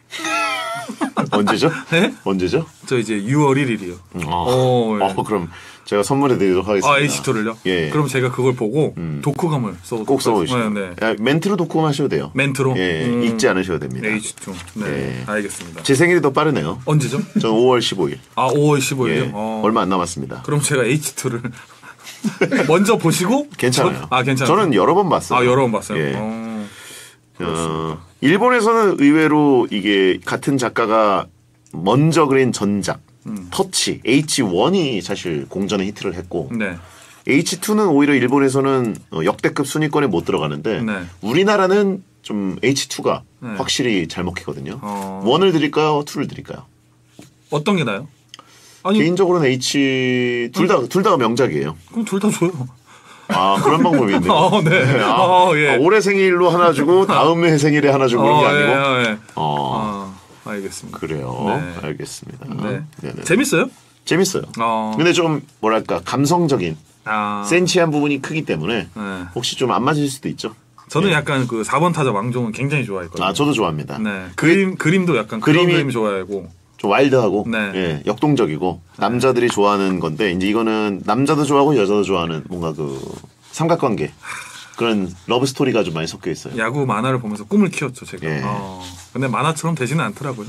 언제죠? 네? 언제죠? 저 이제 유월 일일이요. 어, 어, 예. 어, 그럼 제가 선물해 드리도록 하겠습니다. 아, 에이치 투를요? 예. 그럼 제가 그걸 보고 음. 독후감을 써 꼭 써보시죠. 네, 네. 야, 멘트로 독후감 하셔도 돼요. 멘트로? 예, 음. 읽지 않으셔도 됩니다. 에이치 투. 네. 예. 알겠습니다. 제 생일이 더 빠르네요. 언제죠? 전 오월 십오일. 아, 오월 십오일이요? 예, 어. 얼마 안 남았습니다. 그럼 제가 에이치 투를 먼저 보시고 괜찮아요. 저- 아, 괜찮아요. 저는 여러 번 봤어요. 아, 여러 번 봤어요. 예. 어. 어, 일본에서는 의외로 이게 같은 작가가 먼저 그린 전작 음. 터치 에이치 원이 사실 공전의 히트를 했고 네. 에이치 투는 오히려 일본에서는 어, 역대급 순위권에 못 들어가는데 네. 우리나라는 좀 에이치 투가 네. 확실히 잘 먹히거든요. 어. 원을 드릴까요? 투를 드릴까요? 어떤 게 나요? 아니 개인적으로는 H 둘 다 둘 다 명작이에요. 그럼 둘 다 줘요. 아 그런 방법이 있네요. 어, 네. 아, 어, 예. 아, 올해 생일로 하나 주고 다음 해 생일에 하나 주고 그런 게 어, 아니고. 예, 예. 어 아, 알겠습니다. 그래요. 네. 알겠습니다. 네. 네네. 재밌어요? 재밌어요. 어. 근데 좀 뭐랄까 감성적인 아. 센치한 부분이 크기 때문에 네. 혹시 좀 안 맞을 수도 있죠. 저는 약간 그 사 번 타자 왕종은 굉장히 좋아했거든요. 아 저도 좋아합니다. 네. 그림 그림도 약간 그런 그림이- 그림 좋아하고. 좀 와일드하고 네. 예, 역동적이고 남자들이 좋아하는 건데 이제 이거는 남자도 좋아하고 여자도 좋아하는 뭔가 그 삼각관계 그런 러브 스토리가 좀 많이 섞여 있어요. 야구 만화를 보면서 꿈을 키웠죠, 제가. 예. 어. 근데 만화처럼 되지는 않더라고요.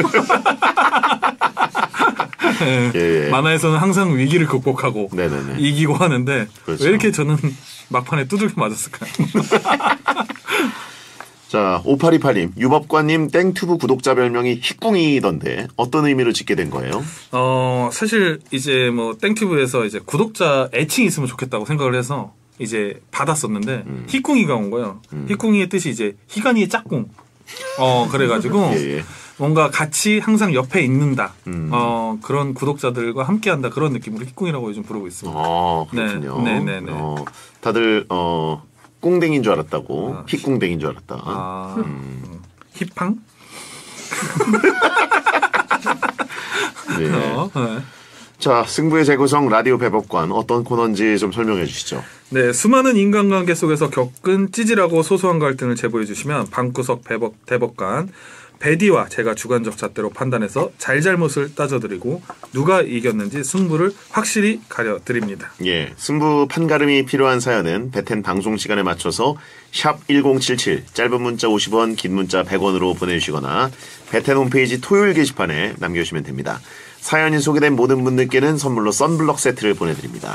예. 예, 예. 만화에서는 항상 위기를 극복하고 네네네. 이기고 하는데 그렇죠. 왜 이렇게 저는 막판에 두들겨 맞았을까요? 자, 오팔이팔님, 유법관님 땡튜브 구독자 별명이 희꿍이던데 어떤 의미로 짓게 된 거예요? 어, 사실 이제 뭐 땡튜브에서 이제 구독자 애칭이 있으면 좋겠다고 생각을 해서 이제 받았었는데 음. 희꿍이가 온 거예요. 희꿍이의 뜻이 이제 희간이의 짝꿍. 어, 그래가지고 예, 예. 뭔가 같이 항상 옆에 있는다. 음. 어, 그런 구독자들과 함께한다. 그런 느낌으로 희꿍이라고 요즘 부르고 있습니다. 어, 그렇군요. 네, 네, 네, 네. 어, 다들 어, 꽁댕인 줄 알았다고. 아, 희꿍댕인 줄 알았다. 아, 음. 힙팡? 네. 어, 네. 자, 승부의 재구성 라디오 배법관 어떤 코너인지 좀 설명해 주시죠. 네, 수많은 인간관계 속에서 겪은 찌질하고 소소한 갈등을 제보해 주시면 방구석 배법, 대법관 베디와 제가 주관적 잣대로 판단해서 잘잘못을 따져드리고 누가 이겼는지 승부를 확실히 가려드립니다. 예, 승부 판가름이 필요한 사연은 베텐 방송 시간에 맞춰서 샵 일공칠칠 짧은 문자 오십 원 긴 문자 백 원으로 보내주시거나 베텐 홈페이지 토요일 게시판에 남겨주시면 됩니다. 사연이 소개된 모든 분들께는 선물로 썬블럭 세트를 보내드립니다.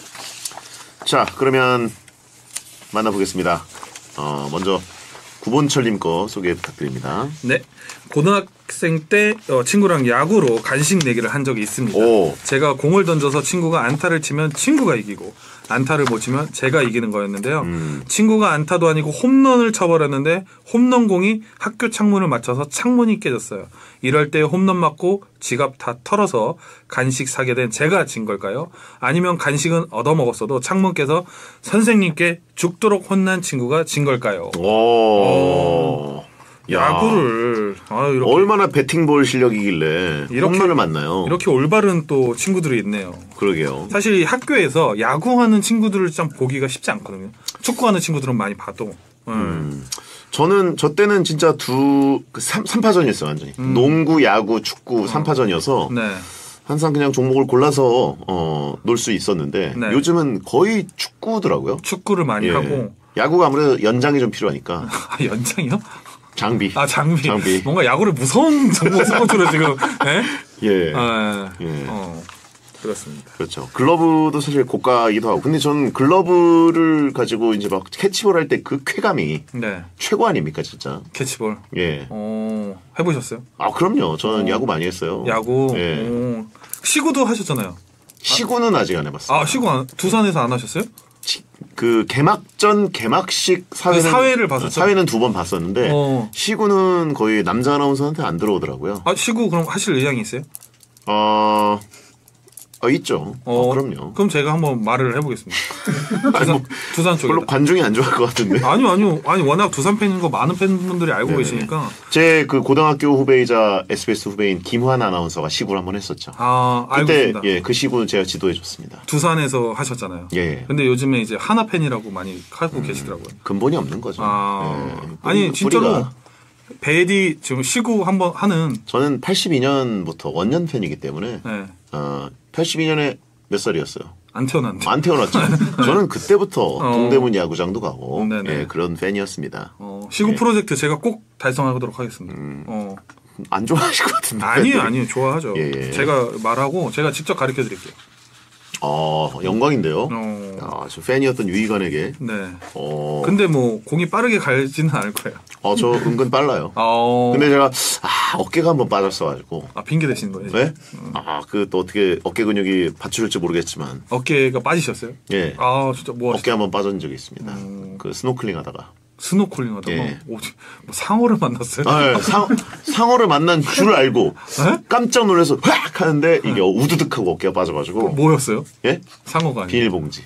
자, 그러면 만나보겠습니다. 어, 먼저 구본철님 거 소개 부탁드립니다. 네, 고등학생 때 어, 친구랑 야구로 간식 내기를 한 적이 있습니다. 오. 제가 공을 던져서 친구가 안타를 치면 친구가 이기고 안타를 못 치면 제가 이기는 거였는데요. 음. 친구가 안타도 아니고 홈런을 쳐버렸는데 홈런공이 학교 창문을 맞춰서 창문이 깨졌어요. 이럴 때 홈런 맞고 지갑 다 털어서 간식 사게 된 제가 진 걸까요? 아니면 간식은 얻어먹었어도 창문 깨서 선생님께 죽도록 혼난 친구가 진 걸까요? 오. 야. 야구를 아, 이렇게, 얼마나 배팅볼 실력이길래 이렇게- 홈런을 만나요. 이렇게 올바른 또 친구들이 있네요. 그러게요. 사실 이 학교에서 야구하는 친구들을 참 보기가 쉽지 않거든요. 축구하는 친구들은 많이 봐도. 음. 저는 저 때는 진짜 두 그 삼, 삼파전이었어요 완전히. 농구, 야구, 축구 삼파전이어서 네. 항상 그냥 종목을 골라서 어, 놀 수 있었는데 네. 요즘은 거의 축구더라고요. 축구를 많이 예. 하고. 야구가 아무래도 연장이 좀 필요하니까 아, 연장이요? 장비. 아, 장비. 장비. 뭔가 야구를 무서운 종목 스포츠로 지금, 예? 예. 아, 예. 어, 그렇습니다. 그렇죠. 글러브도 사실 고가이기도 하고. 근데 저는 글러브를 가지고 이제 막 캐치볼 할 때 그 쾌감이 네. 최고 아닙니까, 진짜? 캐치볼. 예. 어, 해보셨어요? 아, 그럼요. 저는 어. 야구 많이 했어요. 야구. 예. 오. 시구도 하셨잖아요. 시구는 아직 안 해봤어요. 아, 시구 안, 두산에서 안 하셨어요? 시- 그 개막전 개막식 사회는 그 사회를 봤었죠? 사회는 두 번 봤었는데 어. 시구는 거의 남자 아나운서한테 안 들어오더라고요. 아, 시구 그럼 하실 의향이 있어요? 어, 어 있죠. 어, 그럼요. 그럼 제가 한번 말을 해보겠습니다. 아니, 두산, 뭐, 두산 별로 쪽에. 관중이 안 좋아할 것 같은데. 아니요, 아니요. 아니, 워낙 두산 팬인 거 많은 팬분들이 알고 네네. 계시니까. 제 그 고등학교 후배이자 에스비에스 후배인 김환 아나운서가 시구를 한번 했었죠. 아, 알고 그때 있습니다. 예, 그 시구는 제가 지도해줬습니다. 두산에서 하셨잖아요. 예. 근데 요즘에 이제 하나 팬이라고 많이 하고 계시더라고요. 근본이 없는 거죠. 아, 예. 뿌리- 아니 진짜로 뿌리가. 베디 지금 시구 한번 하는. 저는 팔십이 년부터 원년 팬이기 때문에 네, 어, 팔십이 년에 몇 살이었어요? 안 태어났는데. 안 태어났죠. 저는 그때부터 어. 동대문 야구장도 가고 네네. 예, 그런 팬이었습니다. 어, 시구 예. 프로젝트 제가 꼭 달성하도록 하겠습니다. 음. 어, 안 좋아하실 것 같은데. 아니에요, 아니에요. 좋아하죠. 예, 예. 제가 말하고 제가 직접 가르쳐 드릴게요. 어, 영광인데요. 어, 아, 저 팬이었던 유희관에게. 네. 어. 근데 뭐 공이 빠르게 갈지는 않을 거예요. 어, 저 은근 빨라요. 어. 근데 제가 아 어깨가 한번 빠졌어가지고. 아 핑계 대신 거예요? 네? 아 그 또 어떻게 어깨 근육이 받쳐줄지 모르겠지만. 어깨가 빠지셨어요? 예. 아 진짜 뭐 어깨 한번 빠진 적이 있습니다. 음. 그 스노클링 하다가. 스노클링 하다가 예. 오, 뭐 상어를 만났어요? 아, 예. 상, 상어를 만난 줄 알고 네? 깜짝 놀라서 확 하는데 이게 우두둑하고 어깨가 빠져가지고. 뭐였어요? 예? 상어가 아니고. 비닐봉지.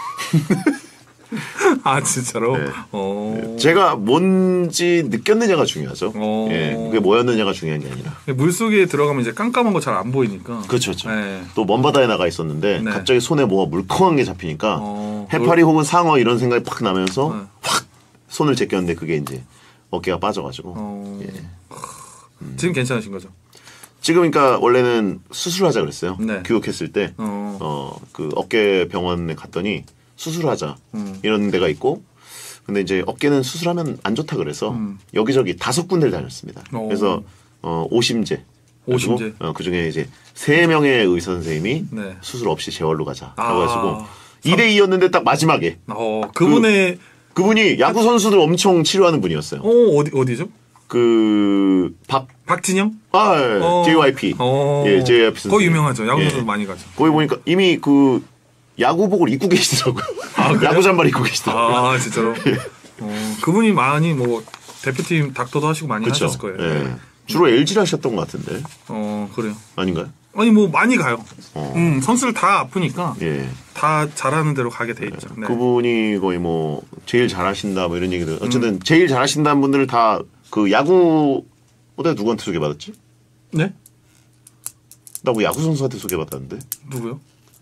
아 진짜로? 네. 어. 제가 뭔지 느꼈느냐가 중요하죠. 어. 예, 그게 뭐였느냐가 중요한 게 아니라. 물 속에 들어가면 이제 깜깜한 거 잘 안 보이니까. 그렇죠, 그렇죠. 네. 또 먼 바다에 나가 있었는데 네. 갑자기 손에 뭐가 물컹한 게 잡히니까 어. 해파리 혹은 상어 이런 생각이 팍 나면서 네. 확 손을 제꼈는데 그게 이제 어깨가 빠져가지고. 어. 예. 지금 괜찮으신 거죠? 지금 그러니까 원래는 수술하자 그랬어요. 네. 교육했을 때, 어. 어, 그 어깨 병원에 갔더니 수술하자 음. 이런 데가 있고, 근데 이제 어깨는 수술하면 안 좋다 그래서 음. 여기저기 다섯 군데를 다녔습니다. 오. 그래서 어, 오심제. 오심제. 어, 그 중에 이제 세 명의 의사 선생님이 네. 수술 없이 재활로 가자. 아. 그래가지고 이 대 이였는데 딱 마지막에 어 그분의 그분이 야구 선수들 엄청 치료하는 분이었어요. 어 어디 어디죠? 그 박, 박진영? 아, 예, 어. 제이와이피. 어. 예, 제이와이피 선수. 거기 유명하죠. 야구 예. 선수 많이 가죠. 거기 보니까 이미 그 야구복을 입고 계시더라고요. 아, 그래요? 야구 잠바를 입고 계시더라고요. 아 진짜로. 어, 그분이 많이 뭐 대표팀 닥터도 하시고 많이 그렇죠. 하셨을 거예요. 예. 주로 엘지를 하셨던 것 같은데 어 그래요. 아닌가요? 아니 뭐 많이 가요. 어. 음 선수들 다 아프니까 예. 다 잘하는 대로 가게 돼 있죠. 네. 그분이 거의 뭐 제일 잘하신다 뭐 이런 얘기들. 어쨌든 제일 잘하신다는 분들을 다 그 야구 어제 누구한테 소개받았지? 네? 나 뭐 야구 선수한테 소개받았는데 누구요?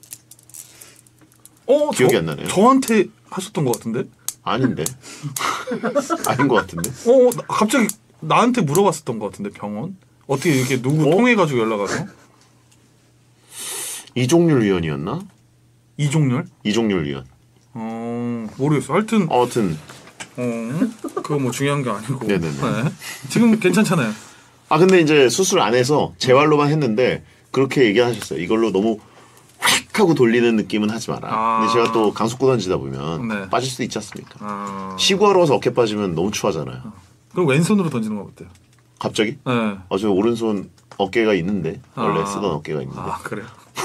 어 기억이 저, 안 나네요. 저한테 하셨던 것 같은데. 아닌데 아닌 것 같은데. 어 나- 갑자기 나한테 물어봤었던 것 같은데 병원 어떻게 이렇게 누구 어? 통해가지고 연락 와서 이종률 위원이었나? 이종렬? 이종률 위원. 어 모르겠어. 하여튼 아무튼 어 그거 뭐 중요한 게 아니고. 네네네. 네. 지금 괜찮잖아요. 아 근데 이제 수술 안 해서 재활로만 했는데 그렇게 얘기하셨어요. 이걸로 너무 휙 하고 돌리는 느낌은 하지 마라. 아. 근데 제가 또 강속구 던지다 보면 네. 빠질 수도 있지 않습니까? 아 시구하러 와서 어깨 빠지면 너무 추하잖아요. 그럼 왼손으로 던지는 건 어때요? 갑자기? 네. 어, 저 오른손 어깨가 있는데 원래 아. 쓰던 어깨가 있는데. 아 그래요.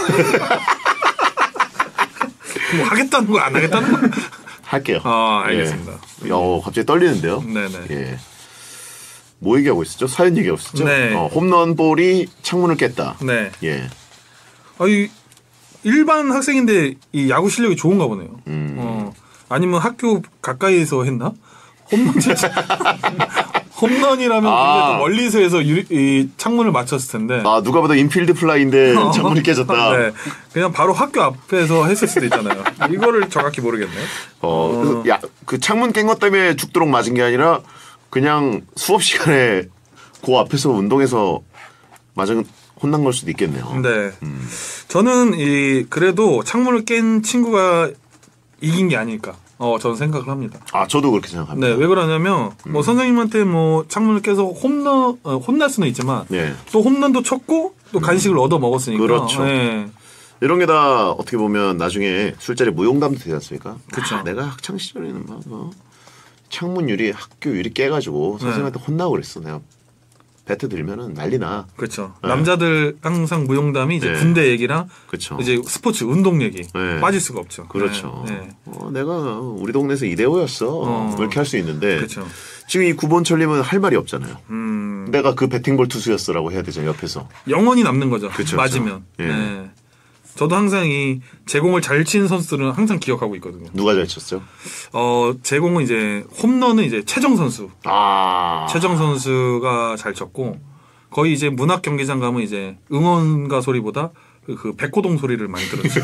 뭐 하겠다는 거 안 하겠다는 거? 할게요. 아 알겠습니다. 예. 어, 갑자기 떨리는데요. 네네. 예. 뭐 얘기하고 있었죠? 사연 얘기하고 있었죠? 네. 어, 홈런 볼이 창문을 깼다. 네. 예. 아이 일반 학생인데 이 야구 실력이 좋은가 보네요. 음. 어 아니면 학교 가까이에서 했나? 홈런 진짜 홈런이라면 아. 굉장히 또 멀리서 해서 유리, 이 창문을 맞췄을 텐데. 아 누가 봐도 인필드 플라이인데 창문이 깨졌다. 네. 그냥 바로 학교 앞에서 했을 수도 있잖아요. 이거를 정확히 모르겠네요. 어, 그래서 야, 그 창문 깬 것 때문에 죽도록 맞은 게 아니라 그냥 수업 시간에 그 앞에서 운동해서 맞은 혼난 걸 수도 있겠네요. 네. 저는 이 그래도 창문을 깬 친구가 이긴 게 아닐까. 어, 저는 생각을 합니다. 아, 저도 그렇게 생각합니다. 네, 왜 그러냐면 뭐 선생님한테 뭐 창문을 깨서 홈런 어, 혼날 수는 있지만 네. 또 홈런도 쳤고 또 간식을 얻어 먹었으니까. 그렇죠. 네. 이런 게 다 어떻게 보면 나중에 술자리 무용담도 되지 않습니까? 그쵸. 아, 내가 학창 시절에는 막 어, 창문 유리 학교 유리 깨가지고 선생님한테 혼나고 그랬어. 내가 배트 들면은 난리나. 그렇죠. 네. 남자들 항상 무용담이 이제 네. 군대 얘기랑 그렇죠. 이제 스포츠 운동 얘기 네. 빠질 수가 없죠. 그렇죠. 네. 네. 어, 내가 우리 동네에서 이대호였어. 어. 이렇게 할 수 있는데 그렇죠. 지금 이 구본철님은 할 말이 없잖아요. 음, 내가 그 배팅볼 투수였어라고 해야 되죠 옆에서. 영원히 남는 거죠. 그쵸, 맞으면. 그쵸. 예. 네. 저도 항상 이 제공을 잘 치는 선수들은 항상 기억하고 있거든요. 누가 잘 쳤죠? 어, 제공은 이제 홈런은 이제 최정 선수. 아. 최정 선수가 잘 쳤고 거의 이제 문학 경기장 가면 이제 응원가 소리보다 그, 그 백호동 소리를 많이 들었어요.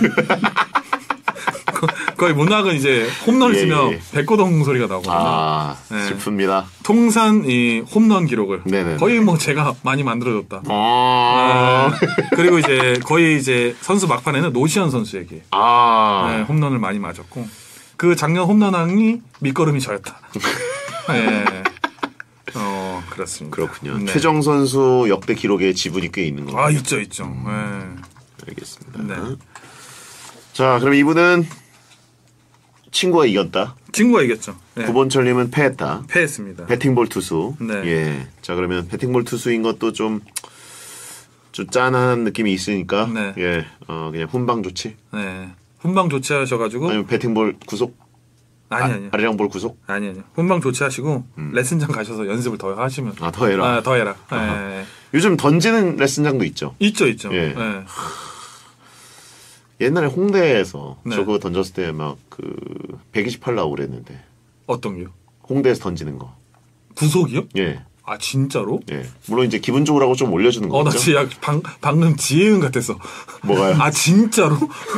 거의 문학은 이제 홈런을 예, 치면 예. 백호동 소리가 나오거든요. 아, 네. 슬픕니다. 통산 이 홈런 기록을 네네네. 거의 뭐 제가 많이 만들어줬다. 아. 네. 그리고 이제 거의 이제 선수 막판에는 노시안 선수에게 아. 네, 홈런을 많이 맞았고 그 작년 홈런왕이 밑거름이 저였다. 네. 어 그렇습니다. 그렇군요. 네. 최정 선수 역대 기록에 지분이 꽤 있는 거예요. 아 있죠 있죠. 네. 알겠습니다. 네. 자, 그럼 이분은 친구가 이겼다. 친구가 이겼죠. 네. 구본철님은 패했다. 패했습니다. 배팅볼 투수. 네. 예. 자 그러면 배팅볼 투수인 것도 좀, 좀 짠한 느낌이 있으니까. 네. 예. 어 그냥 훈방 조치. 네. 훈방 조치하셔가지고 아니면 배팅볼 구속. 아니 아, 아니 아리랑 볼 구속. 아니 아니 훈방 조치하시고 레슨장 가셔서 연습을 더 하시면 아 더 해라. 아, 더 해라. 네. 요즘 던지는 레슨장도 있죠. 있죠 있죠. 예. 네. 옛날에 홍대에서 네. 저거 던졌을 때 막 그 백이십팔 나오고 그랬는데 어떤 게요? 홍대에서 던지는 거. 구속이요? 예. 아 진짜로? 예. 물론 이제 기분 좋으라고 좀 올려주는 어, 나 거죠. 진짜 방, 방금 지혜은 같았어. 뭐가요? 아, 진짜로?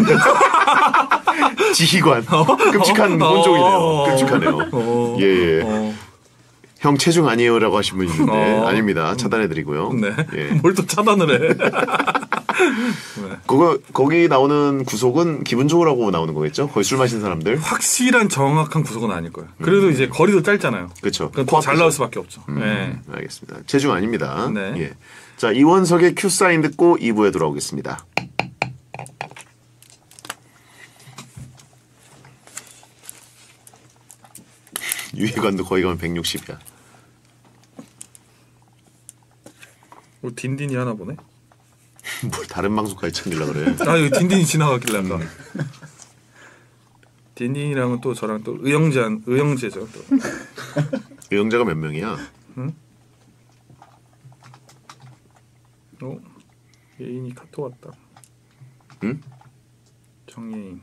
지휘관. 끔찍한 어? 혼종이네요. 어. 끔찍하네요. 어. 예, 예. 어. 형 체중 아니에요라고 하신 분이 있는데 어. 아닙니다. 차단해드리고요. 네. 예. 뭘 또 차단을 해. 네. 그거 거기 나오는 구속은 기분 좋으라고 나오는 거겠죠? 거기 술 마신 사람들. 확실한 정확한 구속은 아닐 거예요. 그래도 이제 거리도 짧잖아요. 그렇죠. 그럼 더 잘 나올 수밖에 없죠. 음, 네. 알겠습니다. 체중 아닙니다. 네. 예. 자 이원석의 큐 사인 듣고 이 부에 돌아오겠습니다. 유희관도 거기 가면 백육십이야. 뭐 딘딘이 하나 보네. 뭘 다른 방송까지 챙기려 그래. 아, 여기 딘딘이 지나가길래 아까. 딘딘이랑은 또 저랑 또 의형제, 의형제죠. 또. 의형자가 몇 명이야? 어? 예인이 카톡 왔다. 응? 정예인.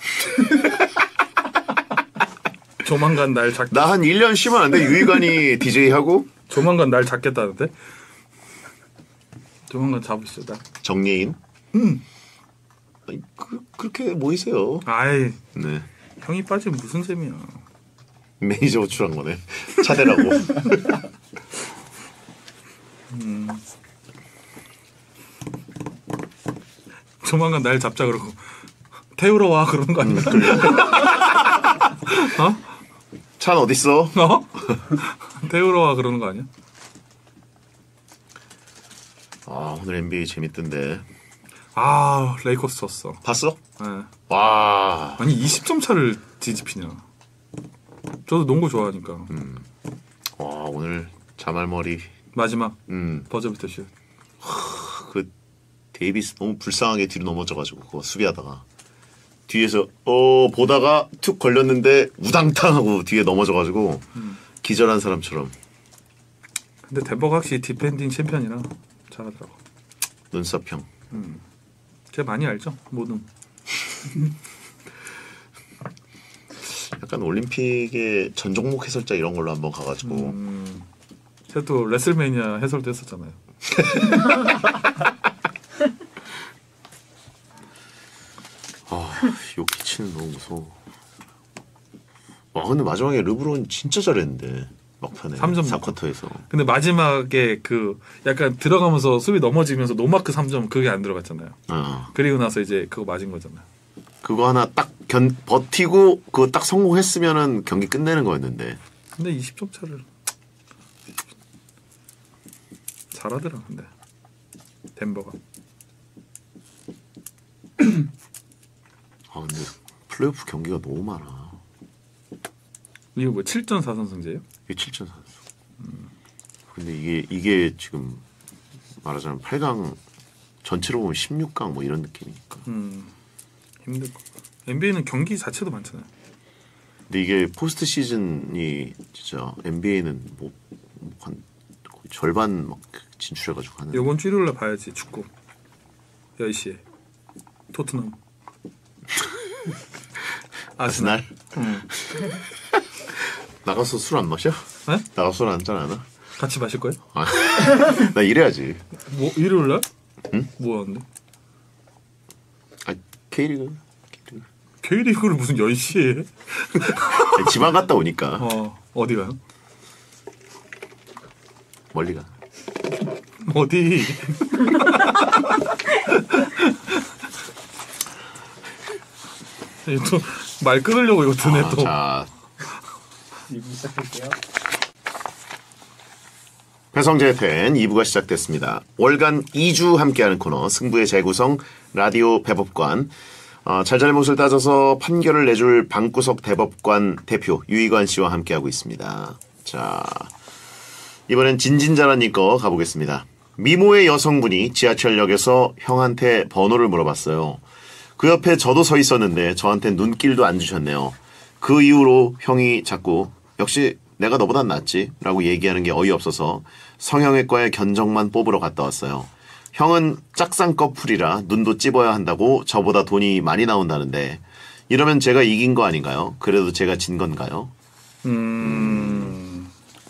조만간 날 잡. 나 한 일 년 쉬면 안 돼? 유희관이 디제이 하고? 조만간 날 잡겠다는데? 조만간 잡으시죠, 나. 정예인? 응. 아니, 그, 그렇게 모이세요. 아이, 네. 형이 빠지면 무슨 재미야. 매니저 호출한 거네. 차대라고. 음. 조만간 날 잡자 그러고 태우러 와 그러는 거 아니야? 어? 찬 어딨어? 어? 태우러 와 그러는 거 아니야? 아 오늘 엔비에이 재밌던데. 아 레이커스 졌어. 봤어? 네. 와. 아니 이십 점 차를 뒤집히냐. 저도 농구 좋아하니까. 음. 와 오늘 자말머리. 마지막 음. 버저비터 슛. 그 데이비스 너무 불쌍하게 뒤로 넘어져가지고 그거 수비하다가 뒤에서 어 보다가 툭 걸렸는데 우당탕 하고 뒤에 넘어져가지고 음. 기절한 사람처럼. 근데 덴버가 확실히 디펜딩 챔피언이라 잘하더라고. 눈썹형. 음. 제가 많이 알죠 모든. 약간 올림픽의 전 종목 해설자 이런 걸로 한번 가가지고 음. 제가 또 레슬매니아 해설도 했었잖아요. 아 요키치는 너무 무서워. 와 근데 마지막에 르브론 진짜 잘했는데 막판에 삼 점 사 쿼터에서. 근데 마지막에 그 약간 들어가면서 수비 넘어지면서 노마크 삼 점 그게 안 들어갔잖아요. 어. 그리고 나서 이제 그거 맞은 거잖아요. 그거 하나 딱 견, 버티고 그거 딱 성공했으면은 경기 끝내는 거였는데. 근데 이십 점 차를 잘하더라 근데 덴버가. 아 근데 플레이오프 경기가 너무 많아. 이거 뭐 칠 전 사 선승제예요? 이게 칠 전 사 승. 음. 근데 이게 이게 지금 말하자면 팔 강 전체로 보면 십육 강 뭐 이런 느낌이니까. 음 힘들 거. 엔비에이는 경기 자체도 많잖아요. 근데 이게 포스트 시즌이 진짜 엔비에이는 뭐 한 거의 절반 막 진출해가지고 하는. 이번 주 일요일날 봐야지 축구. 열 시에 토트넘. 아스날. 응. 나가서 술 안 마셔? 네? 나가서 술 안 한잔 안 하나? 같이 마실 거예요? 아, 나 이래야지. 뭐 일요일날? 응? 뭐 하는데? 아 K리그. K리그. K리그를 무슨 열 시에 해? 아니, 지방 갔다 오니까 어 어디 가요? 멀리 가. 어디? 또 말 끊으려고 이거 드네 아, 또. 자 이 부 시작할게요. 배성재의 텐 이 부가 시작됐습니다. 월간 이 주 함께하는 코너 승부의 재구성 라디오 배법관. 어, 잘잘못을 따져서 판결을 내줄 방구석 대법관 대표 유희관 씨와 함께하고 있습니다. 자, 이번엔 진진자라님 거 가보겠습니다. 미모의 여성분이 지하철역에서 형한테 번호를 물어봤어요. 그 옆에 저도 서 있었는데 저한테 눈길도 안 주셨네요. 그 이후로 형이 자꾸 역시 내가 너보단 낫지 라고 얘기하는 게 어이없어서 성형외과에 견적만 뽑으러 갔다 왔어요. 형은 짝쌍꺼풀이라 눈도 찝어야 한다고 저보다 돈이 많이 나온다는데 이러면 제가 이긴 거 아닌가요? 그래도 제가 진 건가요? 음...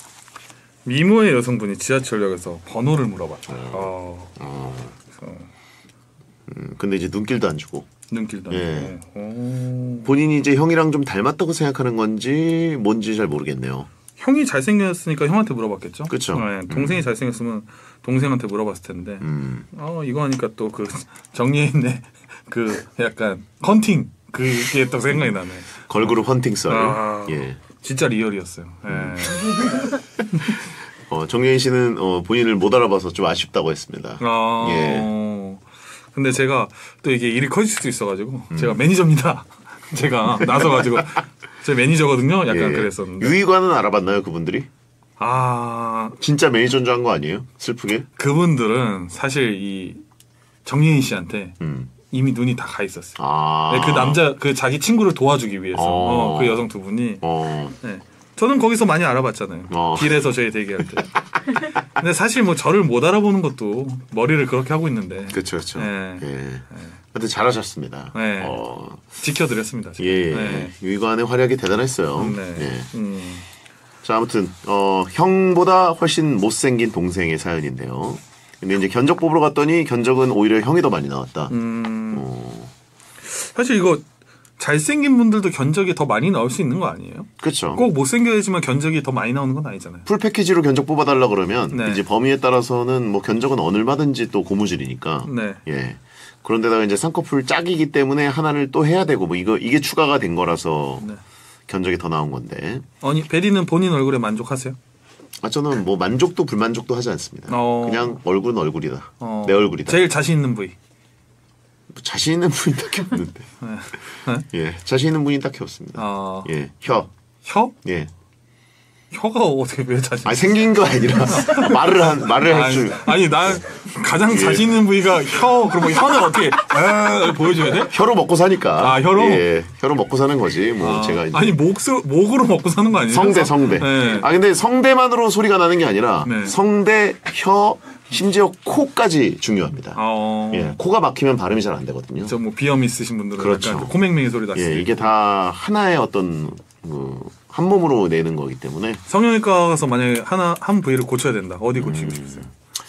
미모의 여성분이 지하철역에서 번호를 물어봤다. 어... 어. 그래서 음, 근데 이제 눈길도 안 주고 눈길도 예. 안 오... 본인이 이제 형이랑 좀 닮았다고 생각하는 건지 뭔지 잘 모르겠네요. 형이 잘생겼으니까 형한테 물어봤겠죠? 그쵸. 네, 동생이 음. 잘생겼으면 동생한테 물어봤을 텐데 음. 어 이거 하니까 또 그 정리했네 그 약간 헌팅 그게 또 생각이 나네. 걸그룹 헌팅 썰. 아, 예. 진짜 리얼이었어요. 예. 어, 정예인 씨는 어, 본인을 못 알아봐서 좀 아쉽다고 했습니다. 아, 예. 근데 제가 또 이게 일이 커질 수도 있어가지고 음. 제가 매니저입니다. 제가 나서가지고 제 매니저거든요. 약간 예. 그랬었는데. 유희관은 알아봤나요, 그분들이? 아, 진짜 매니저인 줄 한 거 아니에요? 슬프게? 그분들은 사실 이 정예인 씨한테 음. 이미 눈이 다 가 있었어요. 아. 네, 그 남자 그 자기 친구를 도와주기 위해서 어. 어, 그 여성 두 분이. 어. 네. 저는 거기서 많이 알아봤잖아요. 어. 길에서 저희 대기할 때. 근데 사실 뭐 저를 못 알아보는 것도 머리를 그렇게 하고 있는데 그렇죠, 그렇죠. 네. 예. 근데 잘하셨습니다. 네. 어. 지켜드렸습니다. 제가. 예. 예. 네. 유희관의 활약이 대단했어요. 네. 예. 음. 자, 아무튼 어, 형보다 훨씬 못생긴 동생의 사연인데요. 근데 이제 견적 뽑으러 갔더니 견적은 오히려 형이 더 많이 나왔다. 음. 어. 사실 이거 잘생긴 분들도 견적이 더 많이 나올 수 있는 거 아니에요? 그렇죠. 꼭 못생겨야지만 견적이 더 많이 나오는 건 아니잖아요. 풀 패키지로 견적 뽑아달라 그러면 네. 이제 범위에 따라서는 뭐 견적은 얼마든지 또 고무줄이니까. 네. 예. 그런데다가 이제 쌍꺼풀 짝이기 때문에 하나를 또 해야 되고 뭐 이거 이게 추가가 된 거라서 네. 견적이 더 나온 건데. 아니 베리는 본인 얼굴에 만족하세요? 아 저는 뭐 만족도 불만족도 하지 않습니다. 어. 그냥 얼굴은 얼굴이다. 어. 내 얼굴이다. 제일 자신 있는 부위. 자신 있는 분이 딱히 없는데. 네. 예. 자신 있는 분이 딱히 없습니다. 어. 예. 혀. 혀? 예. 혀가 어떻게 왜 자신? 아니 생긴 거 아니라 말을 한 말을 할 아니, 줄. 아니 난 가장 자신 있는 부위가 혀. 그럼 뭐 혀는 어떻게 아, 보여줘야 돼? 혀로 먹고 사니까. 아, 혀로? 예. 혀로 먹고 사는 거지. 뭐 아, 제가 이제 아니 목 목으로 먹고 사는 거 아니에요? 성대 성대. 네. 아 근데 성대만으로 소리가 나는 게 아니라 네. 성대, 혀, 심지어 코까지 중요합니다. 어. 예. 코가 막히면 발음이 잘 안 되거든요. 저 뭐 비염 있으신 분들은 그렇죠. 약간 코맹맹이 소리 났어요. 예, 이게 다 하나의 어떤 그, 한 몸으로 내는 거기 때문에 성형외과 가서 만약에 하나 한 부위를 고쳐야 된다. 어디 고치고 음. 싶으세요?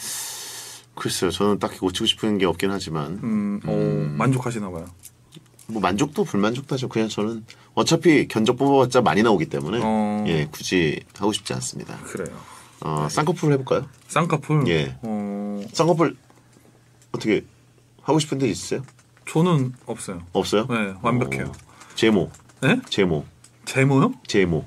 글쎄요, 저는 딱히 고치고 싶은 게 없긴 하지만 음, 어, 만족하시나 봐요. 뭐 만족도 불만족도 하죠. 그냥 저는 어차피 견적 뽑아봤자 많이 나오기 때문에 어. 예, 굳이 하고 싶지 않습니다. 그래요. 어, 쌍꺼풀 해볼까요? 쌍꺼풀. 예. 어, 쌍꺼풀 어떻게 하고 싶은 데 있으세요? 저는 없어요. 없어요? 네, 완벽해요. 어, 제모, 네? 제모, 제모요? 제모,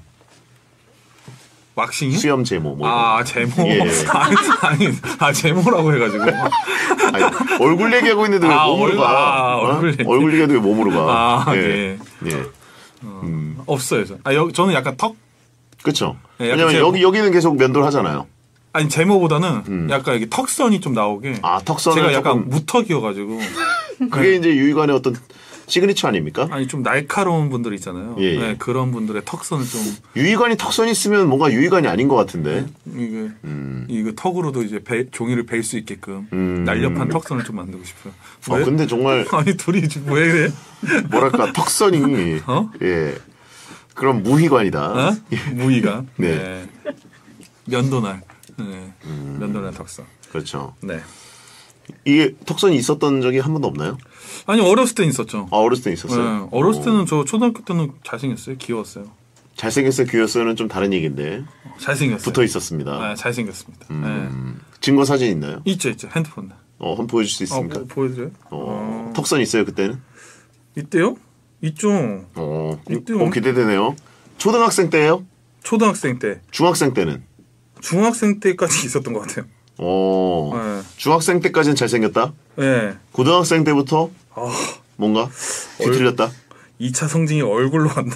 왁싱이요? 수염 제모. 뭐 아, 이런 거. 제모. 예. 아니, 아니, 아, 제모라고 해가지고. 아니, 얼굴 얘기하고 있는데 왜 아, 몸으로 얼굴, 가? 아, 어? 얼굴 얘기. 얼굴 얘기하는데 왜 몸으로 가? 아, 예. 네. 예. 음. 없어요. 저. 아, 여, 저는 약간 턱? 그렇죠. 네, 약간 왜냐면 제모. 여기 여기는 계속 면도를 하잖아요. 아니, 제모보다는 음. 약간 이게 턱선이 좀 나오게. 아, 턱선은 제가 약간 조금- 무턱이어가지고. 그게 이제 유희관의 어떤 시그니처 아닙니까? 아니, 좀 날카로운 분들 있잖아요. 예, 예. 네, 그런 분들의 턱선을 좀, 유희관이 턱선이 있으면 뭔가 유희관이 아닌 것 같은데. 이게, 음. 이거 턱으로도 이제 벨- 종이를 벨 수 있게끔 음. 날렵한 턱선을 좀 만들고 싶어요. 어, 왜? 근데 정말 아니, 둘이 지금 왜 이래? 뭐랄까 턱선이 어? 예 그런 무희관이다. 어? 무의가. 네. 네. 면도날. 네. 면도날 턱선. 그렇죠. 네. 이게 턱선이 있었던 적이 한 번도 없나요? 아니, 어렸을 땐 있었죠. 아 어렸을 때 있었어요. 네. 어렸을 어. 때는 저 초등학교 때는 잘생겼어요. 귀여웠어요. 잘생겼어요, 귀여웠어요는 좀 다른 얘기인데 잘생겼어요. 붙어 있었습니다. 네, 잘생겼습니다. 네. 음, 증거 사진 있나요? 있죠, 있죠. 핸드폰. 어, 한번 보여줄 수 아, 있습니까? 뭐 보여드려요? 어, 턱선 있어요 그때는? 이때요? 있죠. 어, 이때요. 어, 기대되네요. 초등학생 때예요? 초등학생 때. 중학생 때는? 중학생 때까지 있었던 것 같아요. 어, 네. 중학생 때까지는 잘생겼다. 네. 고등학생 때부터 아, 뭔가 뒤틀렸다. 이 차 성징이 얼굴로 왔나?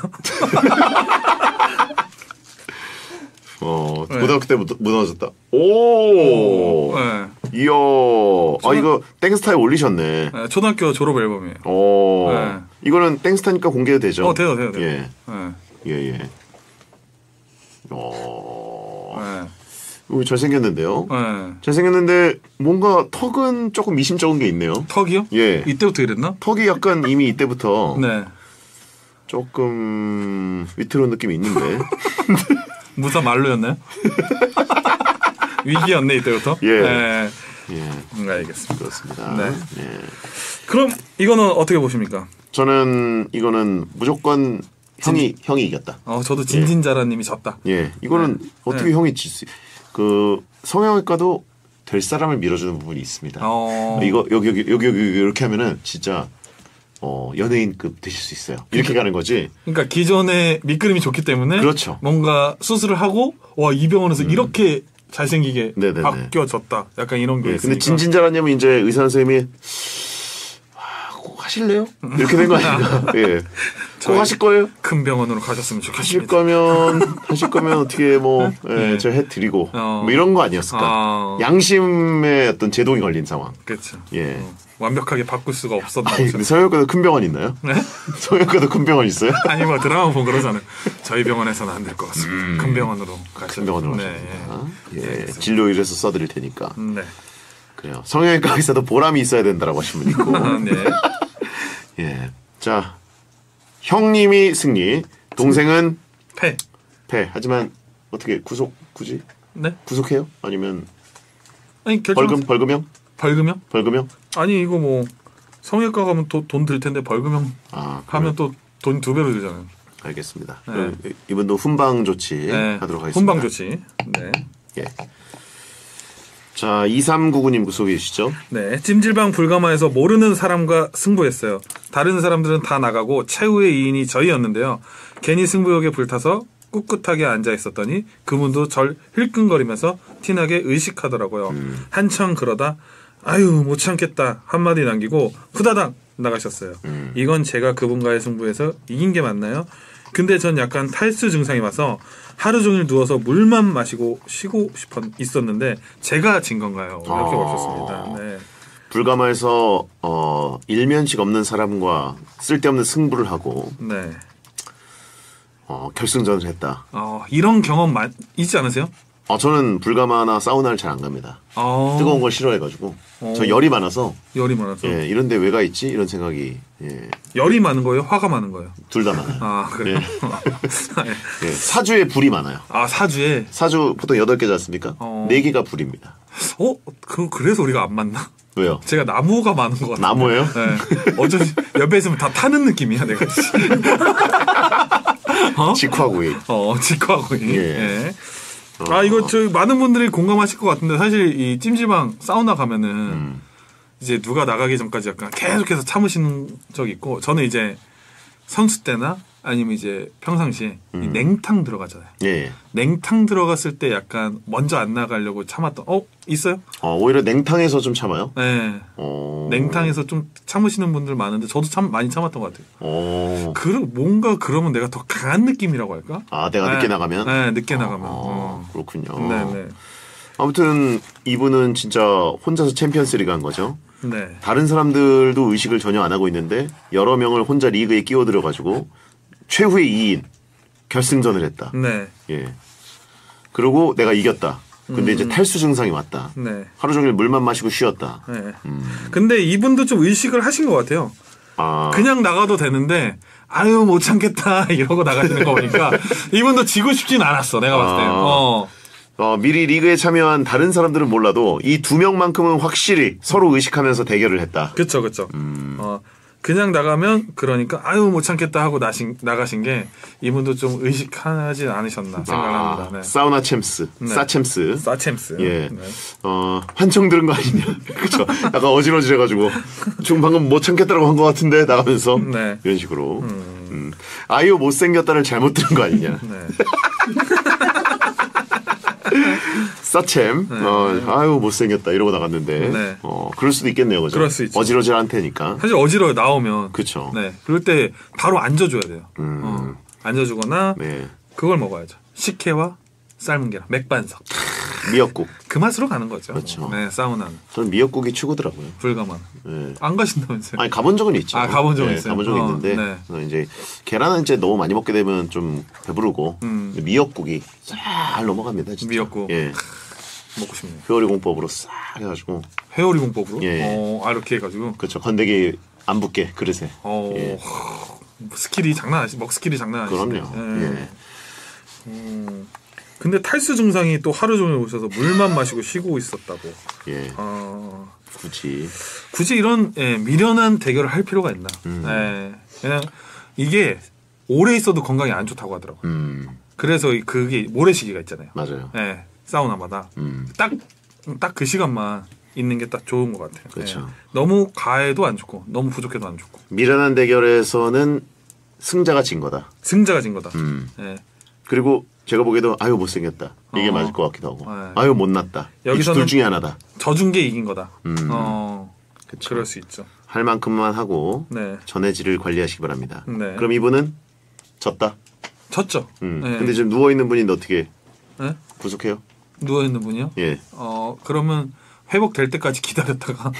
어 네. 고등학교 때 무- 무너졌다. 오. 네. 이야. 아 이거 땡스타에 올리셨네. 네, 초등학교 졸업 앨범이에요. 오. 네. 이거는 땡스타니까 공개도 되죠. 어, 돼요, 돼요, 돼요. 예. 네. 예, 예. 어. 네. 오, 잘생겼는데요. 네. 잘생겼는데 뭔가 턱은 조금 미심쩍은 게 있네요. 턱이요? 예. 이때부터 이랬나? 턱이 약간 이미 이때부터 네. 조금 위태로운 느낌이 있는데. 무사 말로였나요? 위기였네 이때부터. 예. 네. 예. 음, 알겠습니다. 그렇습니다. 네. 예. 그럼 이거는 어떻게 보십니까? 저는 이거는 무조건 형이 형이 이겼다. 어, 저도 진진자라님이 졌다. 예. 이거는 네. 어떻게 네. 형이 질 수? 그 성형외과도 될 사람을 밀어주는 부분이 있습니다. 어. 이거 여기 여기 여기 여기 이렇게 하면은 진짜 어 연예인급 되실 수 있어요. 이렇게 가는 거지. 그러니까 기존에 밑그림이 좋기 때문에 그렇죠. 뭔가 수술을 하고 와 이 병원에서 이렇게 잘생기게 네네네. 바뀌어졌다. 약간 이런 게 예, 있으니까. 근데 진진자라냐면 이제 의사 선생님이 와, 꼭 하실래요? 이렇게 된 거 아닌가? 예. 꼭 하실 거예요? 큰 병원으로 가셨으면 하실 좋겠습니다. 거면 하실 거면 어떻게 뭐 예, 네. 제가 해드리고 어. 뭐 이런 거 아니었을까? 아. 양심의 어떤 제동이 걸린 상황. 그렇죠. 예. 어, 완벽하게 바꿀 수가 없었나 아니, 보죠. 근데 성형외과도 큰 병원 있나요? 네? 성형외과도 큰 병원 있어요? 아니 뭐 드라마 보고 그러잖아요. 저희 병원에서는 안 될 것 같습니다. 큰 병원으로 가시죠. 큰 병원으로 네, 가십니다. 예. 예. 알겠습니다. 진료일에서 써드릴 테니까. 네. 그래요. 성형외과 의사도 보람이 있어야 된다라고 하신 분 있고. 아, 네. 예. 자, 형님이 승리, 동생은 패. 패. 하지만 어떻게 구속 굳이 네? 구속해요? 아니면 아니 결정. 벌금 벌금형? 벌금형? 벌금형? 아니 이거 뭐 성형외과 가면 돈 들 텐데 벌금형 아, 하면 또 돈 두 배로 들잖아요. 알겠습니다. 네. 그럼 이분도 훈방 조치 네. 하도록 하겠습니다. 훈방 조치. 네. 예. 자, 이삼구구 님 소개해 주시죠. 네, 찜질방 불가마에서 모르는 사람과 승부했어요. 다른 사람들은 다 나가고 최후의 이 인이 저희였는데요. 괜히 승부욕에 불타서 꿋꿋하게 앉아 있었더니 그분도 절 힐끔거리면서 티나게 의식하더라고요. 음. 한참 그러다 아유 못 참겠다 한마디 남기고 후다닥 나가셨어요. 음. 이건 제가 그분과의 승부에서 이긴 게 맞나요? 근데 전 약간 탈수 증상이 와서 하루 종일 누워서 물만 마시고 쉬고 싶었 있었는데 제가 진 건가요? 이렇게 아. 오셨습니다. 네. 불가마에서 어, 일면식 없는 사람과 쓸데없는 승부를 하고 네. 어, 결승전을 했다. 어, 이런 경험 많, 있지 않으세요? 어, 저는 불가마나 사우나를 잘 안 갑니다. 어, 뜨거운 걸 싫어해가지고 어. 저 열이 많아서 열이 많아서. 예, 이런데 왜 가 있지? 이런 생각이 예, 열이 많은 거예요? 화가 많은 거예요? 둘 다 많아요. 아, 그래요? 예, 사주에 불이 많아요. 아, 사주에. 사주 보통 여덟 개지 않습니까? 어. 네 개가 불입니다. 어? 그, 그래서 우리가 안 맞나? 왜요? 제가 나무가 많은 것 같아요. 나무예요? 네. 어쩐지 옆에 있으면 다 타는 느낌이야, 내가. 어? 직화구이. 어, 직화고. 예. 예. 아, 이거 저 많은 분들이 공감하실 것 같은데 사실 이 찜질방 사우나 가면은 음. 이제 누가 나가기 전까지 약간 계속해서 참으시는 적이 있고 저는 이제 선수 때나 아니면 이제 평상시에 이 냉탕 들어가잖아요. 예. 냉탕 들어갔을 때 약간 먼저 안 나가려고 참았던 어 있어요? 어, 오히려 냉탕에서 좀 참아요? 네. 어. 냉탕에서 좀 참으시는 분들 많은데 저도 참 많이 참았던 것 같아요. 어. 그 뭔가 그러면 내가 더 강한 느낌이라고 할까? 아, 내가 네. 늦게 나가면? 네, 늦게 나가면. 어, 어. 그렇군요. 네, 아무튼 이분은 진짜 혼자서 챔피언스 리그 한 거죠. 네. 네. 다른 사람들도 의식을 전혀 안 하고 있는데 여러 명을 혼자 리그에 끼워들어 가지고 최후의 이 인 결승전을 했다. 네. 예. 그리고 내가 이겼다. 근데 음. 이제 탈수 증상이 왔다. 네. 하루 종일 물만 마시고 쉬었다. 네. 근데 이분도 좀 의식을 하신 것 같아요. 아, 그냥 나가도 되는데 아유 못 참겠다 이러고 나가시는 거 보니까 이분도 지고 싶진 않았어. 내가 봤을 때. 아. 어. 어, 미리 리그에 참여한 다른 사람들은 몰라도 이 두 명만큼은 확실히 서로 의식하면서 대결을 했다. 그쵸 그쵸. 음. 어. 그냥 나가면 그러니까 아유 못 참겠다 하고 나신, 나가신 게 이분도 좀 의식하지 않으셨나 생각합니다. 네. 사우나 챔스, 네. 사챔스. 사챔스. 예. 네. 어, 환청 들은 거 아니냐. 그쵸. 약간 어지러지해가지고. 지금 방금 못 참겠다라고 한 것 같은데, 나가면서. 네. 이런 식으로. 음. 아이오 못생겼다를 잘못 들은 거 아니냐. 네. 서챔. 네. 어, 아유 못생겼다 이러고 나갔는데. 네. 어 그럴 수도 있겠네요, 그죠? 그럴 수 있죠. 어지러질한 테니까. 사실 어지러워 나오면. 그쵸. 네. 그럴 때 바로 앉아줘야 돼요. 음. 어, 앉아주거나 네. 그걸 먹어야죠. 식혜와 삶은 계란, 맥반석. 미역국. 그 맛으로 가는 거죠. 그렇죠. 네, 사우나는 저는 미역국이 최고더라고요. 불가만. 네. 안 가신다면서요? 아니 가본 적은 있죠. 아, 가본 적은 네, 있어요? 가본 적은 어, 있는데 네. 어, 이제 계란은 이제 너무 많이 먹게 되면 좀 배부르고 음. 미역국이 잘 넘어갑니다. 진짜. 미역국. 예. 먹고 싶네요. 회오리 공법으로 싹 해가지고 회오리 공법으로? 예. 어, 아, 이렇게 해가지고. 그렇죠. 건더기 안 붙게 그릇에. 어, 예. 하, 스킬이 장난 아니시, 먹 스킬이 장난 아니시네. 그럼요. 예. 음, 근데 탈수 증상이 또 하루 종일 오셔서 물만 마시고 쉬고 있었다고. 예. 아, 굳이. 굳이 이런 예, 미련한 대결을 할 필요가 있나? 음. 예, 그냥 이게 오래 있어도 건강에 안 좋다고 하더라고. 요 음. 그래서 이- 그게 모래시계가 있잖아요. 맞아요. 예, 사우나마다 음. 딱 딱 그 시간만 있는 게 딱 좋은 것 같아요. 그렇죠. 예. 너무 과해도 안 좋고 너무 부족해도 안 좋고 미련한 대결에서는 승자가 진 거다. 승자가 진 거다. 음. 예. 그리고 제가 보기에도 아유 못생겼다. 이게 어. 맞을 것 같기도 하고. 네. 아유 못났다. 여기서는- 둘 중에 하나다. 져준 게 이긴 거다. 음. 어, 그쵸. 그럴 수 있죠. 할 만큼만 하고 네, 전해질을 관리하시기 바랍니다. 네. 그럼 이분은 졌다. 졌죠. 음. 네. 근데 지금 누워 있는 분인데 어떻게 네? 구속해요? 누워 있는 분이요? 예. 어, 그러면 회복될 때까지 기다렸다가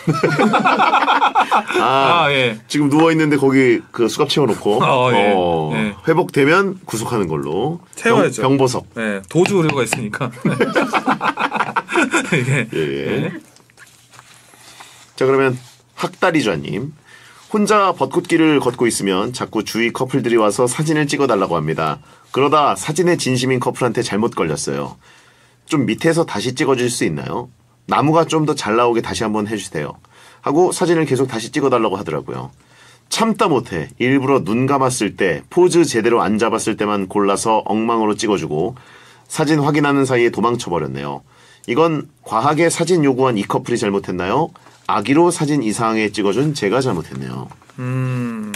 아, 아, 예. 지금 누워 있는데 거기 그 수갑 채워놓고 어, 예. 어, 예. 회복되면 구속하는 걸로. 채워야죠. 병, 병보석. 네, 도주 의료가 있으니까. 이게 예, 예. 예. 자 그러면 학다리좌님. 혼자 벚꽃길을 걷고 있으면 자꾸 주위 커플들이 와서 사진을 찍어달라고 합니다. 그러다 사진에 진심인 커플한테 잘못 걸렸어요. 좀 밑에서 다시 찍어줄 수 있나요? 나무가 좀 더 잘 나오게 다시 한번 해주세요. 하고 사진을 계속 다시 찍어달라고 하더라고요. 참다 못해 일부러 눈 감았을 때 포즈 제대로 안 잡았을 때만 골라서 엉망으로 찍어주고 사진 확인하는 사이에 도망쳐버렸네요. 이건 과하게 사진 요구한 이 커플이 잘못했나요? 아기로 사진 이상하게 찍어준 제가 잘못했네요. 음.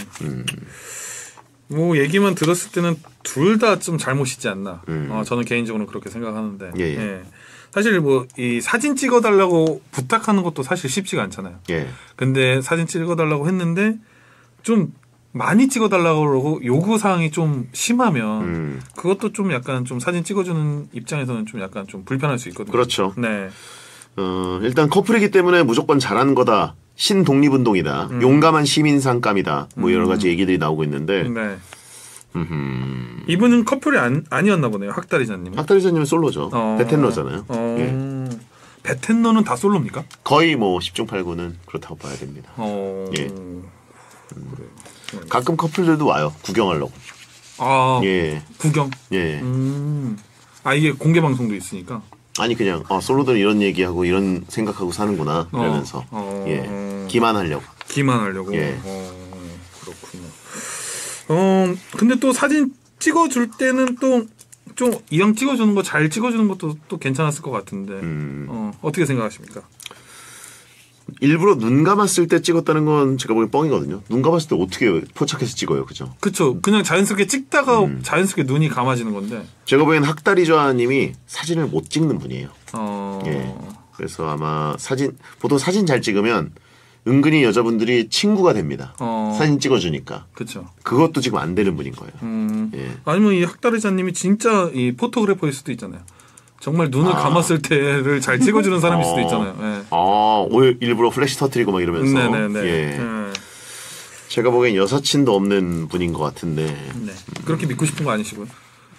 뭐 얘기만 들었을 때는 둘 다 좀 잘못이지 않나. 음. 어, 저는 개인적으로 그렇게 생각하는데. 예, 예. 사실 뭐 이 사진 찍어달라고 부탁하는 것도 사실 쉽지가 않잖아요. 예. 근데 사진 찍어달라고 했는데 좀 많이 찍어달라고 그러고 요구 사항이 좀 심하면 음. 그것도 좀 약간 좀 사진 찍어주는 입장에서는 좀 약간 좀 불편할 수 있거든요. 그렇죠. 네. 어, 일단 커플이기 때문에 무조건 잘하는 거다. 신독립운동이다. 음. 용감한 시민상감이다. 뭐 여러 가지 얘기들이 나오고 있는데 네. 음흠. 이분은 커플이 안, 아니었나 보네요. 학다리자님은. 학다리자님은 솔로죠. 어. 베텐러잖아요. 어. 예. 베텐러는 다 솔로입니까? 거의 뭐 십중팔구는 그렇다고 봐야 됩니다. 어. 예. 그래요. 가끔 커플들도 와요. 구경하려고. 아, 예. 구경. 예. 음. 아, 이게 공개 방송도 있으니까. 아니 그냥 어, 솔로들은 이런 얘기하고 이런 생각하고 사는구나 이러면서 어. 예. 기만하려고. 기만하려고. 예. 어, 그렇군요. 어, 근데 또 사진 찍어줄 때는 또 좀 이왕 찍어주는 거 잘 찍어주는 것도 또 괜찮았을 것 같은데. 음. 어, 어떻게 생각하십니까? 일부러 눈 감았을 때 찍었다는 건 제가 보기엔 뻥이거든요. 눈 감았을 때 어떻게 포착해서 찍어요, 그죠? 그쵸. 그냥 자연스럽게 찍다가 음. 자연스럽게 눈이 감아지는 건데. 제가 보기엔 학다리좌님이 사진을 못 찍는 분이에요. 어. 예. 그래서 아마 사진 보통 사진 잘 찍으면 은근히 여자분들이 친구가 됩니다. 어. 사진 찍어주니까 그쵸. 그것도 지금 안 되는 분인 거예요. 음. 예. 아니면 이 학다리자님이 진짜 이 포토그래퍼일 수도 있잖아요. 정말 눈을 아. 감았을 때를 잘 찍어주는 사람일 수도 어. 있잖아요. 예. 아, 오늘 일부러 플래시 터트리고 막 이러면서. 네네네. 예. 예. 제가 보기엔 여사친도 없는 분인 것 같은데. 네. 그렇게 믿고 싶은 거 아니시고요.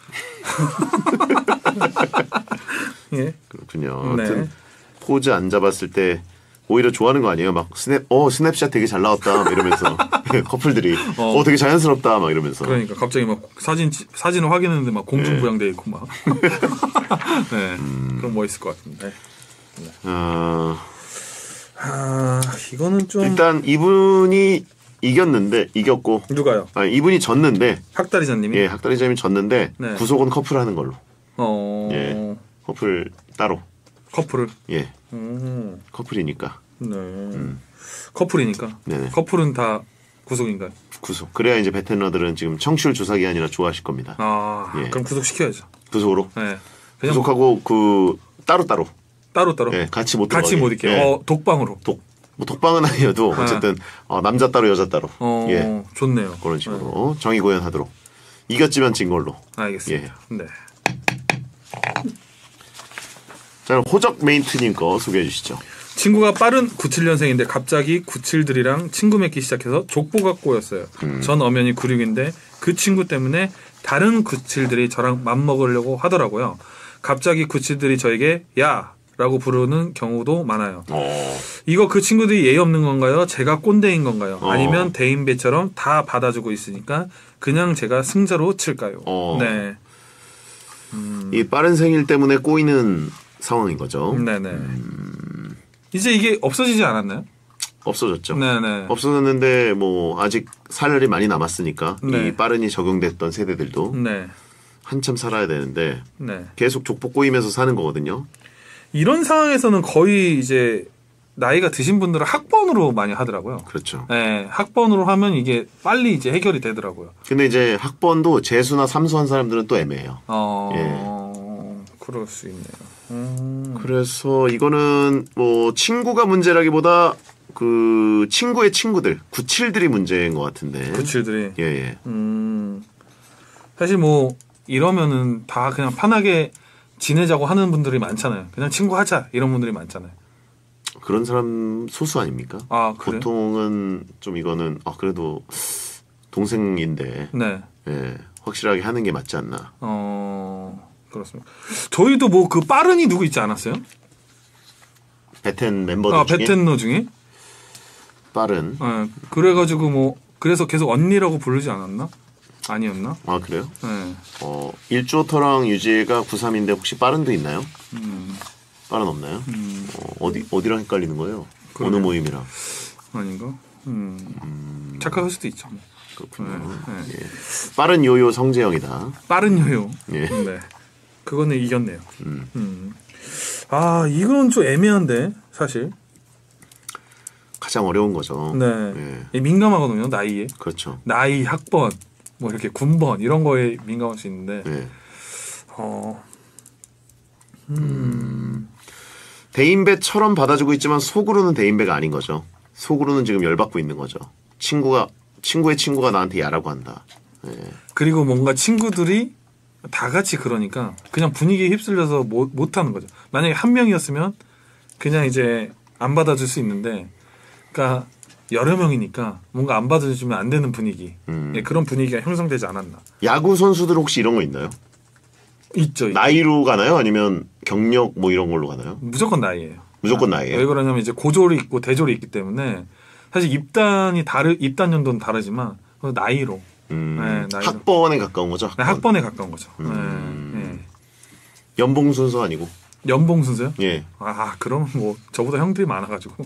예. 그렇군요. 네. 아무튼 포즈 안 잡았을 때 오히려 좋아하는 거 아니에요? 막 스냅, 어 스냅샷 되게 잘 나왔다 막 이러면서 커플들이 어. 어 되게 자연스럽다 막 이러면서. 그러니까 갑자기 막 사진 찌- 사진을 확인했는데 막 공중부양돼 있고 막. 네. 음. 그럼 멋있을 것 같은데. 어, 아 이거는 좀 일단 이분이 이겼는데 이겼고 누가요? 아 이분이 졌는데 학다리자님이. 예 학다리자님이 졌는데 네. 구속은 커플 하는 걸로. 어. 예. 커플 따로. 커플을. 예 음. 커플이니까 네. 커플이니까. 네네. 커플은 다 구속인가요? 구속. 그래야 이제 베테너들은 지금 청취율 조사기 아니라 좋아하실 겁니다. 아 예. 그럼 구속 시켜야죠. 구속으로. 네. 그냥 뭐- 구속하고 그 따로 따로. 따로 따로. 예, 같이 못 같이 들어가게. 못 있게. 예. 어, 독방으로. 독, 뭐 독방은 아니어도 어쨌든 어, 남자 따로 여자 따로. 어, 예, 좋네요. 그런 식으로 정의 구현하도록. 이겼지만 진 걸로. 알겠습니다. 네. 자, 그럼 호적 메인트님 거 소개해 주시죠. 친구가 빠른 구십칠 년생인데 갑자기 구십칠들이랑 친구 맺기 시작해서 족보가 꼬였어요. 음. 전 엄연히 구십육인데 그 친구 때문에 다른 구십칠들이 저랑 맘먹으려고 하더라고요. 갑자기 구십칠들이 저에게 야! 라고 부르는 경우도 많아요. 어, 이거 그 친구들이 예의 없는 건가요? 제가 꼰대인 건가요? 어. 아니면 대인배처럼 다 받아주고 있으니까 그냥 제가 승자로 칠까요? 어. 네. 이 빠른 생일 때문에 꼬이는 상황인 거죠. 네네. 이제 이게 없어지지 않았나요? 없어졌죠. 네네. 없어졌는데 뭐 아직 살 날이 많이 남았으니까 네. 이 빠른이 적용됐던 세대들도 네. 한참 살아야 되는데 네. 계속 족보 꼬이면서 사는 거거든요. 이런 상황에서는 거의 이제 나이가 드신 분들은 학번으로 많이 하더라고요. 그렇죠. 네, 학번으로 하면 이게 빨리 이제 해결이 되더라고요. 근데 이제 학번도 재수나 삼수한 사람들은 또 애매해요. 어, 그럴 수 있네요. 음. 그래서 이거는 뭐 친구가 문제라기보다 그 친구의 친구들, 구칠들이 문제인 것 같은데. 구칠들이. 예, 예. 음. 사실 뭐 이러면은 다 그냥 편하게 지내자고 하는 분들이 많잖아요. 그냥 친구 하자 이런 분들이 많잖아요. 그런 사람 소수 아닙니까? 아, 그래요? 보통은 좀 이거는 아 그래도 동생인데 네. 예, 확실하게 하는 게 맞지 않나. 어, 그렇습니다. 저희도 뭐 그 빠른이 누구 있지 않았어요? 베텐 멤버들 아, 중에 베텐너 중에? 빠른. 예. 그래가지고 뭐 그래서 계속 언니라고 부르지 않았나? 아니었나? 아 그래요? 네. 어 일주오터랑 유지가 구삼인데 혹시 빠른도 있나요? 음, 빠른 없나요? 음, 어, 어디 어디랑 헷갈리는 거예요? 그러게요. 어느 모임이랑? 아닌가? 음, 착각할 수도 있죠. 뭐. 그렇군요. 네, 네. 예. 빠른 요요 성재영이다. 빠른 요요. 예. 네. 그거는 이겼네요. 음. 음. 아, 이건 좀 애매한데, 사실. 가장 어려운 거죠. 네. 예. 민감하거든요, 나이에. 그렇죠. 나이, 학번, 뭐 이렇게 군번, 이런 거에 민감할 수 있는데, 예. 어, 대인배처럼 받아주고 있지만 속으로는 대인배가 아닌 거죠. 속으로는 지금 열받고 있는 거죠. 친구가 친구의 친구가 나한테 야라고 한다. 예. 그리고 뭔가 친구들이 다 같이 그러니까 그냥 분위기에 휩쓸려서 못, 못하는 거죠. 만약에 한 명이었으면 그냥 이제 안 받아줄 수 있는데, 그러니까 여러 명이니까 뭔가 안 받아주면 안 되는 분위기. 음. 예, 그런 분위기가 형성되지 않았나. 야구 선수들 혹시 이런 거 있나요? 있죠. 있죠. 나이로 가나요? 아니면 경력 뭐 이런 걸로 가나요? 무조건 나이예요. 무조건 아, 나이예요? 왜 그러냐면 이제 고졸이 있고 대졸이 있기 때문에 사실 입단이 다르 입단 연도는 다르지만 나이로 음, 네, 나이로. 학번에 가까운 거죠. 네, 학번. 학번에 가까운 거죠. 음. 네, 네. 연봉 순서 아니고. 연봉 순서요? 예. 아, 그럼 뭐 저보다 형들이 많아가지고.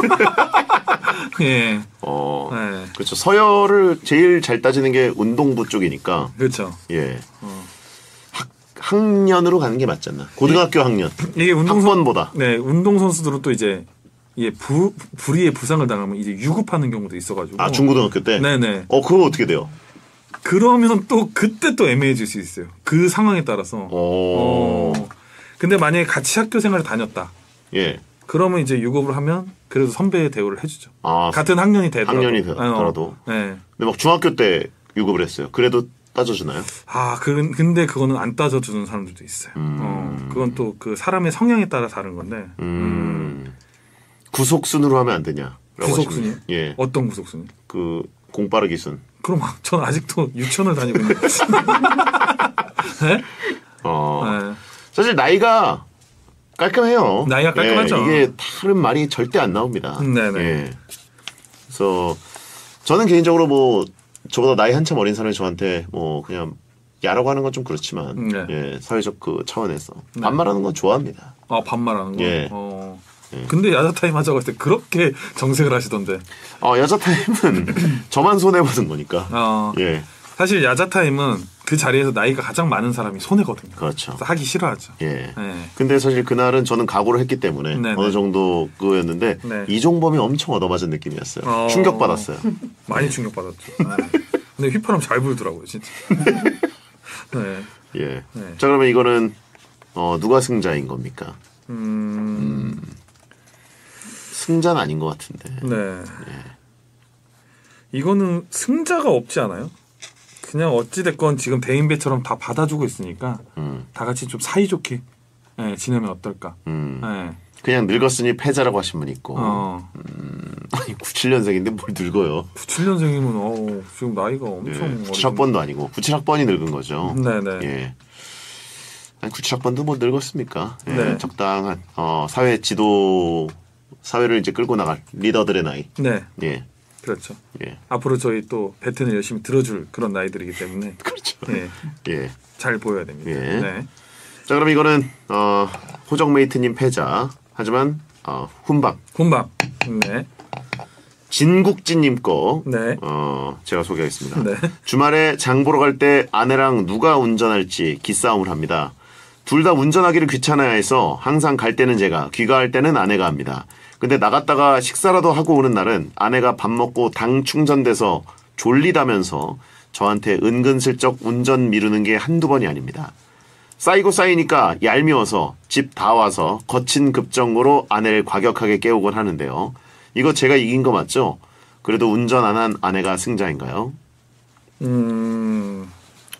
예. 어. 네. 그렇죠. 서열을 제일 잘 따지는 게 운동부 쪽이니까. 그렇죠. 예. 어. 학 학년으로 가는 게 맞지 않나? 고등학교 학년. 이게 운동 학번보다. 네, 운동 선수들은 또 이제 이게 부 불의의 부상을 당하면 이제 유급하는 경우도 있어가지고. 아 중고등학교 때. 네네. 어 그거 어떻게 돼요? 그러면 또 그때 또 애매해질 수 있어요. 그 상황에 따라서. 어. 어. 근데 만약에 같이 학교 생활을 다녔다. 예. 그러면 이제 유급을 하면 그래도 선배 대우를 해주죠. 아 같은 학년이 되더라도. 학년이 되더라도. 어, 네. 근데 막 중학교 때 유급을 했어요. 그래도 따져주나요? 아, 그, 근데 그거는 안 따져주는 사람들도 있어요. 음. 어, 그건 또 그 사람의 성향에 따라 다른 건데. 음. 구속순으로 하면 안 되냐? 구속순이요? 예. 어떤 구속순이? 그 공빠르기 순. 그럼 전 아직도 유치원을 다니고 있는데. 네? 어. 네. 사실 나이가 깔끔해요. 나이가 깔끔하죠. 예, 이게 다른 말이 절대 안 나옵니다. 음, 네네. 예. 그래서 저는 개인적으로 뭐 저보다 나이 한참 어린 사람이 저한테 뭐 그냥 야라고 하는 건 좀 그렇지만 네. 예, 사회적 그 차원에서 네. 반말하는 건 좋아합니다. 아, 반말하는 거? 예. 어. 예. 근데 야자타임 하자고 했을 때 그렇게 정색을 하시던데. 어, 여자 타임은 저만 손해 보는 거니까. 어. 예, 사실 야자타임은 그 자리에서 나이가 가장 많은 사람이 손해거든요. 그렇죠. 그래서 하기 싫어하죠. 예. 네. 근데 사실 그날은 저는 각오를 했기 때문에 네네. 어느 정도 그거였는데 네. 이종범이 엄청 얻어맞은 느낌이었어요. 어. 충격받았어요. 많이 충격받았죠. 네. 근데 휘파람 잘 불더라고요, 진짜. 네. 예. 네. 자 그러면 이거는 어, 누가 승자인 겁니까? 음, 승자는 아닌 것 같은데. 네. 이거는 승자가 없지 않아요? 그냥 어찌됐건 지금 대인배처럼 다 받아주고 있으니까 음, 다 같이 좀 사이좋게 예, 지내면 어떨까? 음. 예. 그냥 늙었으니 패자라고 하신 분 있고. 어, 아니 구십칠 년생인데 뭘 늙어요? 구십칠 년생이면 어, 지금 나이가 엄청 예, 어리긴- 구십칠 학번도 아니고 구십칠 학번이 늙은 거죠. 네네. 예. 아니 구십칠 학번도 뭐 늙었습니까? 예, 네. 적당한 어, 사회 지도 사회를 이제 끌고 나갈 리더들의 나이. 네, 예. 그렇죠. 예. 앞으로 저희 또 배튼을 열심히 들어줄 그런 나이들이기 때문에 그렇죠. 예, 예. 잘 보여야 됩니다. 예. 네. 자, 그럼 이거는 어, 호정메이트님 패자. 하지만 어, 훈방 군방. 네. 진국진님 거 네. 어, 제가 소개하겠습니다. 네. 주말에 장 보러 갈 때 아내랑 누가 운전할지 기싸움을 합니다. 둘 다 운전하기를 귀찮아해서 항상 갈 때는 제가, 귀가할 때는 아내가 합니다. 근데 나갔다가 식사라도 하고 오는 날은 아내가 밥 먹고 당 충전돼서 졸리다면서 저한테 은근슬쩍 운전 미루는 게 한두 번이 아닙니다. 쌓이고 쌓이니까 얄미워서 집 다 와서 거친 급정으로 아내를 과격하게 깨우곤 하는데요. 이거 제가 이긴 거 맞죠? 그래도 운전 안 한 아내가 승자인가요? 음.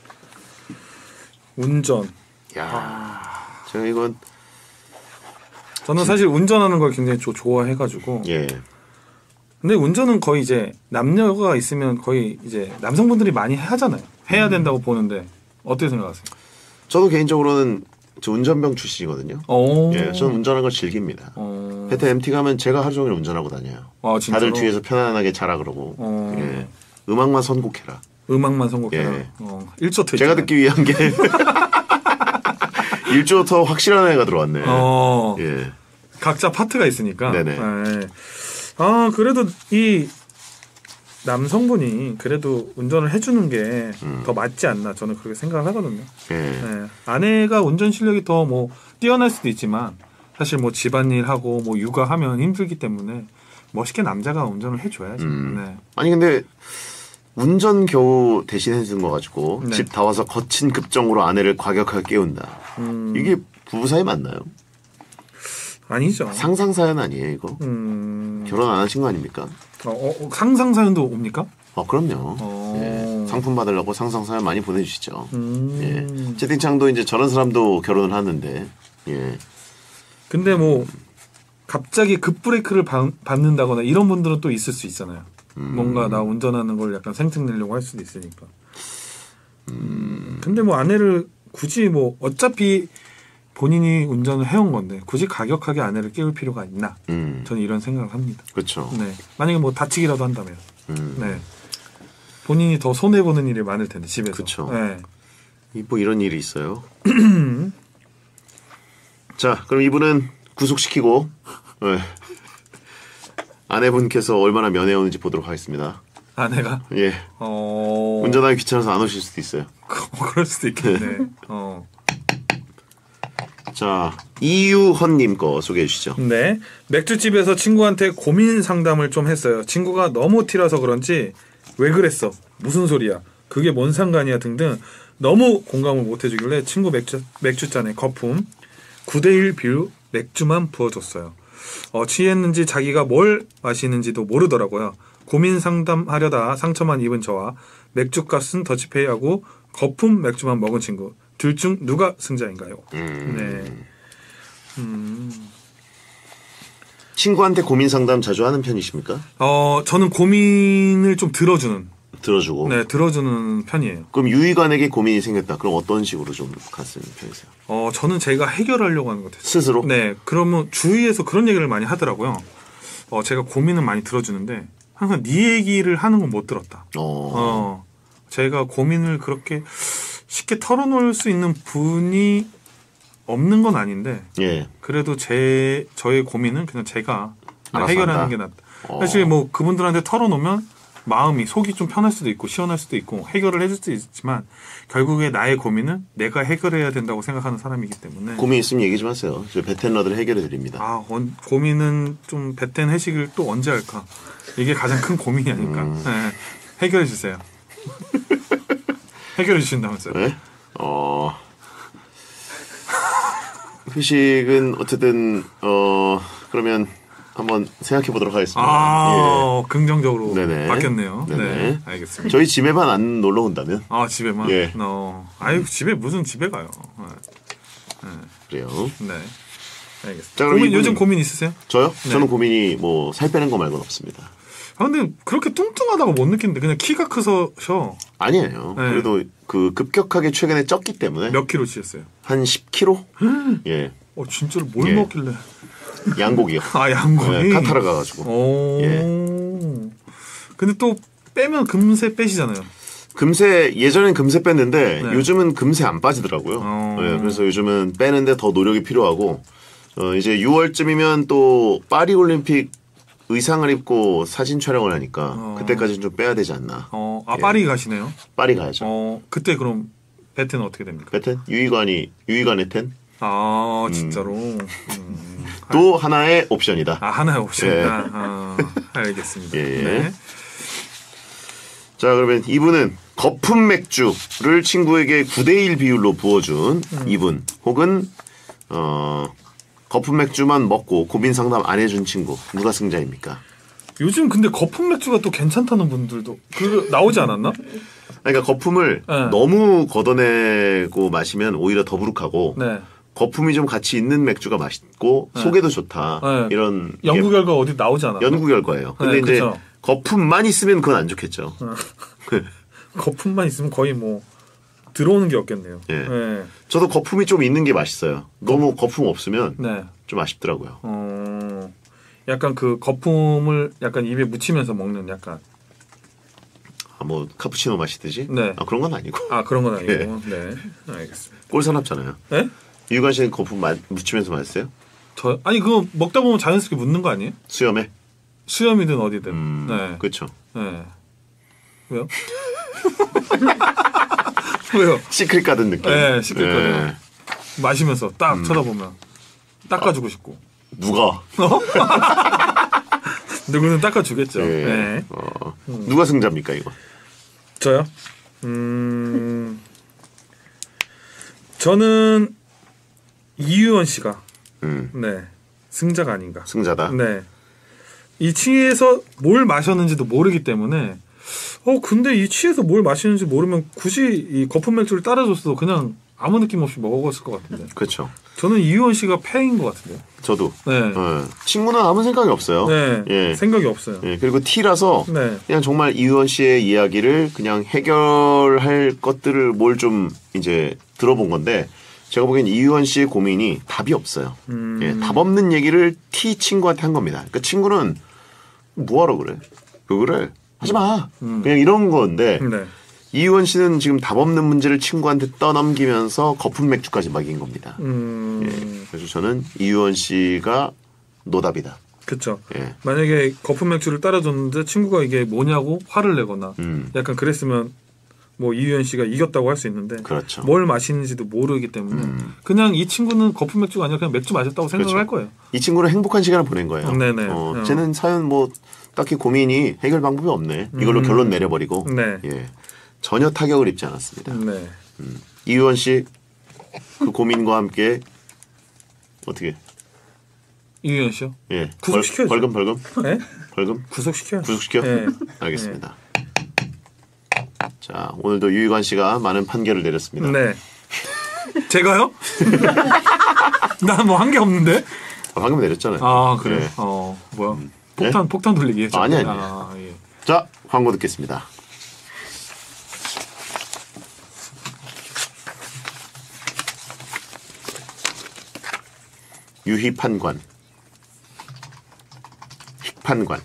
운전. 야, 제가 이건 저는 사실 운전하는 걸 굉장히 조, 좋아해가지고. 예, 근데 운전은 거의 이제 남녀가 있으면 거의 이제 남성분들이 많이 하잖아요. 해야 된다고 보는데 어떻게 생각하세요? 저도 개인적으로는 저 운전병 출신이거든요. 오. 예, 저는 운전하는 걸 즐깁니다. 어. 배트 엠티 가면 제가 하루 종일 운전하고 다녀요. 아, 진짜로? 다들 뒤에서 편안하게 자라 그러고. 어. 예, 음악만 선곡해라. 음악만 선곡해라. 예. 어. 일 초 더 제가 있잖아요. 듣기 위한 게 일 조 더 확실한 애가 들어왔네. 어. 예, 각자 파트가 있으니까. 네네. 예. 아, 그래도 이 남성분이 그래도 운전을 해주는 게 더 음. 맞지 않나 저는 그렇게 생각을 하거든요. 예, 예. 아내가 운전 실력이 더 뭐 뛰어날 수도 있지만 사실 뭐 집안일 하고 뭐 육아하면 힘들기 때문에 멋있게 남자가 운전을 해줘야죠. 음. 네. 아니 근데 운전 겨우 대신 해준 거 가지고 네. 집 다 와서 거친 급정으로 아내를 과격하게 깨운다. 음, 이게 부부 사이 맞나요? 아니죠. 상상 사연 아니에요 이거? 음, 결혼 안 하신 거 아닙니까? 어, 어, 어, 상상 사연도 옵니까? 어 그럼요. 어. 예, 상품 받으려고 상상 사연 많이 보내주시죠. 음. 예, 채팅창도 이제 저런 사람도 결혼을 하는데 예, 근데 뭐 갑자기 급브레이크를 바, 밟는다거나 이런 분들은 또 있을 수 있잖아요. 음. 뭔가 나 운전하는 걸 약간 생색내려고 할 수도 있으니까. 음. 근데 뭐 아내를 굳이 뭐 어차피 본인이 운전을 해온 건데 굳이 가격하게 아내를 깨울 필요가 있나? 음, 저는 이런 생각을 합니다. 그렇죠. 네. 만약에 뭐 다치기라도 한다면, 음, 네. 본인이 더 손해 보는 일이 많을 텐데 집에서. 그쵸. 네. 이- 뭐 이런 일이 있어요. 자, 그럼 이분은 구속시키고 예. 아내분께서 얼마나 면회오는지 보도록 하겠습니다. 아내가 예, 어 운전하기 귀찮아서 안 오실 수도 있어요. 그럴 수도 있겠네. 어. 자, 이유헌님 거 소개해 주시죠. 네. 맥주집에서 친구한테 고민 상담을 좀 했어요. 친구가 너무 티라서 그런지 왜 그랬어? 무슨 소리야? 그게 뭔 상관이야? 등등 너무 공감을 못 해주길래 친구 맥주, 맥주잔에 거품 구 대 일 비율 맥주만 부어줬어요. 어, 취했는지 자기가 뭘 마시는지도 모르더라고요. 고민 상담하려다 상처만 입은 저와 맥주값은 더치페이하고 거품 맥주만 먹은 친구. 둘 중 누가 승자인가요? 음, 네. 음. 친구한테 고민 상담 자주 하는 편이십니까? 어, 저는 고민을 좀 들어주는, 들어주고. 네, 들어주는 편이에요. 그럼 유이관에게 고민이 생겼다. 그럼 어떤 식으로 좀 갔으면 편이세요? 어, 저는 제가 해결하려고 하는 것 같아요. 스스로? 네, 그러면 주위에서 그런 얘기를 많이 하더라고요. 어, 제가 고민을 많이 들어주는데, 항상 네 얘기를 하는 건 못 들었다. 어. 어, 제가 고민을 그렇게 쉽게 털어놓을 수 있는 분이 없는 건 아닌데, 예. 그래도 제, 저의 고민은 그냥 제가 그냥 알아서 해결하는 한다? 게 낫다. 어. 사실 뭐 그분들한테 털어놓으면 마음이, 속이 좀 편할 수도 있고, 시원할 수도 있고, 해결을 해줄 수도 있지만, 결국에 나의 고민은 내가 해결해야 된다고 생각하는 사람이기 때문에. 고민 있으면 얘기 좀 하세요. 저 베텐러들 해결해 드립니다. 아, 언- 고민은 좀 배텐 회식을 또 언제 할까? 이게 가장 큰 고민이 아닐까? 음. 네, 해결해 주세요. 해결해 주신다면서요? 네? 어. 회식은 어쨌든 어 그러면 한번 생각해 보도록 하겠습니다. 아, 긍정적으로 네네. 바뀌었네요. 네네. 네, 알겠습니다. 저희 집에만 안 놀러 온다면 아, 집에만? 예. 어, 아유, 집에 무슨 집에 가요. 네, 그래요. 네. 알겠습니다. 자, 그럼 고민, 이분은- 요즘 고민 있으세요? 저요? 네. 저는 고민이 뭐 살 빼는 거 말고는 없습니다. 아, 근데 그렇게 뚱뚱하다고 못 느끼는데 그냥 키가 크서셔. 아니에요. 네. 그래도 그 급격하게 최근에 쪘기 때문에 몇 킬로 찌셨어요? 한 십 킬로그램? 예. 어, 진짜로 뭘 예. 먹길래? 양고기요. 아, 양고기? 네, 카타르 가가지고. 오. 예. 근데 또 빼면 금세 빼시잖아요. 금세 예전엔 금세 뺐는데 네. 요즘은 금세 안 빠지더라고요. 어. 예, 그래서 요즘은 빼는데 더 노력이 필요하고 어, 이제 유월쯤이면 또 파리 올림픽 의상을 입고 사진 촬영을 하니까 어. 그때까지는 좀 빼야 되지 않나. 어, 아, 예. 파리 가시네요? 파리 가야죠. 어, 그때 그럼 배트는 어떻게 됩니까? 베텐 유희관이 유희관의 텐. 아, 진짜로. 음. 또 하나의 옵션이다. 아, 하나의 옵션이다. 예. 아, 알겠습니다. 예. 네. 자, 그러면 이분은 거품 맥주를 친구에게 구 대 일 비율로 부어준 음. 이분 혹은 어 거품 맥주만 먹고 고민 상담 안 해준 친구 누가 승자입니까? 요즘 근데 거품 맥주가 또 괜찮다는 분들도 그 나오지 않았나? 그러니까 거품을 네. 너무 걷어내고 마시면 오히려 더부룩하고 네. 거품이 좀 같이 있는 맥주가 맛있고 속에도 좋다 네. 이런 연구 게 결과 어디 나오지 않았나? 연구 결과예요. 근데 네, 이제 그쵸. 거품만 있으면 그건 안 좋겠죠. 거품만 있으면 거의 뭐 들어오는 게 없겠네요. 예. 네. 저도 거품이 좀 있는 게 맛있어요. 너무 거품 없으면 네. 좀 아쉽더라고요. 어, 약간 그 거품을 약간 입에 묻히면서 먹는 약간 아, 뭐 카푸치노 마시듯이? 네. 아, 그런 건 아니고. 아 그런 건 아니고 예. 네 알겠습니다. 꼴사납잖아요. 네? 유관 씨는 거품 마, 묻히면서 마셨어요? 저 아니 그거 먹다 보면 자연스럽게 묻는 거 아니에요? 수염에? 수염이든 어디든. 음, 네. 그렇죠. 네. 왜요? 왜요? 시크릿 가든 느낌. 네, 시크릿 가든. 예. 마시면서 딱 음. 쳐다보면 닦아주고 싶고. 누가? 누구는 닦아주겠죠. 예. 네. 어, 누가 승자입니까, 이거? 저요? 음, 저는 이유원 씨가 음, 네 승자가 아닌가. 승자다. 네. 이 취해서 뭘 마셨는지도 모르기 때문에 어 근데 이 취해서 뭘 마시는지 모르면 굳이 이 거품 맥주를 따라줬어도 그냥 아무 느낌 없이 먹었을 것 같은데. 그렇죠. 저는 이유원 씨가 패인 것 같은데요. 저도. 네. 어, 친구는 아무 생각이 없어요. 네. 예. 생각이 없어요. 예, 그리고 T라서 네. 그냥 정말 이유원 씨의 이야기를 그냥 해결할 것들을 뭘 좀 이제 들어본 건데 제가 보기엔 이유원 씨의 고민이 답이 없어요. 음. 예, 답 없는 얘기를 T 친구한테 한 겁니다. 그러니까 친구는 뭐하러 그래? 왜 그래? 하지 마. 그냥 이런 건데 네. 이유원 씨는 지금 답 없는 문제를 친구한테 떠넘기면서 거품 맥주까지 먹인 겁니다. 음. 예, 그래서 저는 이유원 씨가 노답이다. 그쵸. 예. 만약에 거품 맥주를 따라줬는데 친구가 이게 뭐냐고 화를 내거나 음. 약간 그랬으면 뭐 이유연 씨가 이겼다고 할 수 있는데 그렇죠. 뭘 마시는지도 모르기 때문에 음. 그냥 이 친구는 거품 맥주가 아니라 그냥 맥주 마셨다고 생각을 그렇죠. 할 거예요. 이 친구는 행복한 시간을 보낸 거예요. 네네. 어, 어. 쟤는 사연 뭐 딱히 고민이 해결 방법이 없네. 이걸로 음. 결론 내려버리고 네. 예. 전혀 타격을 입지 않았습니다. 네. 이유원 씨 그 고민과 함께 어떻게 이유연 씨요? 예 구속시켜야죠. 벌금 벌금 네? 벌금 구속시켜요. 구속시켜? 네. 알겠습니다. 자 오늘도 유희관 씨가 많은 판결을 내렸습니다. 네. 제가요? 난 뭐 한 게 없는데. 아, 방금 내렸잖아요. 아 그래. 네. 어 뭐야? 폭탄 폭탄 돌리기. 아니, 아니. 아, 예. 자 광고 듣겠습니다. 유희판관, 희판관.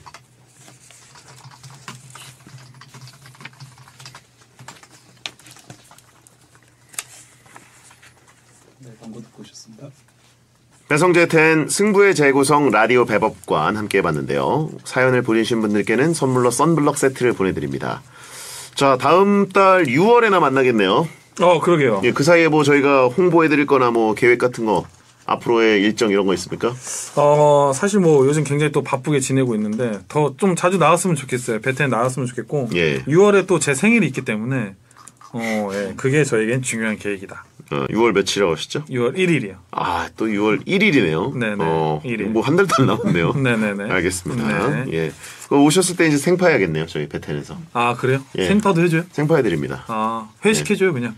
네, 광고 듣고 오셨습니다. 배성재 텐 승부의 재구성 라디오 배법관 함께 해봤는데요. 사연을 보내주신 분들께는 선물로 썬블럭 세트를 보내드립니다. 자 다음 달 유월에나 만나겠네요. 어 그러게요. 예, 그 사이에 뭐 저희가 홍보해드릴 거나 뭐 계획 같은 거 앞으로의 일정 이런 거 있습니까? 어 사실 뭐 요즘 굉장히 또 바쁘게 지내고 있는데 더 좀 자주 나왔으면 좋겠어요. 배트에 나왔으면 좋겠고 예. 유월에 또 제 생일이 있기 때문에 어 예, 그게 저에겐 중요한 계획이다. 어, 유월 며칠이라고 하셨죠? 유월 일일이요. 아, 또 유월 일일이네요. 네네, 어, 일일. 뭐 한 달도 안 남았네요. 네네네. 알겠습니다. 네. 예. 그 오셨을 때 이제 생파해야겠네요. 저희 베텐에서. 아 그래요? 예. 생파도 해줘요? 생파해드립니다. 아 회식해줘요 그냥.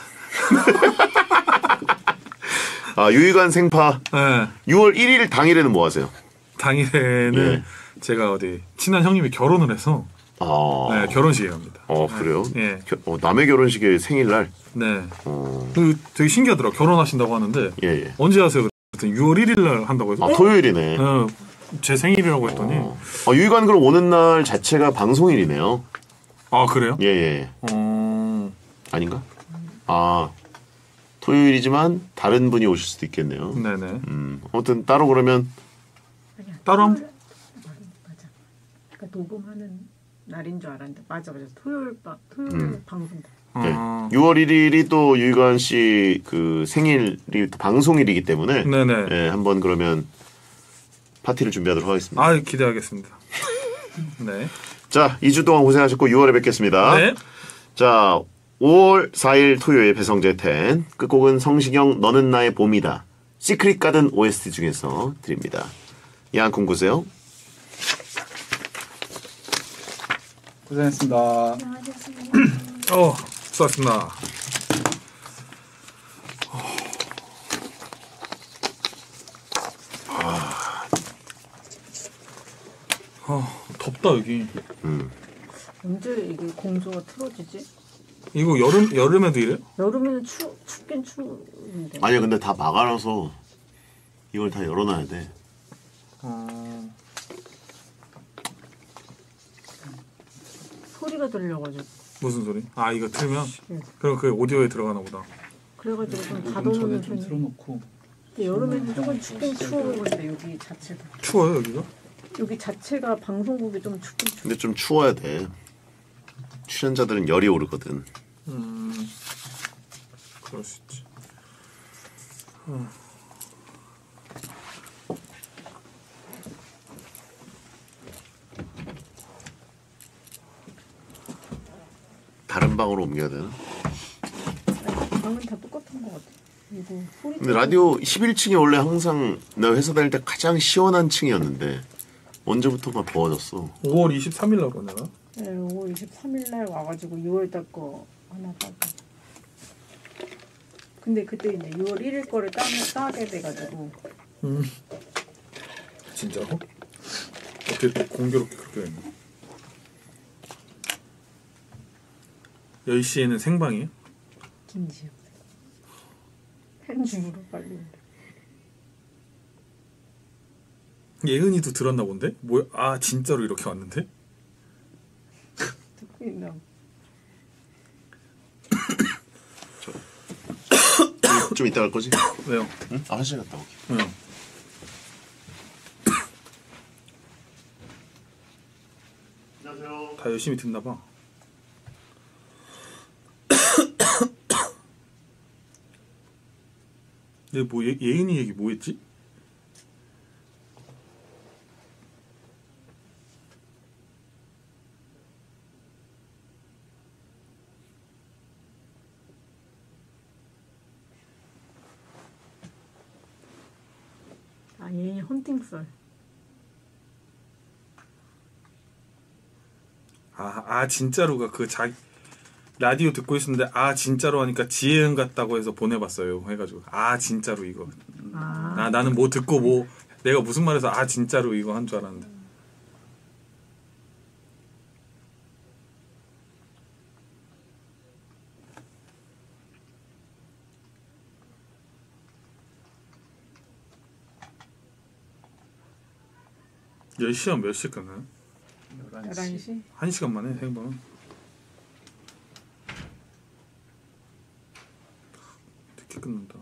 아, 유희관 생파. 네. 유월 일일 당일에는 뭐 하세요? 당일에는 예. 제가 어디 친한 형님이 결혼을 해서 아, 네, 결혼식에 갑니다. 어, 그래요? 예. 겨- 어, 남의 결혼식에 생일날? 네. 어, 그 되게 신기하더라고. 결혼하신다고 하는데 예, 예. 언제 하세요? 그랬더니 유월 일일 날 한다고 해서 아, 토요일이네. 어, 제 생일이라고 했더니 어. 아, 유희관 그럼 오는 날 자체가 방송일이네요. 아 그래요? 예, 예. 어, 아닌가? 아, 토요일이지만 다른 분이 오실 수도 있겠네요. 네네. 음, 아무튼 따로 그러면 아니야. 따로 한- 토요일- 맞아. 그러니까 녹음하는 날인 줄 알았는데 맞아 맞아. 토요일 방 토요일 음. 방송다. 네. 어, 유월 일일이 또 유희관 씨 그 생일이 또 방송일이기 때문에 네네. 예, 한번 그러면 파티를 준비하도록 하겠습니다. 아 기대하겠습니다. 네. 자, 이 주 동안 고생하셨고 유월에 뵙겠습니다. 네. 자, 오월 사일 토요일 배성재 텐 끝곡은 성시경 너는 나의 봄이다. 시크릿 가든 오에스티 중에서 드립니다. 야한 꿈꾸세요. 고생했습니다. 어, 수고하셨습니다. 아, 덥다 여기. 언제 이게 공조가 틀어지지? 이거 여름 여름에도 이래? 여름에는 추 춥긴 추운데. 아니야, 근데 다 막아놔서 이걸 다 열어놔야 돼. 어, 소리가 들려가지고. 무슨 소리? 아 이거 틀면 네. 그럼 그 오디오에 들어가나 보다. 그래가지고 좀 녹음 가둬놓는 전에 좀 편이. 틀어놓고 근데 여름에는 조금 춥긴 추워 보이는데 여기 자체가 추워요 여기가? 여기 자체가 방송국이 좀 춥긴 추워. 근데 좀 추워야 돼. 출연자들은 열이 오르거든. 음, 그럴 수 있지. 다른 방으로 옮겨야 되나? 방은 다 똑같은 것 같아. 이거 소리. 근데 라디오 십일 층이 원래 항상 나 회사 다닐 때 가장 시원한 층이었는데 언제부터가 더워졌어. 오월 이십삼일 날 보내나? 네, 오월 이십삼일 날 와가지고 유월 달 거 하나 따고. 근데 그때 이제 유월 일일 거를 따, 따게 돼가지고 음. 진짜로? 어떻게 또 공교롭게 그렇게 됐나? 열 시에는 생방이에요? 김지우 팬중으로 빨리. 예은이도 들었나 본데? 뭐야? 아 진짜로 이렇게 왔는데? 듣고 있나? 좀 이따 갈 거지? 왜요? 응? 아, 화장실 갔다 오게. 왜요? 안녕하세요. 다 열심히 듣나 봐. 근데 뭐 예, 예은이 얘기 뭐 했지? 아 얘 헌팅썰. 아, 아 진짜로가 그 자 라디오 듣고 있었는데 아 진짜로 하니까 지혜은 같다고 해서 보내봤어요. 해가지고 아 진짜로 이거. 아, 아 나는 뭐 듣고 뭐 내가 무슨 말해서 아 진짜로 이거 한 줄 알았는데. 열 시간 몇 시에 끝나요? 열한 시. 한 시간 만에 생방은. 늦게 끝난다.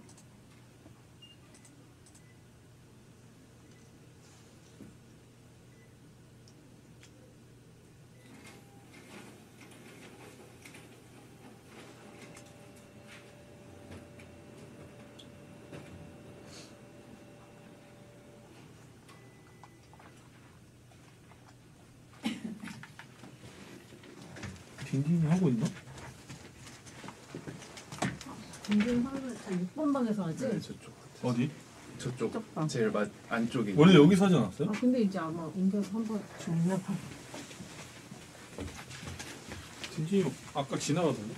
딩딩이 하고 있나? 김준 화를 육 번 방에서 하지? 네, 저쪽. 어디? 저쪽. 저쪽 방. 제일 맞 안쪽에. 원래 여기서 하지 않았어요? 아 근데 이제 아마 옮겨서 한번 죽나 봐. 진진이 아까 지나가던데?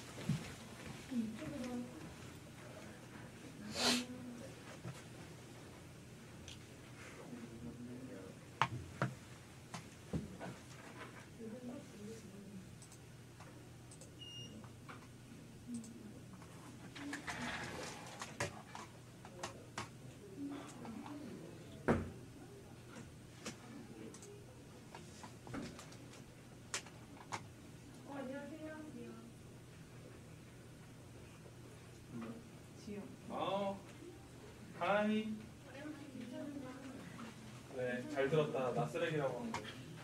아, 하이. 네, 잘 들었다. 나 쓰레기라고 하는 거.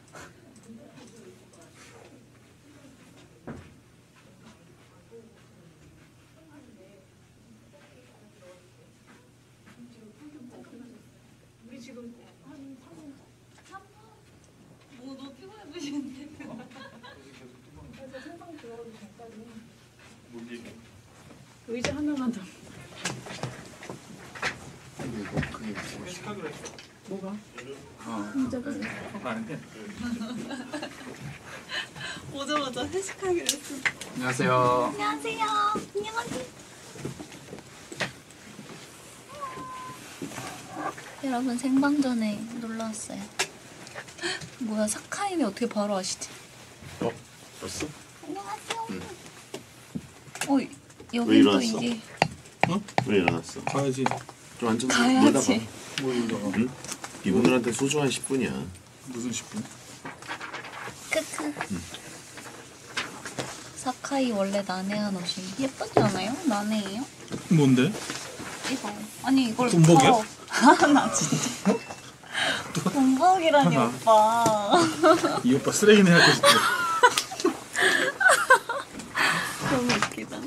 우리 지금 한 삼 분? 뭐 너무 피곤해 보이시는데? 그래서 생방 들어가기 전까지 뭔 얘기? 의자 하나만 더. 회식하기로 했어. 뭐가? 아, 혼자가 아니. 오자마자 회식하기로 했어. 안녕하세요. 안녕하세요. 안녕하세요. 여러분 생방전에 놀러 왔어요. 뭐야 사카이네 어떻게 바로 아시지? 어? 벌써? 안녕하세요. 응. 어 왜 여긴 또 일어났어? 이게 왜 일어났어? 가야지. 좀 앉아 가야지. 놀다 봐. 뭘 놀다가. 응? 이분들한테 소중한 십 분이야. 무슨 십 분? 크크. 사카이 원래 난해한 옷이 예쁘지 않아요? 난해해요? 뭔데? 이거 아니 이걸 군복이야? 아나 진짜 군복이라니 하나. 오빠. 이 오빠 쓰레기네 하고 싶어. 너무 웃기다.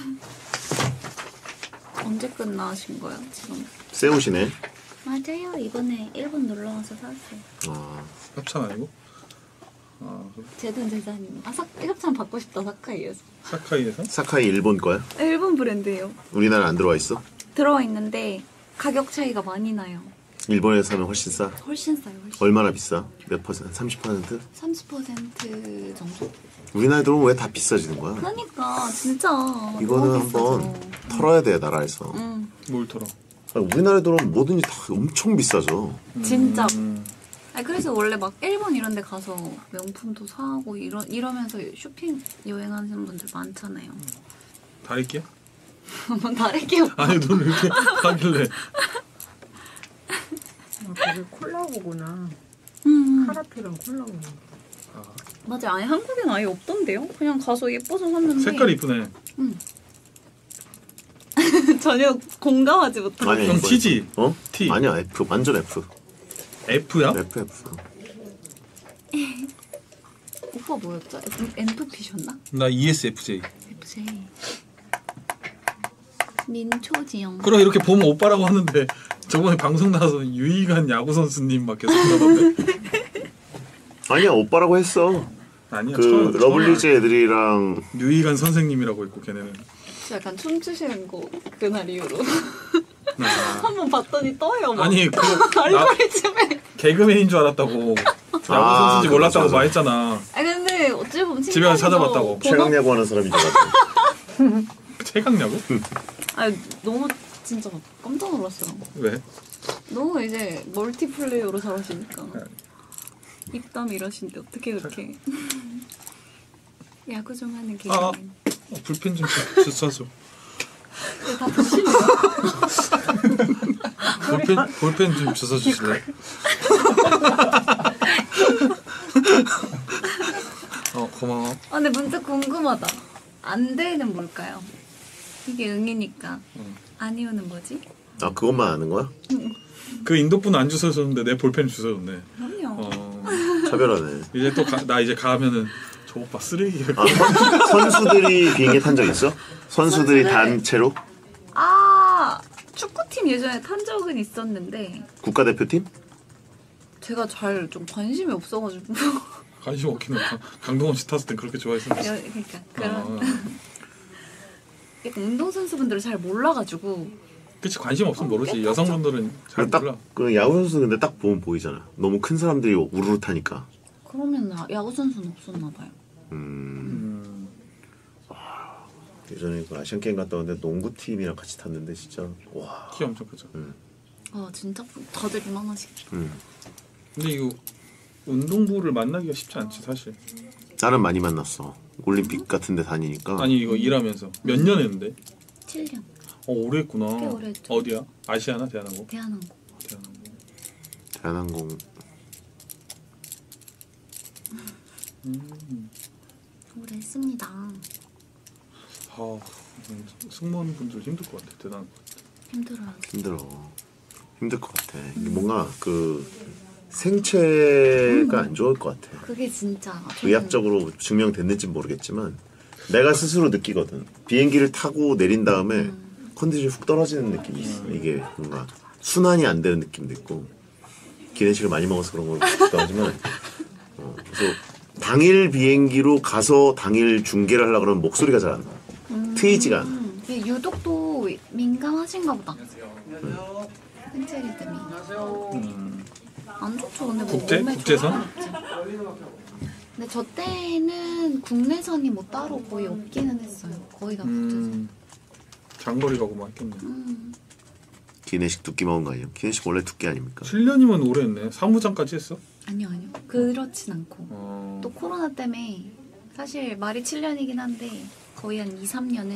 언제 끝나신 거야 지금? 새 옷이네. 맞아요. 이번에 일본 놀러 와서 샀어요. 아, 협찬 아니고? 아, 제 돈 재산이. 아 사, 협찬 받고 싶다 사카이에서. 사카이에서? 사카이 일본 거야? 일본 브랜드예요. 우리나라 안 들어와 있어? 들어와 있는데 가격 차이가 많이 나요. 일본에서 사면 훨씬 싸? 훨씬 싸요. 훨씬. 얼마나 비싸? 몇 퍼센트? 삼십 퍼센트? 삼십 퍼센트 정도? 우리나라에 들어오면 왜 다 비싸지는 거야? 그러니까 진짜 이거는 너무 한번 비싸죠. 털어야 돼, 나라에서. 응, 뭘 털어? 아니, 우리나라에 들어오면 뭐든지 다 엄청 비싸져. 진짜. 음, 아니, 그래서 원래 막 일본 이런 데 가서 명품도 사고 이러, 이러면서 쇼핑 여행하시는 분들 많잖아요. 다릴게? 한번 다를게요. 아니, 넌 이렇게 하길래. 아, 그게 콜라보구나. 음, 카라테랑 콜라보. 아, 맞아. 아니 한국엔 아예 없던데요? 그냥 가서 예뻐서 샀는데. 색깔이 이쁘네. 전혀 공감하지 못하고. 아니, 그럼 이거- T지? 어? T. 아니야, F. 완전 F. F야? F, F. 오빠 뭐였죠? 엔토피셨나? 나 이에스에프제이. 에프제이. 민초지영. 그럼 이렇게 보면 오빠라고 하는데 저번에 방송 나와서 유희관 야구 선수님 막 계속 그러던데. 아니야, 오빠라고 했어. 아니야. 그 처음, 러블리즈 애들이랑 처음 유희관 선생님이라고 있고 걔네는. 약간 춤추시는 거 그날 이후로 아, 한번 봤더니 떠요. 막. 아니 그 나 알고리즘에. 개그맨인 줄 알았다고. 야구 아, 선수인지 그거 몰랐다고 맞아. 말했잖아. 아 근데 어찌 보면 집에 가서 칭찬이죠. 찾아봤다고. 번호- 최강 야구하는 사람인 줄 알았어. 최강 야구? 아 너무 진짜 깜짝 놀랐어요. 왜? 너무 이제 멀티플레이어로 잘하시니까 입담 이러신데 어떻게 그렇게 야구 좀 하는 개그맨. 아. 어, 불펜 좀 주- 주워줘. 다 드시네요. 볼펜 볼펜 좀 주워 주실래? 어 고마워. 아 근데 문득 궁금하다. 안 돼는 뭘까요? 이게 응이니까. 응. 아니오는 뭐지? 아, 그것만 아는 거야? 그 인도 분 안 주워줬는데 내 볼펜 주워줬네. 그럼요. 어 차별하네. 이제 또 나 이제 가면은 저 오빠 쓰레기야. 아, 선, 선수들이 비행기 탄 적 있어? 선수들이 선수들. 단체로? 아 축구팀 예전에 탄 적은 있었는데 국가대표팀? 제가 잘 좀 관심이 없어가지고 관심 없긴 해. 강동원 씨 탔을 땐 그렇게 좋아했었는데. 여- 그러니까 그런 어, 약간 운동선수분들을 잘 몰라가지고 그치 관심 없으면 모르지. 여성분들은 잘 몰라. 딱그 야구 선수 근데 딱 보면 보이잖아. 너무 큰 사람들이 우르르 타니까. 그러면 야구 선수는 없었나 봐요. 음. 예전에 그 아시안 게임 갔다 왔는데 농구 팀이랑 같이 탔는데 진짜 와. 키 엄청 크죠. 음. 아 진짜 다들 이만하시게. 음. 근데 이거 운동부를 만나기가 쉽지 않지 사실. 나는 많이 만났어. 올림픽 같은 데 다니니까. 아니 이거 일하면서 몇 년 했는데? 칠 년. 어 오래 했구나. 꽤 오래 했죠. 어디야? 아시아나 대한항공? 대한항공. 대한항공. 대한항공. 음. 오래 했습니다. 아 승무원분들 힘들 것 같아. 대단. 힘들어요. 힘들어. 힘들 것 같아. 이게 뭔가 그 생체가 안 좋을 것 같아. 그게 진짜 의학적으로 증명됐는지 모르겠지만 내가 스스로 느끼거든. 비행기를 타고 내린 다음에 음. 컨디션이 훅 떨어지는 느낌이 있어. 이게 뭔가 순환이 안 되는 느낌도 있고 기내식을 많이 먹어서 그런 걸 같기도 하지만 어, 그래서 당일 비행기로 가서 당일 중계를 하려고 그러면 목소리가 잘 안 나. 음. 트이지가 않아. 음, 유독 또 민감하신가 보다. 안녕하세요. 생체 리듬이 음. 안 좋죠. 근데 뭐 국제? 몸에 국제선? 좋아요. 근데 저 때는 국내선이 뭐 따로 거의 없기는 했어요. 거의 다 국제선. 음. 장거리 가고만 했겠네. 음. 기내식 두끼 먹은 거 아니에요? 기내식 원래 두끼 아닙니까? 칠 년이면 오래 했네. 사무장까지 했어? 아니요, 아니요. 그렇진 않고. 어. 또 코로나 때문에 사실 말이 칠 년이긴 한데 거의 한 이, 삼 년은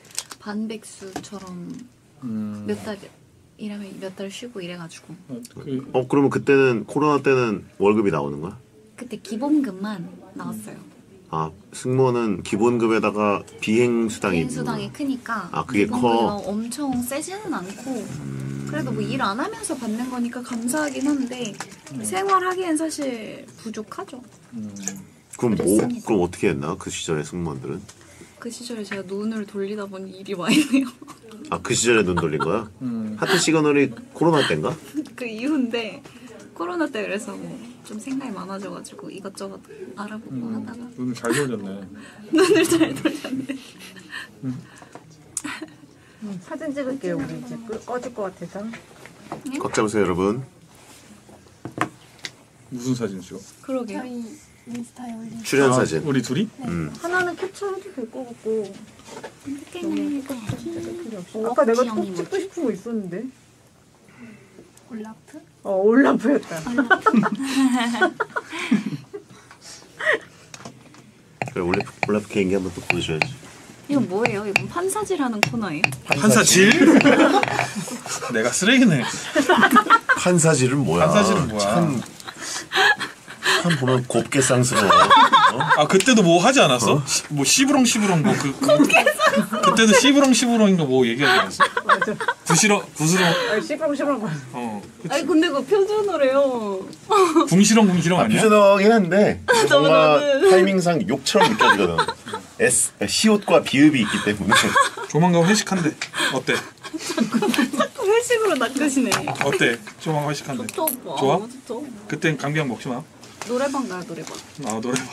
반백수처럼 음. 몇 달 일하면 몇 달 쉬고 이래가지고 어, 그, 어 그러면 그때는 코로나 때는 월급이 나오는 거야? 그때 기본급만 나왔어요. 아 승무원은 기본급에다가 비행 수당이 있는 비행수당이 거야? 크니까 아, 그게 커? 기본급이 엄청 세지는 않고 그래도 뭐 일 안 하면서 받는 거니까 감사하긴 한데 생활하기엔 사실 부족하죠. 음. 그럼 뭐 그랬습니다. 그럼 어떻게 했나 그 시절에 승무원들은? 그 시절에 제가 눈을 돌리다 보니 일이 많이 네요. 아 그 시절에 눈 돌린 거야? 음. 하트 시그널이 코로나 때인가? 그 이후인데 코로나 때 그래서 뭐 좀 생각이 많아져가지고 이것저것 알아보고 음. 하다가 눈을 잘 돌렸네. 눈을 잘 돌렸네. 음, 사진 찍을게요. 우리 이제 끄- 꺼질 것 같아서. 꽉 잡으세요 여러분. 무슨 사진 찍어? 그러게요. 저희 인스타에 올린 출연 아, 사진. 우리 둘이? 음. 하나는 캡처해도 될 것 같고. 땡땡땡. 필요 없이. 아까 내가 형이 꼭 찍고 싶은 거 있었는데. 올라프? 어 올라프였다. 그래 올라 올라프 개인기 한번 또 보여줘야지. 이건 뭐예요? 이건 판사질하는 코너예요? 판사질? 내가 쓰레기네. 판사질은 뭐야? 판사질은 뭐야? 참, 참 보면 곱게 쌍스러워. 어? 아 그때도 뭐 하지 않았어? 시- 뭐 시부렁 시부렁 뭐 그, 그 그때도 시부렁 시부렁인가 뭐 얘기하지 않았어? 맞아. 부시렁 부스렁 아, 시끄렁시끄렁 거. 어 그치. 아니 근데 그거 표준어래요. 궁시렁 궁시렁 아, 아니야? 퓨전하긴 한데 뭔가 저는- 타이밍상 욕처럼 느껴지거든. S 시옷과 비읍이 있기 때문에. 조만간 회식한대. 어때? 자꾸 회식으로 낚으시네. 어때? 조만간 회식한대. 좋죠 오빠. 좋아? 어, 좋죠. 그땐 감기약 먹지 마. 노래방 가요 노래방. 아 노래방.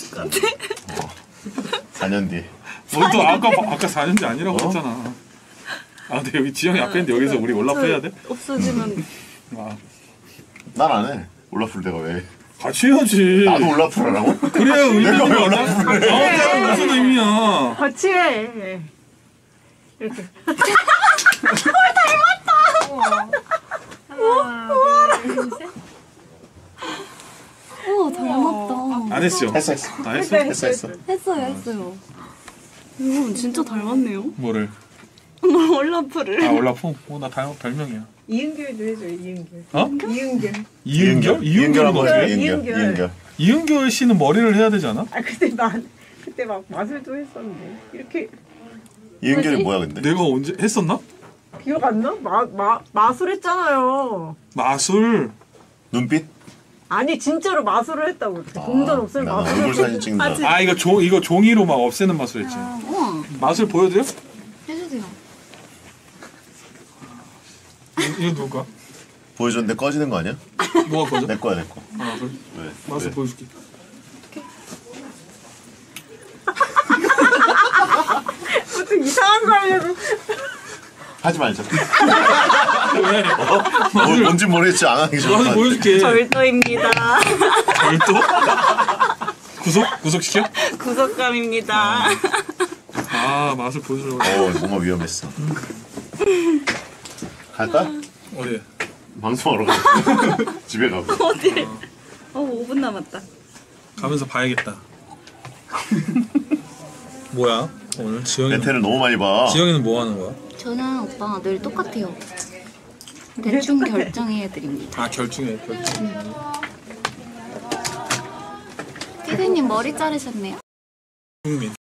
사 년 뒤. 뭘또 아까 아까 사 년째 아니라고 했잖아. 아 근데 여기 지영이 앞에 있는데 여기서 우리 올라프 해야 돼? 없어지면 아 난 안 해. 올라프를 내가 왜? 같이 해야지. 나도 올라프를 하라고? 그래야 의미 내가 있는 왜 거 아니야? 나한테는 무슨 의미야? 같이 해. 이렇게. 우와 닮았다. 안 했죠? 했어 했어. 아 했어? 했어 했어. 했어요 했어요. 이거 진짜 닮았네요. 뭐를? 올라프를. 아 올라프? 어나 별명이야. 이은결도 해줘. 이은결. 어? 이은결. 이은결? 이은결 이은결은 뭐지? 어떻게? 이은결. 이은결. 이은결. 이은결 씨는 머리를 해야 되지 않아? 아 그때 막 그때 막 마술도 했었는데 이렇게 이은결이 뭐야 근데? 내가 언제 했었나? 기억 안 나? 마, 마, 마술 했잖아요. 마술. 눈빛? 아니 진짜로 마술을 했다고 이렇게 동전 없을 나 얼굴 마술을 사진 찍는다. 아, 아 이거 종 이거 종이로 막 없애는 마술 했지. 우와 마술 보여드려? 해주세요. 이- 이거 누가? 보여줬는데 꺼지는 거 아니야? 뭐가 거죠? 내 거야 내 거. 아 그래? 왜? 마술 왜? 보여줄게. 어떻게 이상한 거 하려고. 하지 말자. 어? 뭐, 뭔지 모르겠지. 안 하는 게 좋을 것 나도 같아. 보여줄게. 절도입니다. 절도? 구속? 구속시켜? 구속감입니다. 아 맛을 보여주려고. 어, 뭔가 위험했어. 갈까? 어디? 방송하러 가. 집에 가고. 어디? 어, 오 분 남았다. 가면서 봐야겠다. 뭐야? 오늘 지영이는 멘트를 너무 많이 봐. 지영이는 뭐 하는 거야? 저는 오빠 늘 똑같아요. 대충 결정해드립니다. 아 결중해 결중. 피디님 머리 자르셨네요? 국민.